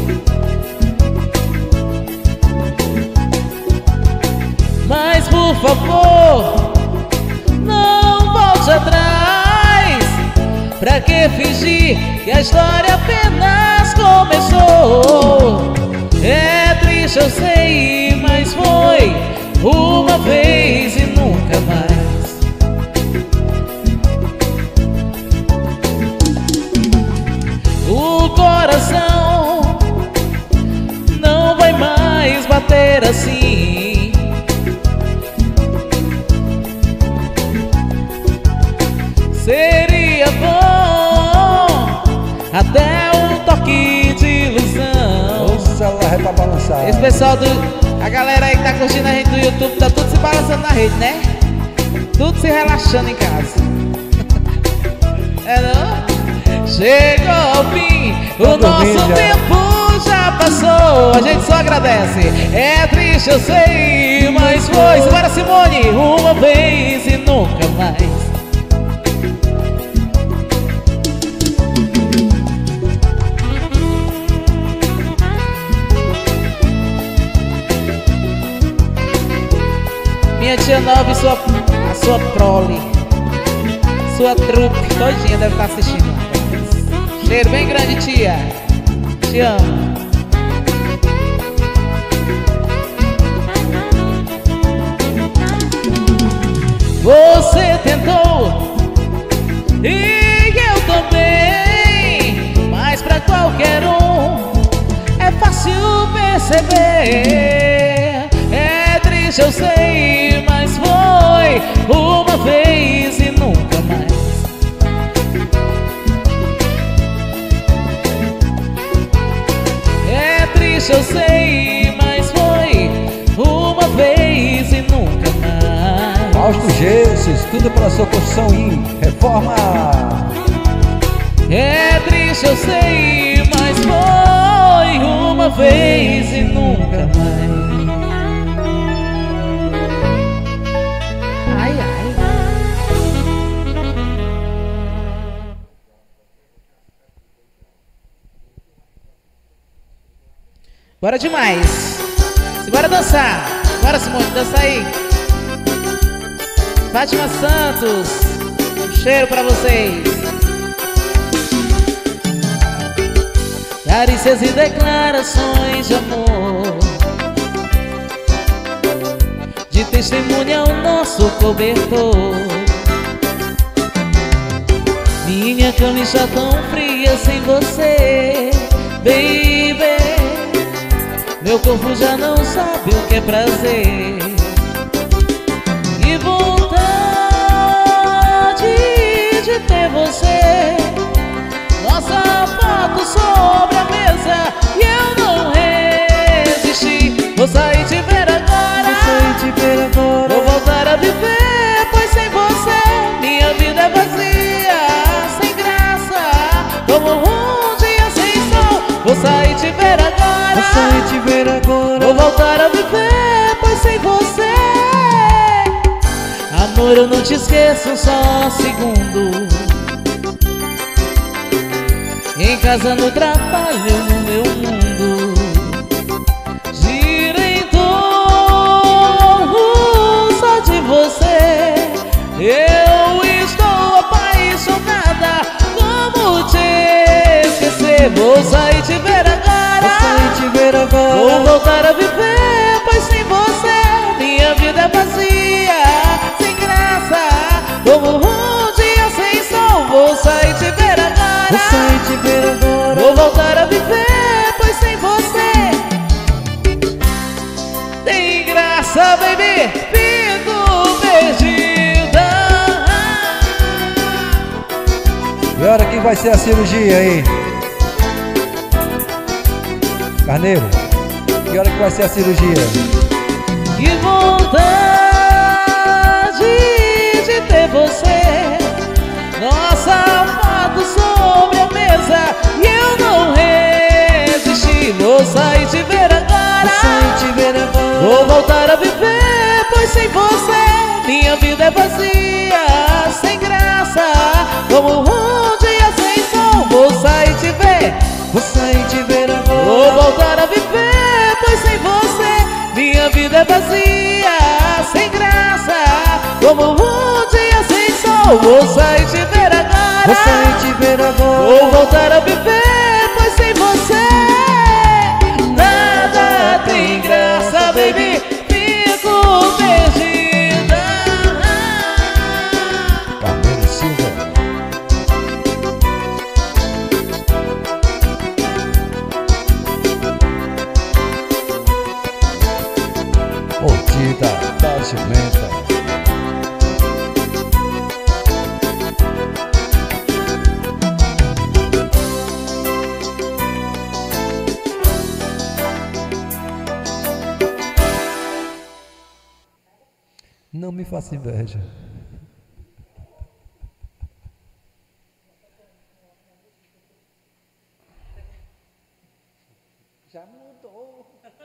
Mas por favor, não volte atrás. Pra que fingir que a história apenas começou? É triste, eu sei, mas foi uma vez e nunca mais. O coração não vai mais bater assim. até um toque de ilusão. O celular é pra balançar. Esse pessoal do... A galera aí que tá curtindo a gente do YouTube, tá tudo se balançando na rede, né? Tudo se relaxando em casa. É não? Chegou ao fim, o nosso tempo já passou. A gente só agradece. É triste, eu sei, mas foi. Simbora, Simone, uma vez e nunca mais. Minha tia Nova e sua, a sua prole, sua trupe, todinha deve estar assistindo. Cheiro bem grande, tia. Te amo. Você tentou e eu também, mas pra qualquer um é fácil perceber. É triste, eu sei, mas foi uma vez e nunca mais. É triste, eu sei, mas foi uma vez e nunca mais. Fausto Gesses, tudo para sua construção e reforma. É triste, eu sei, mas foi uma vez e nunca mais. Ai, ai. Bora demais. Bora dançar. Bora, Simone, dança aí. Fátima Santos, um cheiro pra vocês. Carícias e declarações de amor, de testemunha ao nosso cobertor. Minha cama está tão fria sem você, baby. Meu corpo já não sabe o que é prazer. E vontade de ter você, nossa foto sobre a mesa, e eu não resisti. Vou sair te ver agora, vou sair te ver agora. Vou voltar a viver, pois sem você minha vida é vazia, sem graça, como um dia sem sol. Vou sair te ver agora, vou sair te ver agora. Vou voltar a viver, pois sem você, amor, eu não te esqueço um só segundo. Em casa, no trabalho, no meu mundo, gira em torno só de você. Eu estou apaixonada, como te esquecer? Vou sair te ver agora, vou sair te ver agora. Vou voltar a viver, pois sem você minha vida é vazia, sem graça, como um dia sem sol. Vou sair te ver agora, vou sair te ver agora. Vou voltar a viver, pois sem você tem graça, baby. Fico perdida. E a hora que vai ser a cirurgia aí? Carneiro, que hora que vai ser a cirurgia? Que vontade de ter você, nossa foto sobre a mesa, e eu não resisti. Vou sair te ver agora, vou sair te ver agora. Vou voltar a viver, pois sem você minha vida é vazia, sem graça, como um dia sem sol. Vou sair te ver, vou sair te ver agora. Vou voltar a viver, pois sem você minha vida é vazia, sem graça, como um dia sem sol. Vou sair te ver agora, vou sair te ver agora. Vou voltar a viver, pois sem você nada tem graça, baby. Fico perdida. Carneiro Silva. Mordida da jumenta. me faça inveja. Já mudou.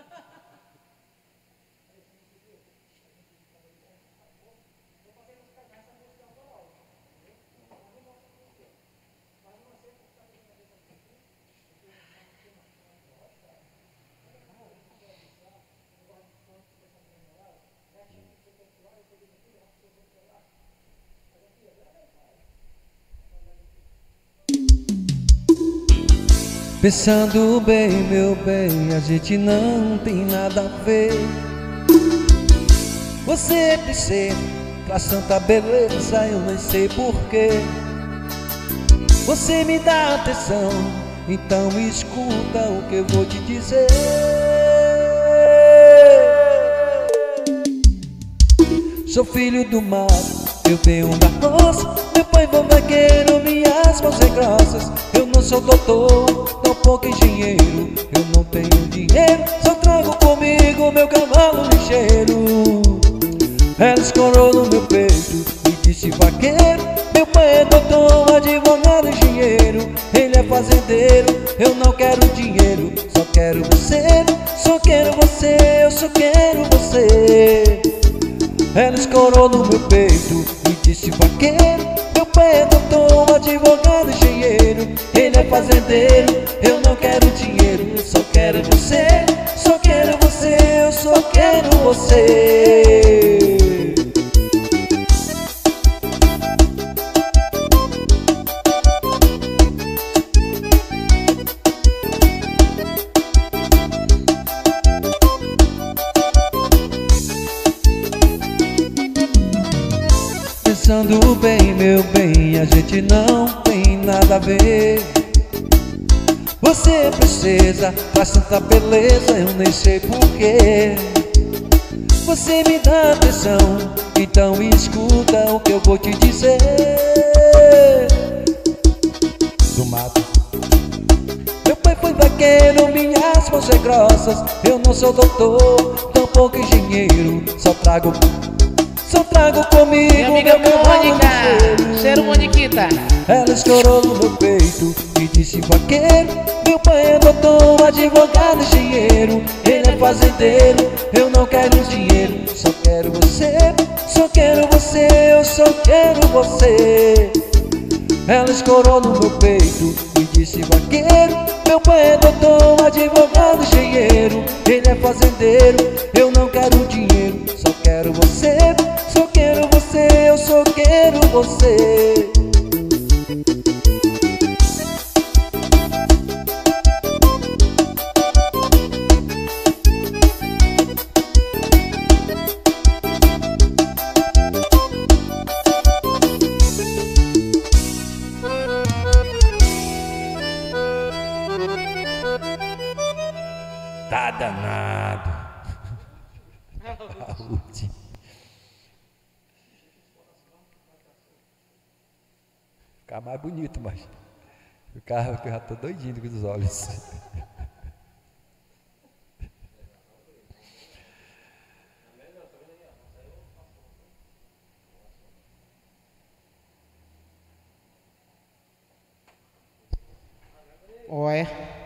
Pensando bem, meu bem, a gente não tem nada a ver. Você é princesa, traz tanta beleza, eu nem sei porquê. Você me dá atenção, então escuta o que eu vou te dizer. Sou filho do mar, eu venho da roça. Meu pai foi vaqueiro, minhas mãos são grossas. Eu não sou doutor, tampouco engenheiro. Eu não tenho dinheiro, só trago comigo meu cavalo ligeiro. Ela escorou no meu peito e disse vaqueiro. Meu pai é doutor, advogado, engenheiro. Ele é fazendeiro, eu não quero dinheiro. Só quero você, só quero você, eu só quero você. Ela escorou no meu peito e disse vaqueiro. Meu pai é doutor, advogado, engenheiro. Ele é fazendeiro, eu não quero dinheiro. Só quero você, só quero você, eu só quero você. Pensando bem, meu bem, a gente não tem nada a ver. Você é princesa, faz tanta beleza, eu nem sei porquê. Você me dá atenção, então escuta o que eu vou te dizer. Do mato. Meu pai foi vaqueiro, minhas mãos são grossas. Eu não sou doutor, tampouco engenheiro. Só trago Só trago comigo Minha amiga meu Mônica, cheiro Moniquita. Ela escorou no meu peito e disse vaqueiro. Meu pai é doutor, advogado, engenheiro. Ele é fazendeiro, eu não quero dinheiro. Só quero você, só quero você, eu só quero você. Ela escorou no meu peito e disse vaqueiro. Meu pai é doutor, advogado, engenheiro. Ele é fazendeiro, eu não quero dinheiro. Só quero você, só quero você, eu só quero você. Tá danado. Ficar mais bonito, mas o carro que eu já tô doidinho com os olhos. Ué.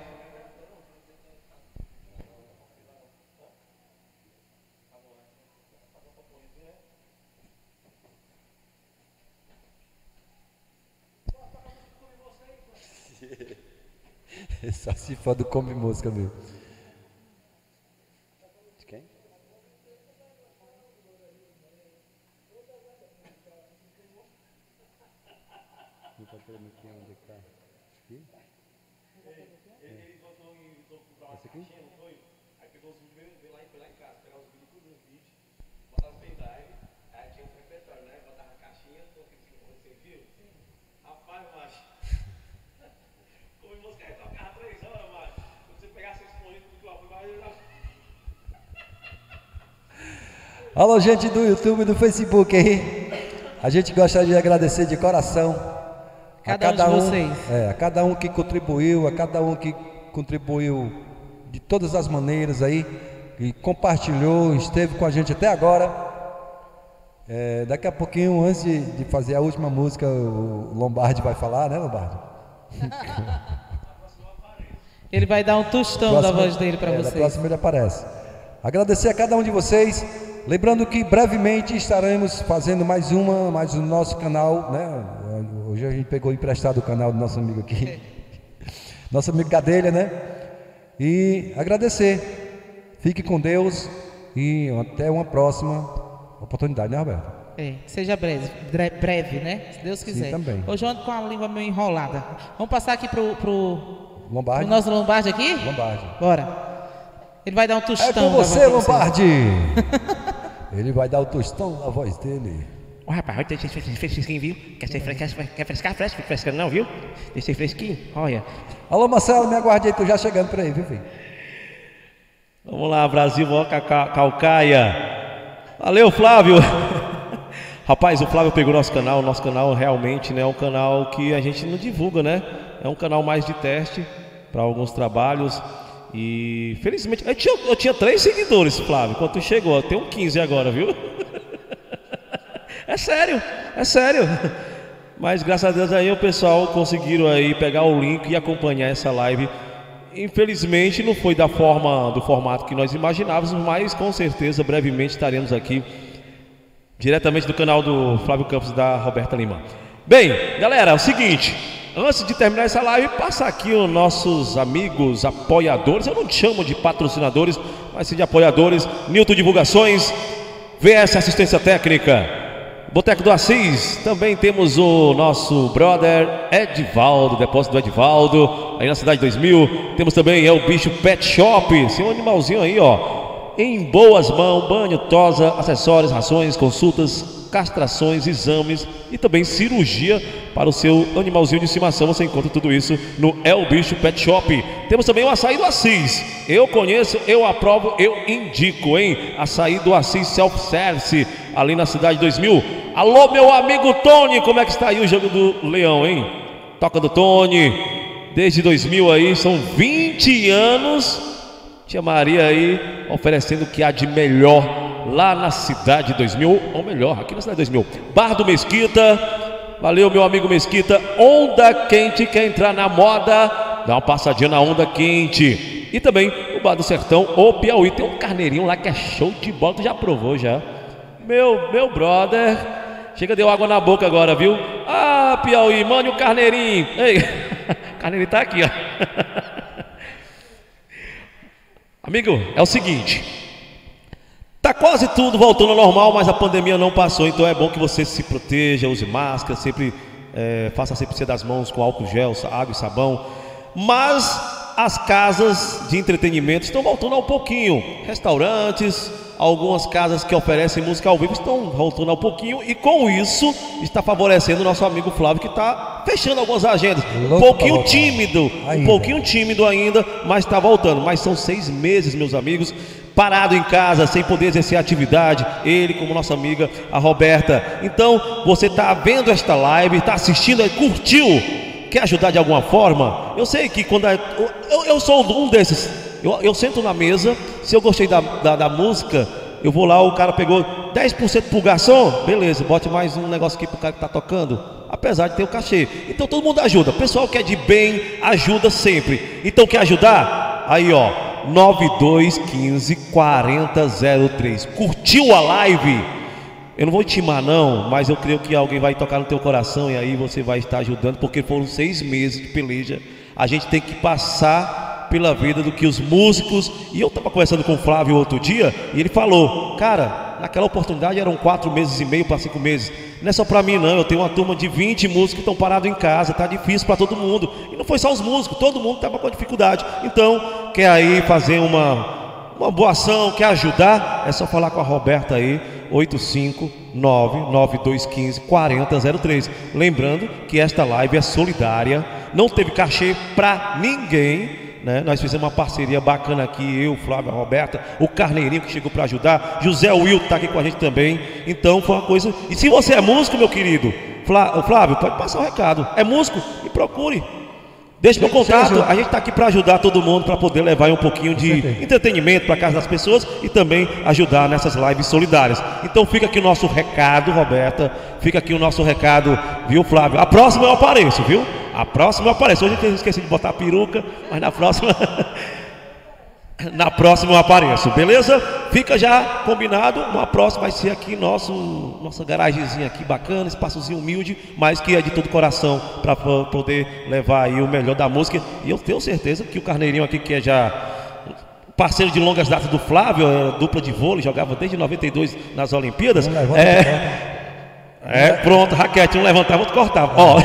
Só se for do Come Música mesmo. De quem? Não pode ter aqui onde está? Aqui? Ele botou em esse aqui? Aí pegou os vídeos, veio lá em casa, pegar os vídeos, tudo no vídeo, botar no pendrive, aí tinha um repertório, né? Botava a caixinha, todo aquele que você viu. Rapaz, macho. Come Música aí tocava três horas, macho. Se você pegasse esse fone do que eu vai já. Alô, gente do YouTube e do Facebook aí. A gente gostaria de agradecer de coração a Cada, cada um de um, vocês. é, a cada um que contribuiu, a cada um que contribuiu de todas as maneiras aí, e compartilhou, esteve com a gente até agora. É, daqui a pouquinho, antes de, de fazer a última música, o Lombardi vai falar, né, Lombardi? Ele vai dar um tostão Próxima, da voz dele para é, vocês. Da próxima ele aparece. Agradecer a cada um de vocês. Lembrando que brevemente estaremos fazendo mais uma, mais o nosso canal, né? Hoje a gente pegou emprestado o canal do nosso amigo aqui, nosso amigo Gadelha, né? E agradecer. Fique com Deus e até uma próxima oportunidade, né, Roberto? É, seja breve, bre- breve, né? Se Deus quiser. Sim, também. Hoje eu ando com a língua meio enrolada. Vamos passar aqui pro, pro, Lombardi. pro nosso Lombardi aqui? Lombardi. Bora. Ele vai dar um tostão. É com da voz você, pra Lombardi. Ele vai dar o tostão na voz dele. Ô rapaz, olha, deixa ser fresquinho, viu? Quer, ser fresco, quer, quer frescar? Fresco, fica frescando não, viu? Deixa ser fresquinho, olha. Alô, Marcelo, me aguarde aí, tô já chegando por aí, viu, filho? Vamos lá, Brasil, Moca Calcaia. Valeu, Flávio. Rapaz, o Flávio pegou nosso canal. Nosso canal realmente, né, é um canal que a gente não divulga, né? É um canal mais de teste para alguns trabalhos. E felizmente, eu tinha, eu tinha três seguidores, Flávio, quando tu chegou. Eu tenho quinze agora, viu? É sério, é sério. Mas graças a Deus aí o pessoal conseguiram aí pegar o link e acompanhar essa live. Infelizmente não foi da forma, do formato que nós imaginávamos, mas com certeza brevemente estaremos aqui diretamente do canal do Flávio Campos e da Roberta Lima. Bem, galera, é o seguinte, antes de terminar essa live, passa aqui os nossos amigos apoiadores. Eu não chamo de patrocinadores, mas sim de apoiadores. Nilton Divulgações, V S Assistência Técnica, Boteco do Assis. Também temos o nosso brother Edivaldo, Depósito do Edivaldo, aí na Cidade dois mil. Temos também é o Bicho Pet Shop, esse animalzinho aí, ó, em boas mãos, banho, tosa, acessórios, rações, consultas, castrações, exames e também cirurgia para o seu animalzinho de estimação. Você encontra tudo isso no El Bicho Pet Shop. Temos também o Açaí do Assis. Eu conheço, eu aprovo, eu indico, hein? Açaí do Assis Self-Service, ali na Cidade dois mil. Alô, meu amigo Tony, como é que está aí o jogo do Leão, hein? Toca do Tony, desde dois mil aí, são vinte anos. Tia Maria aí oferecendo o que há de melhor lá na Cidade dois mil, ou melhor, aqui na Cidade dois mil. Bar do Mesquita, valeu meu amigo Mesquita. Onda Quente, quer entrar na moda, dá uma passadinha na Onda Quente. E também o Bar do Sertão, o Piauí, tem um carneirinho lá que é show de bola, tu já provou já? Meu, meu brother, chega, deu água na boca agora, viu? Ah, Piauí, mande o carneirinho. Ei, o carneirinho tá aqui, ó. Amigo, é o seguinte, tá quase tudo voltando ao normal, mas a pandemia não passou, então é bom que você se proteja, use máscara, sempre é, faça a asepsia das mãos com álcool gel, água e sabão. Mas as casas de entretenimento estão voltando ao pouquinho, restaurantes, algumas casas que oferecem música ao vivo estão voltando ao pouquinho, e com isso está favorecendo o nosso amigo Flávio, que está fechando algumas agendas. Um pouquinho tímido, um pouquinho tímido ainda, mas está voltando. Mas são seis meses, meus amigos, parado em casa, sem poder exercer atividade, ele como nossa amiga, a Roberta. Então, você está vendo esta live, está assistindo, curtiu, quer ajudar de alguma forma? Eu sei que quando... A, eu, eu sou um desses. Eu, eu sento na mesa, se eu gostei da, da, da música, eu vou lá, o cara pegou dez por cento pro garçom, beleza, bote mais um negócio aqui pro cara que tá tocando, apesar de ter o cachê. Então todo mundo ajuda, pessoal que é de bem, ajuda sempre. Então quer ajudar? Aí ó, nove dois um cinco, quatro zero zero três. Curtiu a live? Eu não vou intimar não, mas eu creio que alguém vai tocar no teu coração e aí você vai estar ajudando, porque foram seis meses de peleja. A gente tem que passar pela vida do que os músicos. E eu estava conversando com o Flávio outro dia e ele falou, cara, naquela oportunidade eram quatro meses e meio para cinco meses. Não é só para mim não, eu tenho uma turma de vinte músicos que estão parados em casa, tá difícil para todo mundo. E não foi só os músicos, todo mundo estava com dificuldade. Então, quer aí fazer uma, uma boa ação, quer ajudar? É só falar com a Roberta aí, oito cinco nove, nove dois um cinco, quatro zero zero três. Lembrando que esta live é solidária, não teve cachê para ninguém. Né? Nós fizemos uma parceria bacana aqui, eu, Flávio, a Roberta, o Carneirinho que chegou para ajudar, José Will está aqui com a gente também. Então foi uma coisa. E se você é músico, meu querido, Flávio, pode passar o recado. É músico? E procure. Deixa meu contato, Seja. a gente está aqui para ajudar todo mundo, para poder levar aí um pouquinho de certeza. entretenimento para casa das pessoas e também ajudar nessas lives solidárias. Então fica aqui o nosso recado, Roberta, fica aqui o nosso recado, viu, Flávio? A próxima eu apareço, viu? A próxima eu apareço. Hoje eu esqueci de botar a peruca, mas na próxima... Na próxima eu apareço, beleza? Fica já combinado, uma próxima vai ser aqui nosso, nossa garagemzinha aqui bacana, espaçozinho humilde, mas que é de todo coração para poder levar aí o melhor da música. E eu tenho certeza que o Carneirinho aqui, que é já parceiro de longas datas do Flávio, é, dupla de vôlei, jogava desde noventa e dois nas Olimpíadas. É, é pronto, raquete, um levantava, outro cortava. Ó,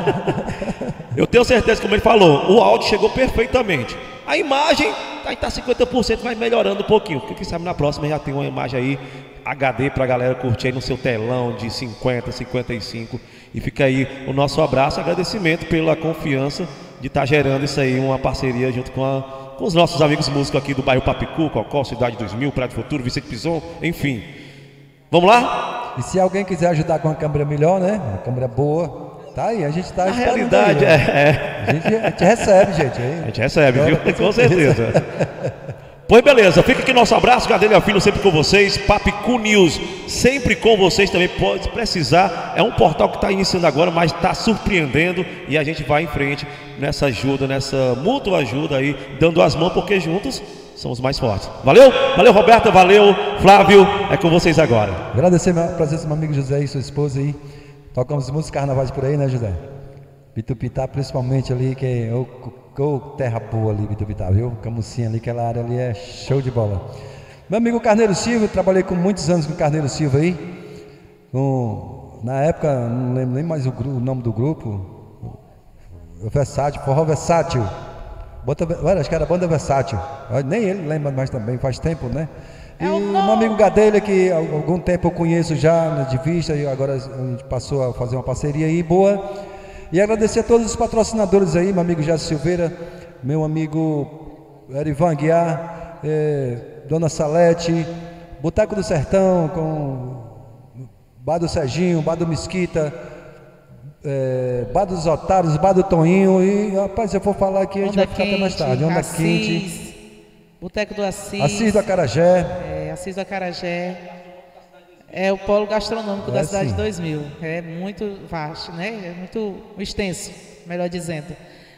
eu tenho certeza, como ele falou, o áudio chegou perfeitamente. A imagem aí tá cinquenta por cento, vai melhorando um pouquinho. Porque quem sabe na próxima já tem uma imagem aí H D pra galera curtir aí no seu telão de cinquenta, cinquenta e cinco. E fica aí o nosso abraço, agradecimento pela confiança de estar tá gerando isso aí, uma parceria junto com, a, com os nossos amigos músicos aqui do bairro Papicu, Cocó, Cidade dois mil, Praia do Futuro, Vicente Pison, enfim. Vamos lá? E se alguém quiser ajudar com uma câmera melhor, né? Uma câmera boa. Tá aí, a gente tá Na esperando realidade, aí, é, é. A, gente, a gente recebe, gente. Aí. A gente recebe, Olha, viu? Com certeza. Pois beleza, fica aqui nosso abraço, Gadelha Filho sempre com vocês, Papicu News sempre com vocês também, pode precisar, é um portal que está iniciando agora, mas está surpreendendo e a gente vai em frente nessa ajuda, nessa mútua ajuda aí, dando as mãos, porque juntos somos mais fortes. Valeu? Valeu, Roberta, valeu, Flávio, é com vocês agora. Agradecer a presença do meu amigo José e sua esposa aí. Tocamos muitos carnavais por aí, né, José? Vitupitá, principalmente ali, que é o, o terra boa ali, Vitupitá, viu? Camucinha ali, aquela área ali é show de bola. Meu amigo Carneiro Silva, trabalhei com muitos anos com o Carneiro Silva aí. Com, na época, não lembro nem mais o, o nome do grupo. O Versátil, Forró Versátil. Bota, acho que era Banda Versátil. Nem ele lembra mais também, faz tempo, né? E É o meu amigo Gadelha, que há algum tempo eu conheço já né, de vista, e agora a gente passou a fazer uma parceria aí boa. E agradecer a todos os patrocinadores aí, meu amigo Jássio Silveira, meu amigo Erivan Guiar, eh, Dona Salete, Boteco do Sertão, com Bar do Serginho, Bar do Mesquita, eh, Bar dos Otários, Bar do Toninho. E rapaz, se eu for falar aqui, a gente Onda vai ficar até mais tarde. Onda Assis, Quente, Boteco do Assis. Assis do Acarajé. É, Assis do Acarajé. É o polo gastronômico É, da cidade sim. dois mil. É muito vasto, né? É muito extenso, melhor dizendo.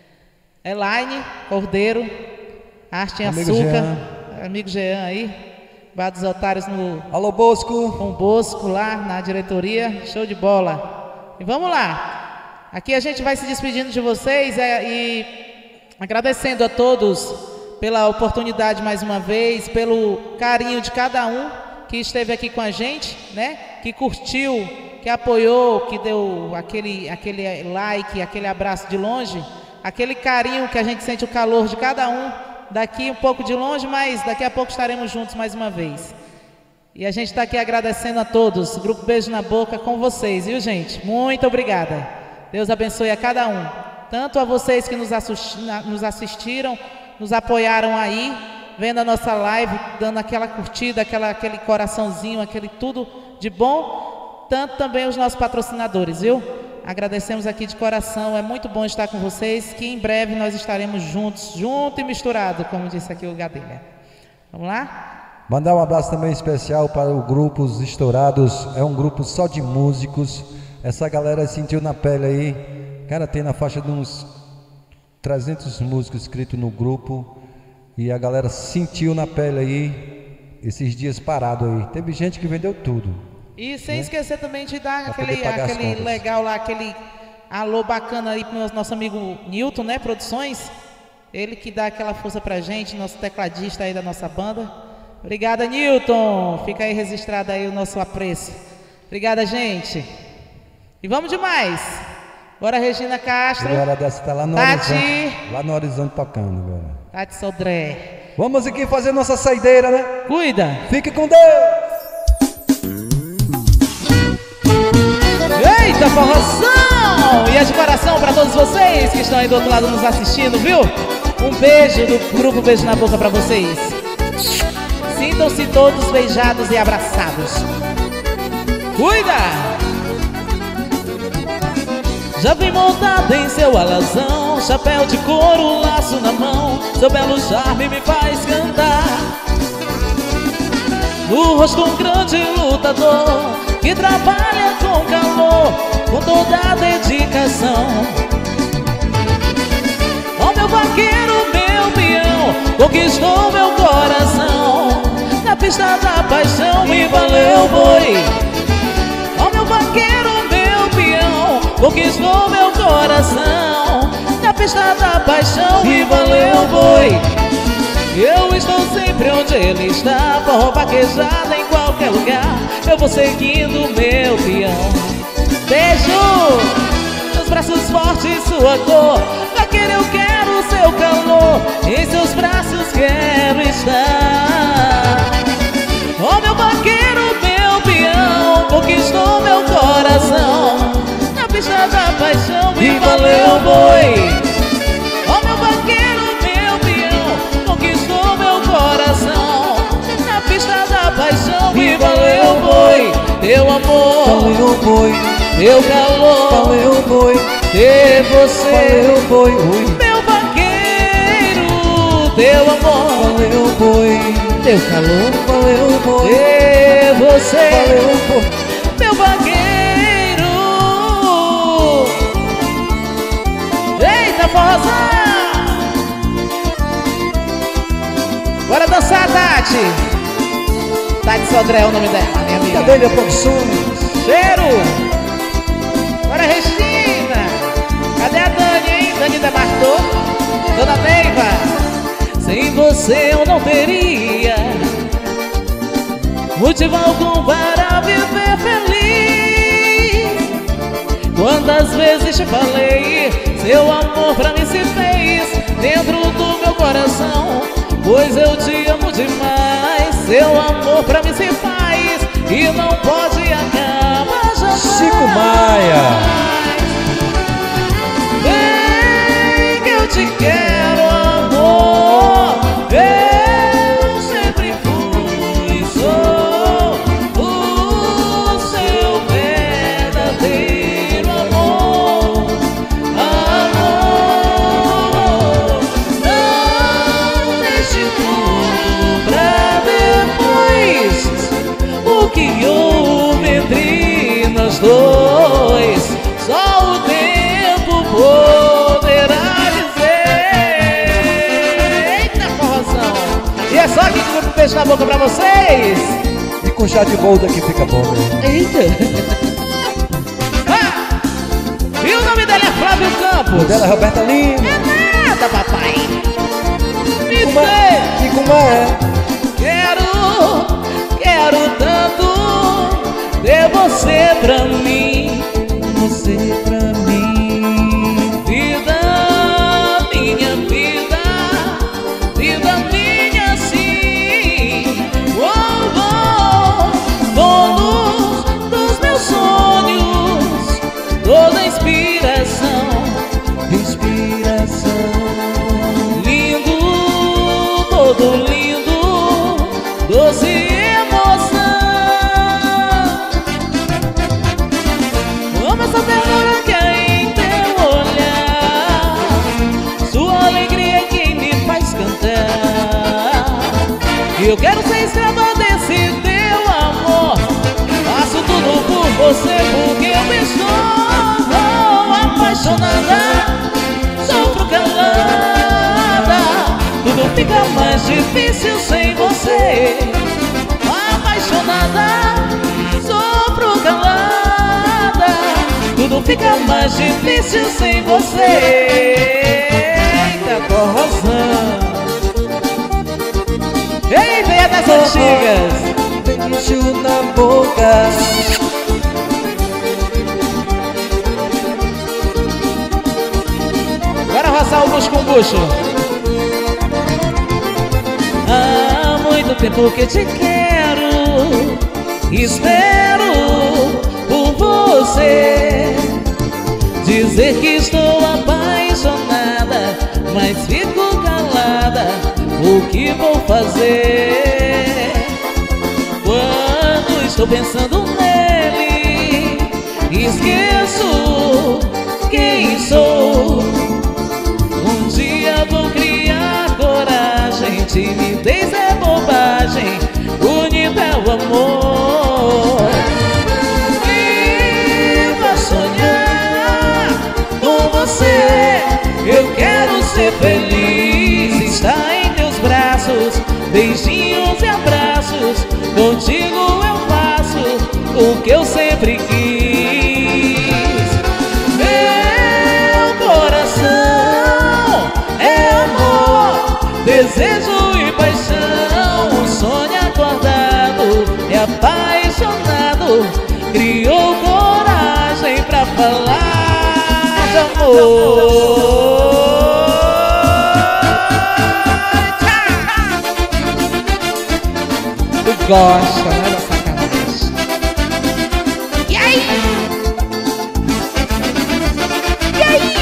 Elaine, Cordeiro, Arte em Amigo Açúcar, Jean. amigo Jean aí, Bar dos Otários no Alô, Bosco. com o Bosco lá na diretoria, show de bola. E vamos lá. Aqui a gente vai se despedindo de vocês é, e agradecendo a todos pela oportunidade mais uma vez, pelo carinho de cada um que esteve aqui com a gente, né? Que curtiu, que apoiou, que deu aquele, aquele like, aquele abraço de longe, aquele carinho que a gente sente o calor de cada um daqui um pouco de longe, mas daqui a pouco estaremos juntos mais uma vez. E a gente está aqui agradecendo a todos, Grupo Beijo na Boca com vocês, viu, gente? Muito obrigada. Deus abençoe a cada um, tanto a vocês que nos, assisti nos assistiram, nos apoiaram aí, vendo a nossa live, dando aquela curtida, aquela, aquele coraçãozinho, aquele tudo de bom, tanto também os nossos patrocinadores, viu? Agradecemos aqui de coração, é muito bom estar com vocês, que em breve nós estaremos juntos, junto e misturado, como disse aqui o Gadelha. Vamos lá? Mandar um abraço também especial para o grupo Os Estourados, é um grupo só de músicos, essa galera sentiu na pele aí, cara, tem na faixa de uns trezentos músicos inscritos no grupo, e a galera sentiu na pele aí, esses dias parado aí, teve gente que vendeu tudo. E sem né? esquecer também de dar Pra aquele, poder pagar as aquele contas. legal lá, aquele alô bacana aí pro nosso amigo Newton, né, Produções, ele que dá aquela força pra gente, nosso tecladista aí da nossa banda. Obrigada, Newton, fica aí registrado aí o nosso apreço. Obrigada, gente. E vamos demais. Bora, Regina Castro. Agora dessa tá lá no Tati. horizonte, lá no horizonte tocando, velho. Tati Sodré. Vamos aqui fazer nossa saideira, né? Cuida. Fique com Deus! Eita, forroção! E é de coração para todos vocês que estão aí do outro lado nos assistindo, viu? Um beijo do Grupo Beijo na Boca para vocês. Sintam-se todos beijados e abraçados. Cuida! Já vem montado em seu alazão, violão, chapéu de couro, laço na mão, seu belo charme me faz cantar. No rosto um grande lutador que trabalha com calor, com toda a dedicação. Ó meu vaqueiro, meu peão, conquistou meu coração. Na pista da paixão me valeu boi. Ó meu vaqueiro, meu peão, conquistou meu coração. Na pista da paixão me valeu boi. Eu estou sempre onde ele está, forró vaquejada em qualquer lugar. Eu vou seguindo meu peão. Beijo! Seus braços fortes, sua cor, vaqueiro eu quero seu calor. Em seus braços quero estar. Oh meu vaqueiro, meu peão, conquistou meu coração. Na pista da paixão me valeu boi. Oh meu vaqueiro, meu peão, conquistou meu coração. Na pista da paixão me valeu boi. Teu amor, valeu boi. Teu calor, valeu boi. Ter você, valeu boi. Ui. Meu vaqueiro, teu amor, valeu boi. Teu calor, valeu boi. Ter você, valeu boi. Meu vaqueiro. Eita, forrozão! Bora dançar, Tati! Tati Sodré é o nome dela, minha amiga. Cadê minha produções? Cheiro! Bora, Regina! Cadê a Dani, hein? Dani Demartou? Dona Neiva! Sem você eu não teria motivo algum para viver feliz. Quantas vezes te falei, seu amor pra mim se fez dentro do meu coração. Pois eu te amo demais, seu amor pra mim se faz e não pode acabar jamais. Chico Maia. Vem que eu te quero, amor. Eu sempre fui, sou o seu verdadeiro amor. Amor, não deixe tudo pra depois. O que houve entre nós dois, só o tempo poderá dizer. Eita, forrozão! E é só aqui que eu beijo na boca pra vocês. E com chá de bolda que fica bom, né? Eita! Ah! E o nome dela é Flávio Campos. O dela é Roberta Lima. É nada, papai. Me Como é? dê. E como é? Quero, quero tanto ter você pra mim. Você pra mim. Vida, minha vida, vida minha sim. Oh, oh, dono dos meus sonhos, toda inspiração. Inspiração. Lindo, todo lindo, doce emoção. Amo essa ternura que há em teu olhar, sua alegria é quem me faz cantar. E eu quero ser escrava desse teu amor. Faço tudo por você porque eu estou apaixonada. Sofro calada, tudo fica mais difícil sem você. Apaixonada, sofro calada, tudo fica mais difícil sem você. Eita, corrosão. Eita, é das antigas. Beijo na boca. Bora roçar o bucho com bucho. Há muito tempo que te quero, espero por você. Dizer que estou apaixonada, mas fico calada. O que vou fazer? Quando estou pensando nele, esqueço quem sou. ser feliz, estar em teus braços, beijinhos e abraços. Contigo eu faço o que eu sempre quis. Meu coração é amor, desejo e paixão. Um sonho acordado e apaixonado, criou coragem pra falar de amor. Tu gosta, né, da sacanagem? E aí? E aí, e aí,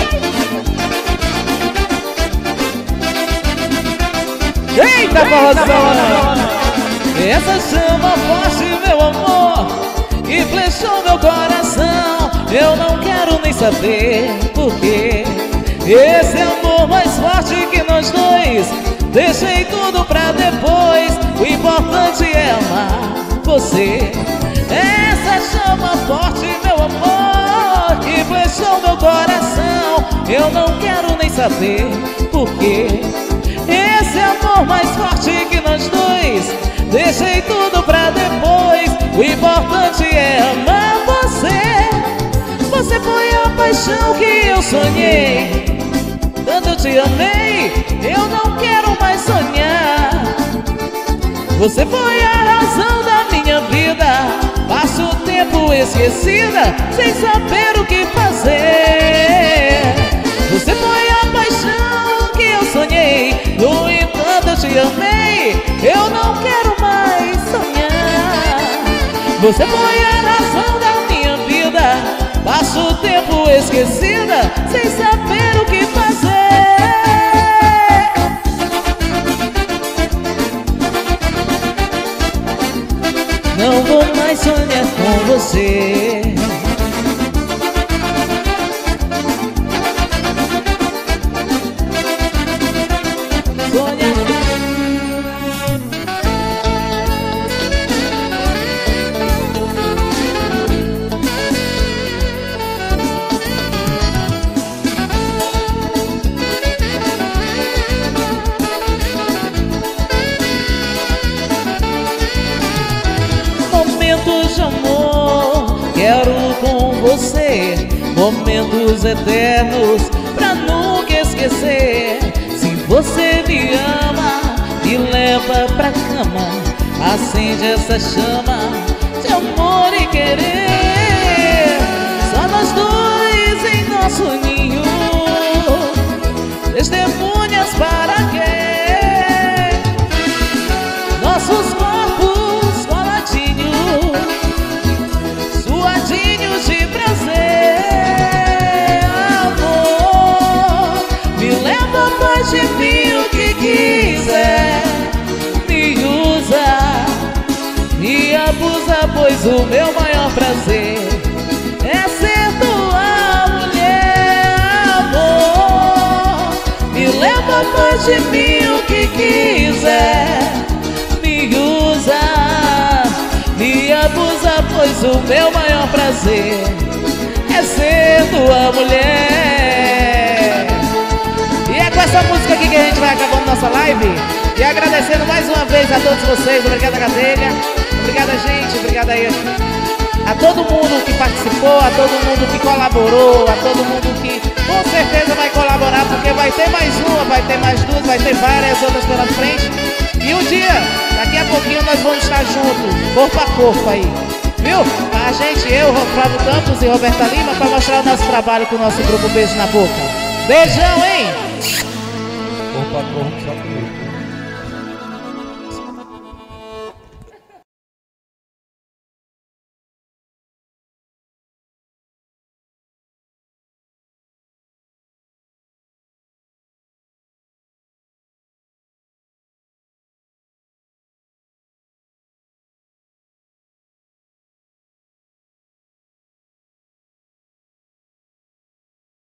e aí? Eita, porrozona! Essa chama forte, meu amor, que flechou meu coração. Eu não quero nem saber porquê. Esse amor mais forte que nós dois, deixei tudo pra depois. O importante é amar você. Essa chama forte, meu amor, que flechou meu coração. Eu não quero nem saber porquê. Esse amor mais forte que nós dois, deixei tudo pra depois. O importante é amar você. Você foi a paixão que eu sonhei, tanto eu te amei, eu não quero mais sonhar. Você foi a razão da minha vida, passo o tempo esquecida, sem saber o que fazer. Você foi a paixão que eu sonhei, no entanto eu te amei, eu não quero mais sonhar. Você foi a razão da minha vida, passo o tempo esquecida, sem saber o que fazer. Não vou mais sonhar com você. Sonhar. Momentos de amor, quero com você, momentos eternos pra nunca esquecer. Se você me ama, me leva pra cama, acende essa chama de amor e querer. Só nós dois em nosso ninho, testemunhas para quê? Nossos corpos coladinhos, suadinhos de prazer. Amor, me leva mais de mim o que quiser. Me usa, me abusa, pois o meu maior prazer é ser tua mulher. Amor, me leva mais de mim o que quiser. Me usa, me abusa, pois o meu maior prazer é ser tua mulher. E é com essa música aqui que a gente vai acabando nossa live. E agradecendo mais uma vez a todos vocês. Obrigada, Gadelha. Obrigada, gente. Obrigada aí a todo mundo que participou, a todo mundo que colaborou, a todo mundo que com certeza vai colaborar, porque vai ter mais uma, vai ter mais duas, vai ter várias outras pela frente. E um dia, daqui a pouquinho, nós vamos estar juntos, corpo a corpo aí, viu? A gente, eu, Flávio Campos e Roberta Lima, para mostrar o nosso trabalho com o nosso grupo Beijo na Boca. Beijão, hein? Corpo a corpo, só comigo.